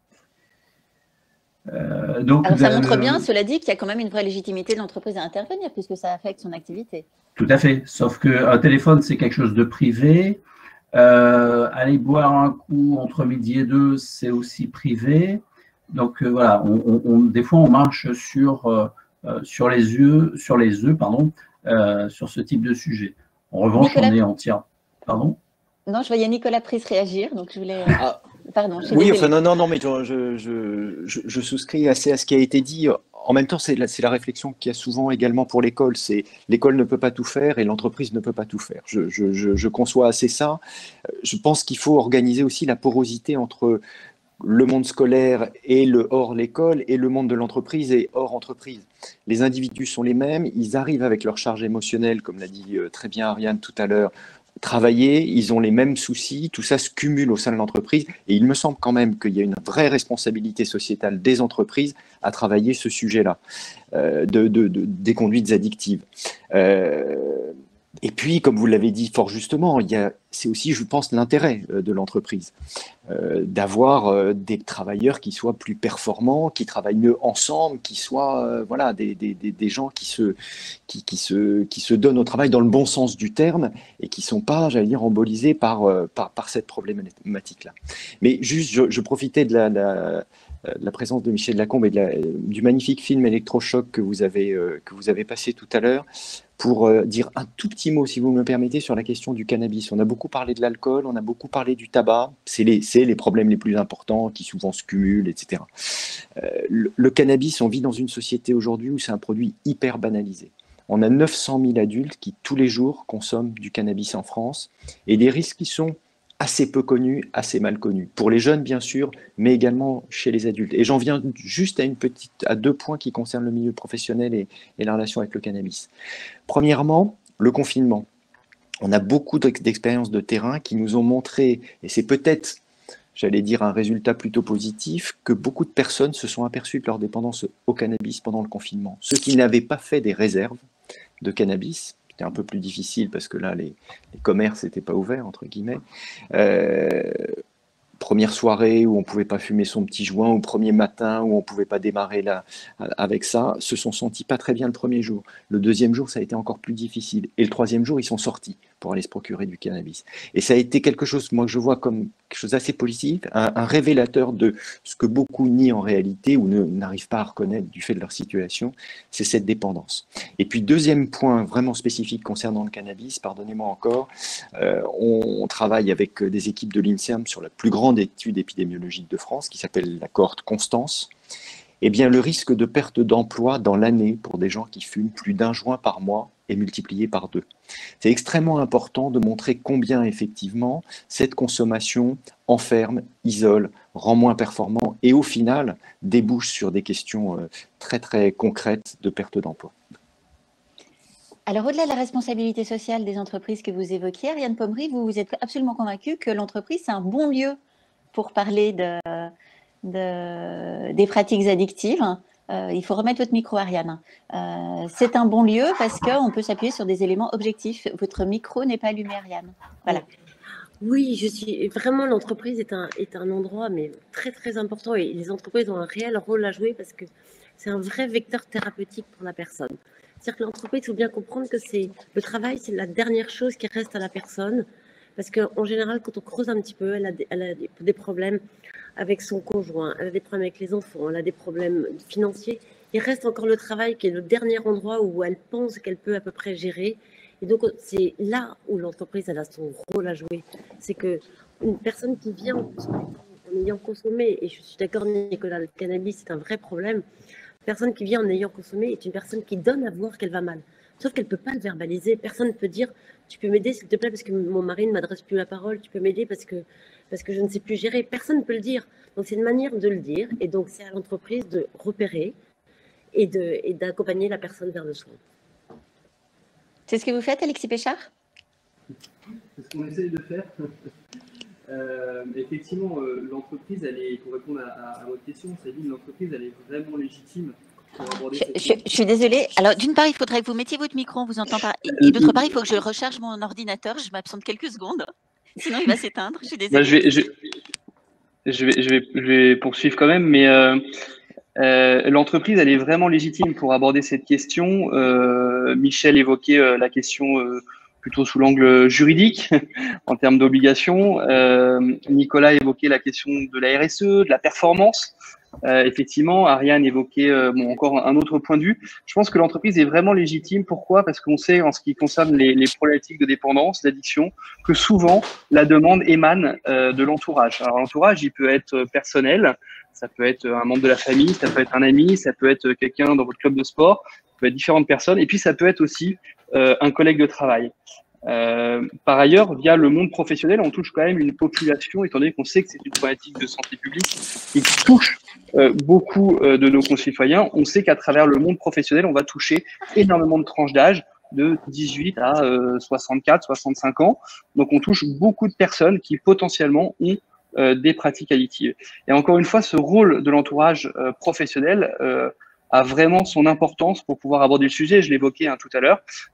Alors, ça montre bien, cela dit, qu'il y a quand même une vraie légitimité de l'entreprise à intervenir, puisque ça affecte son activité. Tout à fait, sauf qu'un téléphone, c'est quelque chose de privé. Aller boire un coup entre midi et 2, c'est aussi privé. Donc voilà, des fois on marche sur les œufs, sur ce type de sujet. En revanche, Nicolas... on est entière. Pardon? Non, je voyais Nicolas Pris réagir, donc je voulais. Pardon. Oui, enfin non, mais je souscris assez à ce qui a été dit. En même temps, c'est la réflexion qu'il y a souvent également pour l'école. C'est l'école ne peut pas tout faire et l'entreprise ne peut pas tout faire. Je conçois assez ça. Je pense qu'il faut organiser aussi la porosité entre le monde scolaire et le hors l'école et le monde de l'entreprise et hors entreprise. Les individus sont les mêmes, ils arrivent avec leur charge émotionnelle, comme l'a dit très bien Ariane tout à l'heure, travailler, ils ont les mêmes soucis, tout ça se cumule au sein de l'entreprise et il me semble quand même qu'il y a une vraie responsabilité sociétale des entreprises à travailler ce sujet-là, des conduites addictives. Et puis, comme vous l'avez dit fort justement, c'est aussi, je pense, l'intérêt de l'entreprise, d'avoir des travailleurs qui soient plus performants, qui travaillent mieux ensemble, qui soient voilà, des gens qui se donnent au travail dans le bon sens du terme et qui ne sont pas, j'allais dire, embolisés par cette problématique-là. Mais juste, je profitais de la présence de Michel Lacombe et du magnifique film Électrochoc que vous avez passé tout à l'heure, pour dire un tout petit mot, si vous me le permettez, sur la question du cannabis. On a beaucoup parlé de l'alcool, on a beaucoup parlé du tabac, c'est les problèmes les plus importants qui souvent se cumulent, etc. Le cannabis, on vit dans une société aujourd'hui où c'est un produit hyper banalisé. On a 900 000 adultes qui, tous les jours, consomment du cannabis en France, et des risques qui sont assez peu connus, assez mal connus. Pour les jeunes, bien sûr, mais également chez les adultes. Et j'en viens juste à 2 points qui concernent le milieu professionnel et la relation avec le cannabis. Premièrement, le confinement. On a beaucoup d'expériences de terrain qui nous ont montré, et c'est peut-être, j'allais dire, un résultat plutôt positif, que beaucoup de personnes se sont aperçues de leur dépendance au cannabis pendant le confinement. Ceux qui n'avaient pas fait des réserves de cannabis, c'était un peu plus difficile parce que là, les commerces n'étaient pas ouverts, entre guillemets. Première soirée où on ne pouvait pas fumer son petit joint, ou premier matin où on ne pouvait pas démarrer avec ça, se sont sentis pas très bien le premier jour. Le deuxième jour, ça a été encore plus difficile. Et le troisième jour, ils sont sortis pour aller se procurer du cannabis. Et ça a été quelque chose, moi, que je vois comme quelque chose d'assez positif, un révélateur de ce que beaucoup nient en réalité ou n'arrivent pas à reconnaître du fait de leur situation, c'est cette dépendance. Et puis, deuxième point vraiment spécifique concernant le cannabis, pardonnez-moi encore, on travaille avec des équipes de l'INSERM sur la plus grande étude épidémiologique de France, qui s'appelle la cohorte Constance. Eh bien, le risque de perte d'emploi dans l'année pour des gens qui fument plus d'1 joint par mois est multiplié par 2. C'est extrêmement important de montrer combien, effectivement, cette consommation enferme, isole, rend moins performant et, au final, débouche sur des questions très, très concrètes de perte d'emploi. Alors, au-delà de la responsabilité sociale des entreprises que vous évoquiez, Ariane Pommery, vous êtes absolument convaincue que l'entreprise, c'est un bon lieu pour parler des pratiques addictives. Il faut remettre votre micro, Ariane. C'est un bon lieu parce qu'on peut s'appuyer sur des éléments objectifs. Votre micro n'est pas allumé, Ariane. Voilà. Oui, vraiment, l'entreprise est un endroit mais très, très important et les entreprises ont un réel rôle à jouer parce que c'est un vrai vecteur thérapeutique pour la personne. C'est-à-dire que l'entreprise, il faut bien comprendre que le travail, c'est la dernière chose qui reste à la personne. Parce qu'en général, quand on creuse un petit peu, elle a des problèmes avec son conjoint, elle a des problèmes avec les enfants, elle a des problèmes financiers. Il reste encore le travail qui est le dernier endroit où elle pense qu'elle peut à peu près gérer. Et donc, c'est là où l'entreprise elle a son rôle à jouer. C'est qu'une personne qui vient en ayant consommé, et je suis d'accord, Nicolas, le cannabis, c'est un vrai problème. Une personne qui vient en ayant consommé est une personne qui donne à voir qu'elle va mal. Sauf qu'elle ne peut pas le verbaliser. Personne ne peut dire « tu peux m'aider s'il te plaît parce que mon mari ne m'adresse plus la parole, tu peux m'aider parce que je ne sais plus gérer ». Personne ne peut le dire. Donc c'est une manière de le dire et donc c'est à l'entreprise de repérer et d'accompagner la personne vers le soin. C'est ce que vous faites, Alexis Péchard? C'est ce qu'on essaye de faire. Effectivement, l'entreprise, pour répondre à votre question, Sabine, l'entreprise, elle est vraiment légitime. Je suis désolée. Alors, d'une part, il faudrait que vous mettiez votre micro, on vous entend pas. Et d'autre part, il faut que je recharge mon ordinateur. Je m'absente quelques secondes. Sinon, il va s'éteindre. Je suis désolée. Je vais poursuivre quand même, mais l'entreprise, elle est vraiment légitime pour aborder cette question. Michel évoquait la question plutôt sous l'angle juridique, en termes d'obligations. Nicolas évoquait la question de la RSE, de la performance. Effectivement, Ariane évoquait encore un autre point de vue. Je pense que l'entreprise est vraiment légitime. Pourquoi? Parce qu'on sait, en ce qui concerne les problématiques de dépendance, d'addiction, que souvent, la demande émane de l'entourage. Alors, l'entourage, il peut être personnel, ça peut être un membre de la famille, ça peut être un ami, ça peut être quelqu'un dans votre club de sport, ça peut être différentes personnes, et puis ça peut être aussi un collègue de travail. Par ailleurs, via le monde professionnel, on touche quand même une population, étant donné qu'on sait que c'est une problématique de santé publique qui touche beaucoup de nos concitoyens. On sait qu'à travers le monde professionnel, on va toucher énormément de tranches d'âge, de 18 à 64, 65 ans. Donc, on touche beaucoup de personnes qui potentiellement ont des pratiques addictives. Et encore une fois, ce rôle de l'entourage professionnel a vraiment son importance pour pouvoir aborder le sujet. Je l'évoquais tout à l'heure. Donc,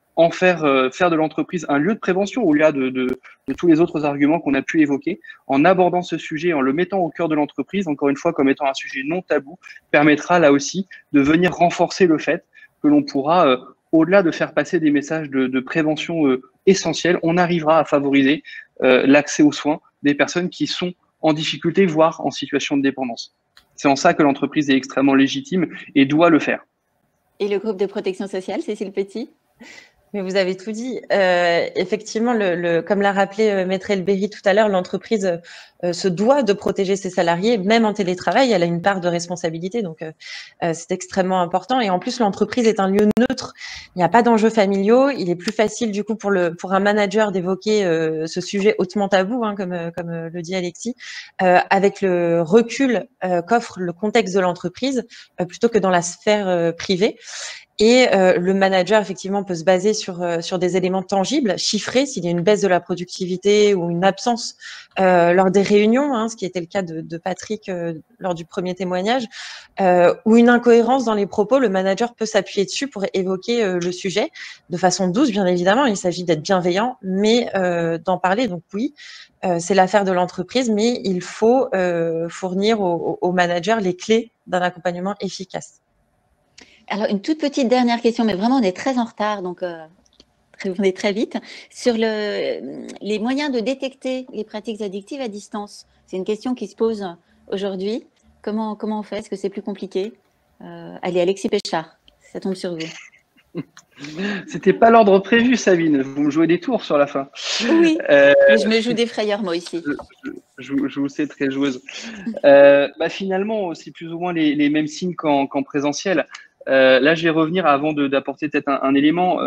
faire de l'entreprise un lieu de prévention au-delà de tous les autres arguments qu'on a pu évoquer, en abordant ce sujet, en le mettant au cœur de l'entreprise, encore une fois comme étant un sujet non tabou, permettra là aussi de venir renforcer le fait que l'on pourra, au-delà de faire passer des messages de prévention essentiels, on arrivera à favoriser l'accès aux soins des personnes qui sont en difficulté, voire en situation de dépendance. C'est en ça que l'entreprise est extrêmement légitime et doit le faire. Et le groupe de protection sociale, Cécile Petit? Mais vous avez tout dit. Effectivement, comme l'a rappelé Maître Elberi tout à l'heure, l'entreprise se doit de protéger ses salariés, même en télétravail, elle a une part de responsabilité, donc c'est extrêmement important. Et en plus, l'entreprise est un lieu neutre, il n'y a pas d'enjeux familiaux, il est plus facile du coup pour un manager d'évoquer ce sujet hautement tabou, hein, comme le dit Alexis, avec le recul qu'offre le contexte de l'entreprise, plutôt que dans la sphère privée. Et le manager, effectivement, peut se baser sur des éléments tangibles, chiffrés, s'il y a une baisse de la productivité ou une absence lors des réunions, hein, ce qui était le cas de Patrick lors du premier témoignage, ou une incohérence dans les propos, le manager peut s'appuyer dessus pour évoquer le sujet de façon douce, bien évidemment. Il s'agit d'être bienveillant, mais d'en parler. Donc oui, c'est l'affaire de l'entreprise, mais il faut fournir aux managers les clés d'un accompagnement efficace. Alors, une toute petite dernière question, mais vraiment, on est très en retard, donc répondez très vite. Sur les moyens de détecter les pratiques addictives à distance, c'est une question qui se pose aujourd'hui. Comment on fait? Est-ce que c'est plus compliqué? Allez, Alexis Péchard, ça tombe sur vous. C'était pas l'ordre prévu, Sabine. Vous me jouez des tours sur la fin. Oui, mais je me joue des frayeurs, moi aussi. Je vous sais très joueuse. Finalement, c'est plus ou moins les mêmes signes qu'en présentiel. Là, je vais revenir avant d'apporter peut-être un élément,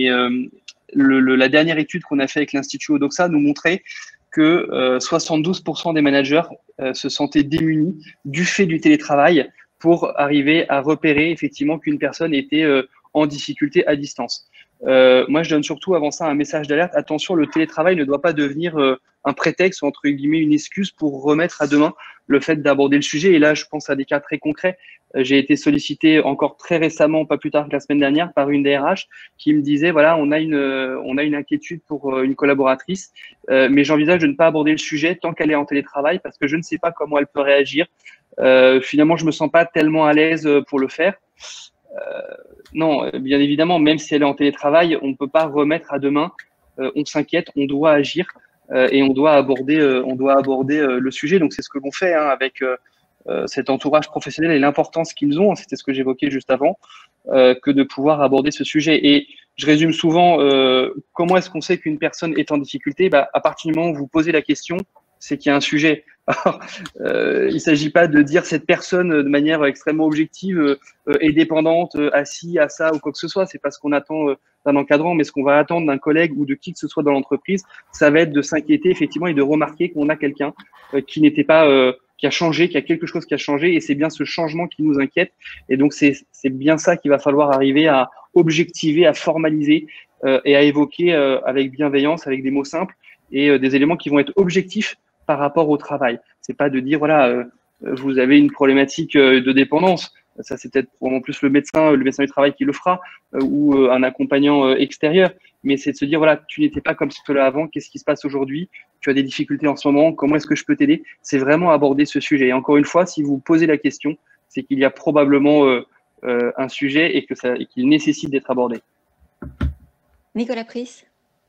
la dernière étude qu'on a fait avec l'Institut Odoxa nous montrait que 72% des managers se sentaient démunis du fait du télétravail pour arriver à repérer effectivement qu'une personne était en difficulté à distance. Moi, je donne surtout avant ça un message d'alerte. Attention, le télétravail ne doit pas devenir un prétexte ou entre guillemets une excuse pour remettre à demain le fait d'aborder le sujet. Et là, je pense à des cas très concrets. J'ai été sollicité encore très récemment, pas plus tard que la semaine dernière, par une DRH qui me disait, voilà, on a une inquiétude pour une collaboratrice, mais j'envisage de ne pas aborder le sujet tant qu'elle est en télétravail parce que je ne sais pas comment elle peut réagir. Finalement, je me sens pas tellement à l'aise pour le faire. Non, bien évidemment, même si elle est en télétravail, on ne peut pas remettre à demain. On s'inquiète, on doit agir et on doit aborder le sujet. Donc, c'est ce que l'on fait avec cet entourage professionnel et l'importance qu'ils ont. C'était ce que j'évoquais juste avant, que de pouvoir aborder ce sujet. Et je résume souvent, comment est-ce qu'on sait qu'une personne est en difficulté? À partir du moment où vous posez la question, c'est qu'il y a un sujet. Alors, il ne s'agit pas de dire cette personne de manière extrêmement objective est dépendante, assis à ça ou quoi que ce soit. C'est pas ce qu'on attend d'un encadrant, mais ce qu'on va attendre d'un collègue ou de qui que ce soit dans l'entreprise, ça va être de s'inquiéter effectivement et de remarquer qu'on a quelqu'un qui n'était pas, qui a changé, qui a quelque chose qui a changé, et c'est bien ce changement qui nous inquiète. Et donc c'est bien ça qu'il va falloir arriver à objectiver, à formaliser et à évoquer avec bienveillance, avec des mots simples et des éléments qui vont être objectifs par rapport au travail. C'est pas de dire, voilà, vous avez une problématique de dépendance. Ça, c'est peut-être probablement plus le médecin du travail qui le fera ou un accompagnant extérieur. Mais c'est de se dire, voilà, tu n'étais pas comme cela avant. Qu'est-ce qui se passe aujourd'hui? Tu as des difficultés en ce moment. Comment est-ce que je peux t'aider? C'est vraiment aborder ce sujet. Et encore une fois, si vous posez la question, c'est qu'il y a probablement un sujet et qu'il nécessite d'être abordé. Nicolas Pris.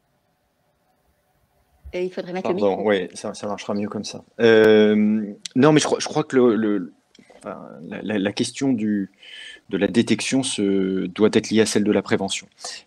Et il faudrait mettre le micro. Oui, ça marchera mieux comme ça. Non, mais je crois que la question de la détection doit être liée à celle de la prévention.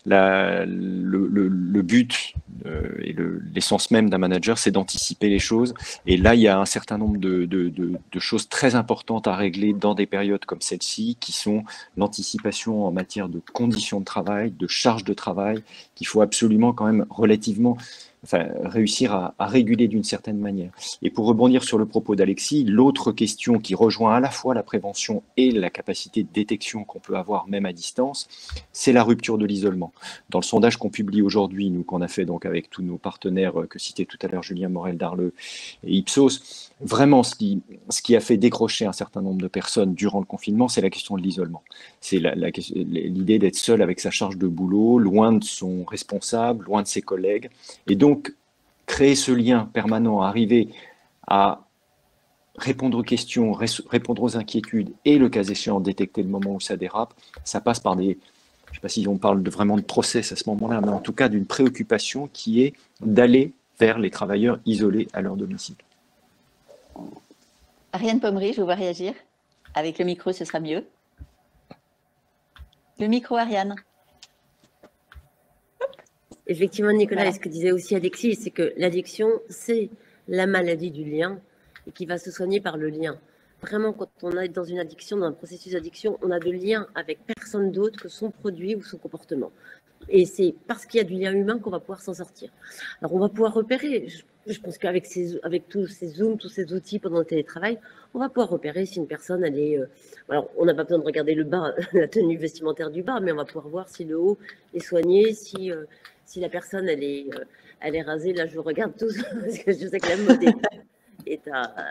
Le but et l'essence même d'un manager, c'est d'anticiper les choses. Et là, il y a un certain nombre de choses très importantes à régler dans des périodes comme celle-ci, qui sont l'anticipation en matière de conditions de travail, de charges de travail, qu'il faut absolument quand même relativement réussir à réguler d'une certaine manière. Et pour rebondir sur le propos d'Alexis, l'autre question qui rejoint à la fois la prévention et la capacité de détection qu'on peut avoir même à distance, c'est la rupture de l'isolement. Dans le sondage qu'on publie aujourd'hui, nous qu'on a fait donc avec tous nos partenaires que citait tout à l'heure Julien Morel-Darleux et Ipsos, vraiment ce qui a fait décrocher un certain nombre de personnes durant le confinement, c'est la question de l'isolement. C'est l'idée d'être seul avec sa charge de boulot, loin de son responsable, loin de ses collègues, et donc créer ce lien permanent, arriver à répondre aux questions, répondre aux inquiétudes et le cas échéant détecter le moment où ça dérape, ça passe par des, je ne sais pas si on parle vraiment de process à ce moment-là, mais en tout cas d'une préoccupation qui est d'aller vers les travailleurs isolés à leur domicile. Ariane Pommery, je vous vois réagir. Avec le micro, ce sera mieux. Le micro, Ariane. Effectivement, Nicolas, Voilà. et ce que disait aussi Alexis, c'est que l'addiction, c'est la maladie du lien et qui va se soigner par le lien. Vraiment, quand on est dans une addiction, dans un processus d'addiction, on a de lien avec personne d'autre que son produit ou son comportement. Et c'est parce qu'il y a du lien humain qu'on va pouvoir s'en sortir. Alors, on va pouvoir repérer. Je pense qu'avec tous ces Zooms, tous ces outils pendant le télétravail, on va pouvoir repérer si une personne, elle est... alors, on n'a pas besoin de regarder le bas, la tenue vestimentaire du bas, mais on va pouvoir voir si le haut est soigné, si la personne, elle est rasée. Là, je vous regarde tous, parce que je sais que la mode est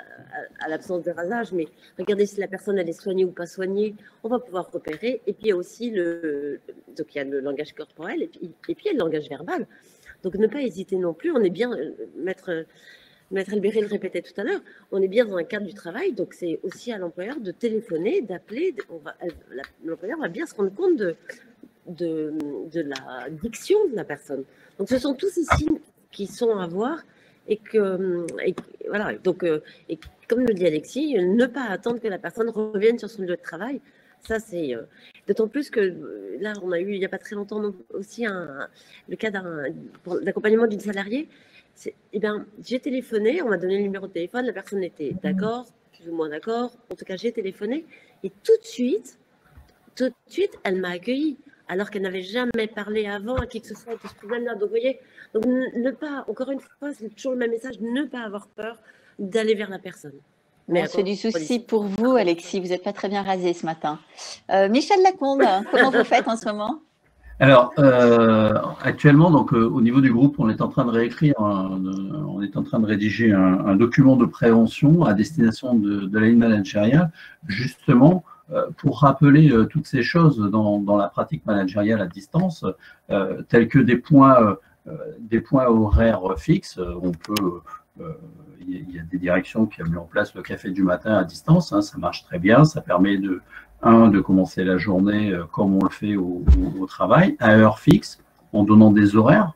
à l'absence de rasage, mais regardez si la personne, elle est soignée ou pas soignée, on va pouvoir repérer. Et puis, il y a aussi donc, il y a le langage corporel, et puis il y a le langage verbal. Donc, ne pas hésiter non plus. On est bien, Maître Albéré le répétait tout à l'heure, on est bien dans un cadre du travail, donc c'est aussi à l'employeur de téléphoner, d'appeler. L'employeur va bien se rendre compte de la diction de la personne. Donc, ce sont tous ces signes qui sont à voir et voilà. Donc, et comme le dit Alexis, ne pas attendre que la personne revienne sur son lieu de travail. Ça, c'est d'autant plus que là, on a eu il n'y a pas très longtemps aussi le cas d'accompagnement d'une salariée. Eh bien, j'ai téléphoné, on m'a donné le numéro de téléphone, la personne était d'accord, plus ou moins d'accord. En tout cas, j'ai téléphoné et tout de suite, elle m'a accueillie, alors qu'elle n'avait jamais parlé avant à qui que ce soit de ce problème-là. Donc, vous voyez, donc ne pas, encore une fois, c'est toujours le même message, ne pas avoir peur d'aller vers la personne. Mais on se fait du souci pour vous, Alexis. Vous n'êtes pas très bien rasé ce matin. Michel Lacombe, comment vous faites en ce moment? Alors, actuellement, donc, au niveau du groupe, on est en train de réécrire, on est en train de rédiger un document de prévention à destination de la ligne managériale, justement, pour rappeler toutes ces choses dans la pratique managériale à distance, tels que des points horaires fixes. On peut, il y a des directions qui ont mis en place le café du matin à distance, hein, ça marche très bien, ça permet de commencer la journée comme on le fait au travail, à heure fixe, en donnant des horaires,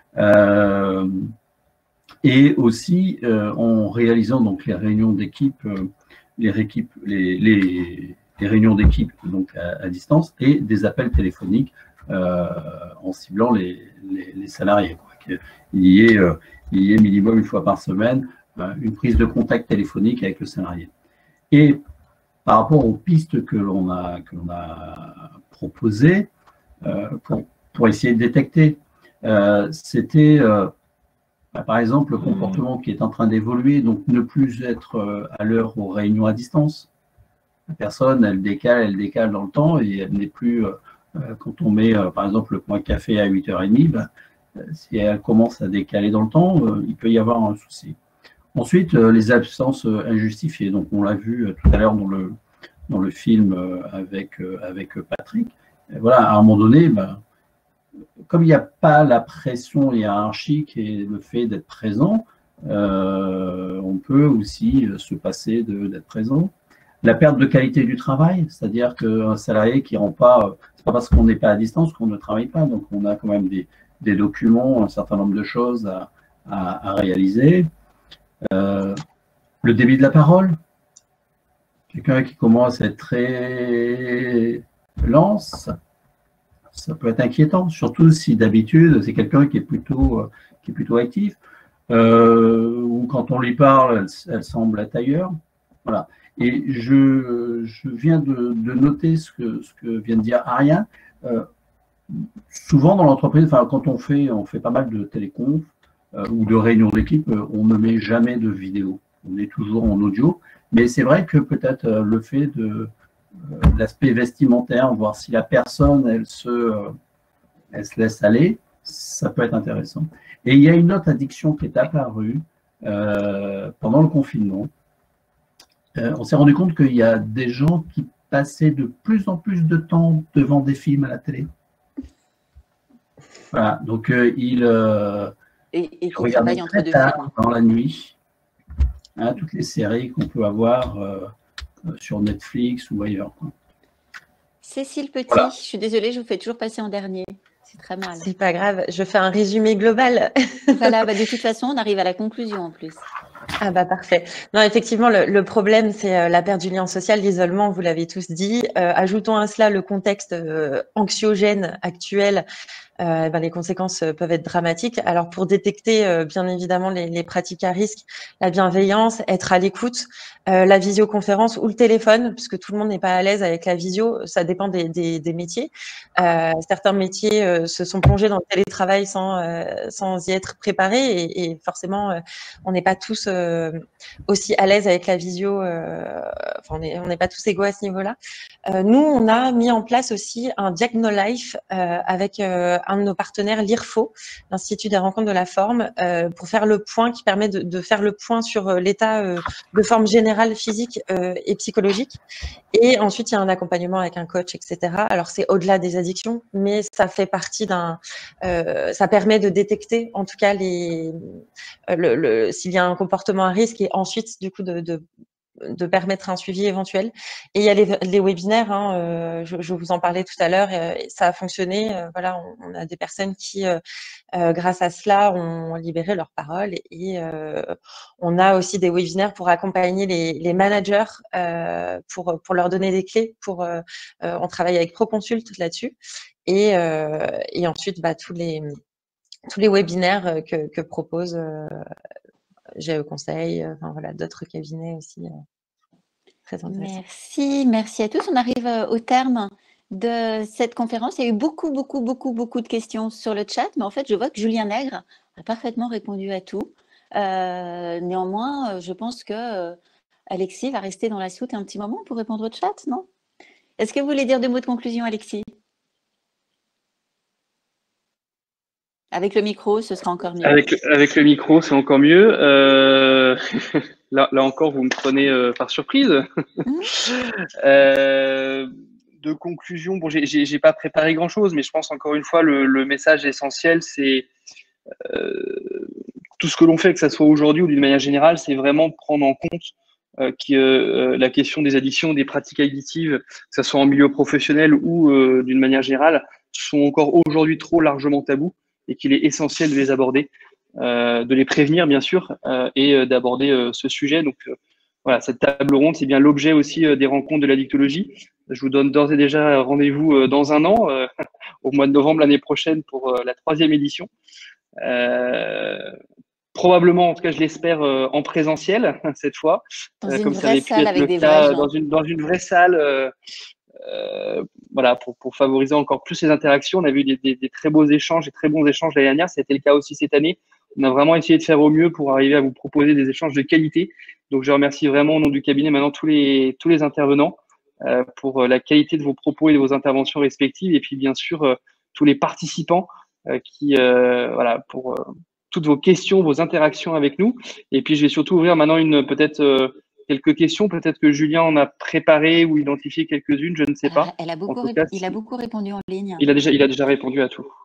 et aussi en réalisant donc les réunions d'équipe, les réunions d'équipe donc à distance et des appels téléphoniques en ciblant les salariés, quoi. Il y ait minimum une fois par semaine une prise de contact téléphonique avec le salarié. Et par rapport aux pistes que l'on a proposées pour essayer de détecter, c'était par exemple le comportement qui est en train d'évoluer, donc ne plus être à l'heure aux réunions à distance. La personne, elle décale dans le temps et elle n'est plus, quand on met par exemple le point café à 8h30, si elle commence à décaler dans le temps, il peut y avoir un souci. Ensuite, les absences injustifiées. Donc, on l'a vu tout à l'heure dans le film avec Patrick. Et voilà, à un moment donné, comme il n'y a pas la pression hiérarchique et le fait d'être présent, on peut aussi se passer d'être présent. La perte de qualité du travail, c'est-à-dire qu'un salarié qui ne rend pas, c'est pas parce qu'on n'est pas à distance qu'on ne travaille pas. Donc, on a quand même des documents, un certain nombre de choses à réaliser. Le débit de la parole, quelqu'un qui commence à être très lance, ça peut être inquiétant, surtout si d'habitude c'est quelqu'un qui est plutôt actif, ou quand on lui parle, elle semble être ailleurs. Voilà. Et je viens de noter ce que vient de dire Ariane. Souvent dans l'entreprise, enfin, quand on fait pas mal de téléconf, ou de réunion d'équipe, on ne met jamais de vidéo. On est toujours en audio. Mais c'est vrai que peut-être le fait de l'aspect vestimentaire, voir si la personne, elle se laisse aller, ça peut être intéressant. Et il y a une autre addiction qui est apparue pendant le confinement. On s'est rendu compte qu'il y a des gens qui passaient de plus en plus de temps devant des films à la télé. Voilà, donc ils regardaient très tard dans la nuit, hein, toutes les séries qu'on peut avoir sur Netflix ou ailleurs. Cécile Petit, Voilà. je suis désolée, je vous fais toujours passer en dernier. C'est très mal. C'est pas grave, je fais un résumé global. Voilà, de toute façon, on arrive à la conclusion en plus. Ah bah parfait. Non, effectivement, le problème, c'est la perte du lien social, l'isolement, vous l'avez tous dit. Ajoutons à cela le contexte anxiogène actuel. Les conséquences peuvent être dramatiques. Alors, pour détecter, bien évidemment, les pratiques à risque, la bienveillance, être à l'écoute, la visioconférence ou le téléphone, puisque tout le monde n'est pas à l'aise avec la visio, ça dépend des métiers. Certains métiers se sont plongés dans le télétravail sans y être préparés et forcément, on n'est pas tous aussi à l'aise avec la visio. On n'est pas tous égaux à ce niveau-là. Nous, on a mis en place aussi un Diagnolife avec un de nos partenaires, l'IRFO, l'Institut des rencontres de la forme, pour faire le point, qui permet de faire le point sur l'état de forme générale physique et psychologique. Et ensuite, il y a un accompagnement avec un coach, etc. Alors, c'est au-delà des addictions, mais ça fait partie ça permet de détecter, en tout cas, s'il y a un comportement à risque et ensuite, du coup, de permettre un suivi éventuel. Et il y a les webinaires, hein, je vous en parlais tout à l'heure, ça a fonctionné. Voilà, on a des personnes qui, grâce à cela, ont libéré leur parole. Et on a aussi des webinaires pour accompagner les managers, pour leur donner des clés. On travaille avec Proconsult là-dessus. Et ensuite, tous les webinaires que propose GE Conseil, voilà, d'autres cabinets aussi très intéressants. Merci à tous. On arrive au terme de cette conférence. Il y a eu beaucoup de questions sur le chat, mais en fait, je vois que Julien Nègre a parfaitement répondu à tout. Néanmoins, je pense que Alexis va rester dans la soute un petit moment pour répondre au chat, non? Est-ce que vous voulez dire 2 mots de conclusion, Alexis? Avec le micro, ce sera encore mieux. Avec le micro, c'est encore mieux. Là encore, vous me prenez par surprise. De conclusion, bon, j'ai pas préparé grand-chose, mais je pense encore une fois, le message essentiel, c'est tout ce que l'on fait, que ça soit aujourd'hui ou d'une manière générale, c'est vraiment prendre en compte la question des addictions, des pratiques addictives, que ce soit en milieu professionnel ou d'une manière générale, sont encore aujourd'hui trop largement tabous et qu'il est essentiel de les aborder, de les prévenir bien sûr, et d'aborder ce sujet. Donc voilà, cette table ronde, c'est bien l'objet aussi des rencontres de l'addictologie. Je vous donne d'ores et déjà rendez-vous dans un an, au mois de novembre l'année prochaine pour la 3e édition. Probablement, en tout cas, je l'espère, en présentiel cette fois. Dans une vraie salle avec des vrais gens. Dans une vraie salle, voilà, pour favoriser encore plus les interactions. On a vu des très beaux échanges et très bons échanges l'année dernière. Ça a été le cas aussi cette année. On a vraiment essayé de faire au mieux pour arriver à vous proposer des échanges de qualité. Donc, je remercie vraiment au nom du cabinet maintenant tous les intervenants pour la qualité de vos propos et de vos interventions respectives. Et puis, bien sûr, tous les participants qui, voilà, pour toutes vos questions, vos interactions avec nous. Et puis, je vais surtout ouvrir maintenant peut-être quelques questions. Peut-être que Julien en a préparé ou identifié quelques-unes, je ne sais pas. Il a beaucoup répondu en ligne. Il a déjà répondu à tout.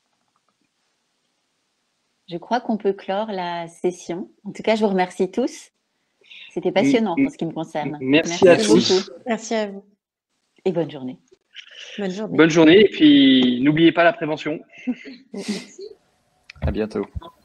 Je crois qu'on peut clore la session. En tout cas, je vous remercie tous. C'était passionnant en ce qui me concerne. Merci à tous. Beaucoup. Merci à vous. Et bonne journée. Bonne journée. Bonne journée. Et puis, n'oubliez pas la prévention. À bientôt.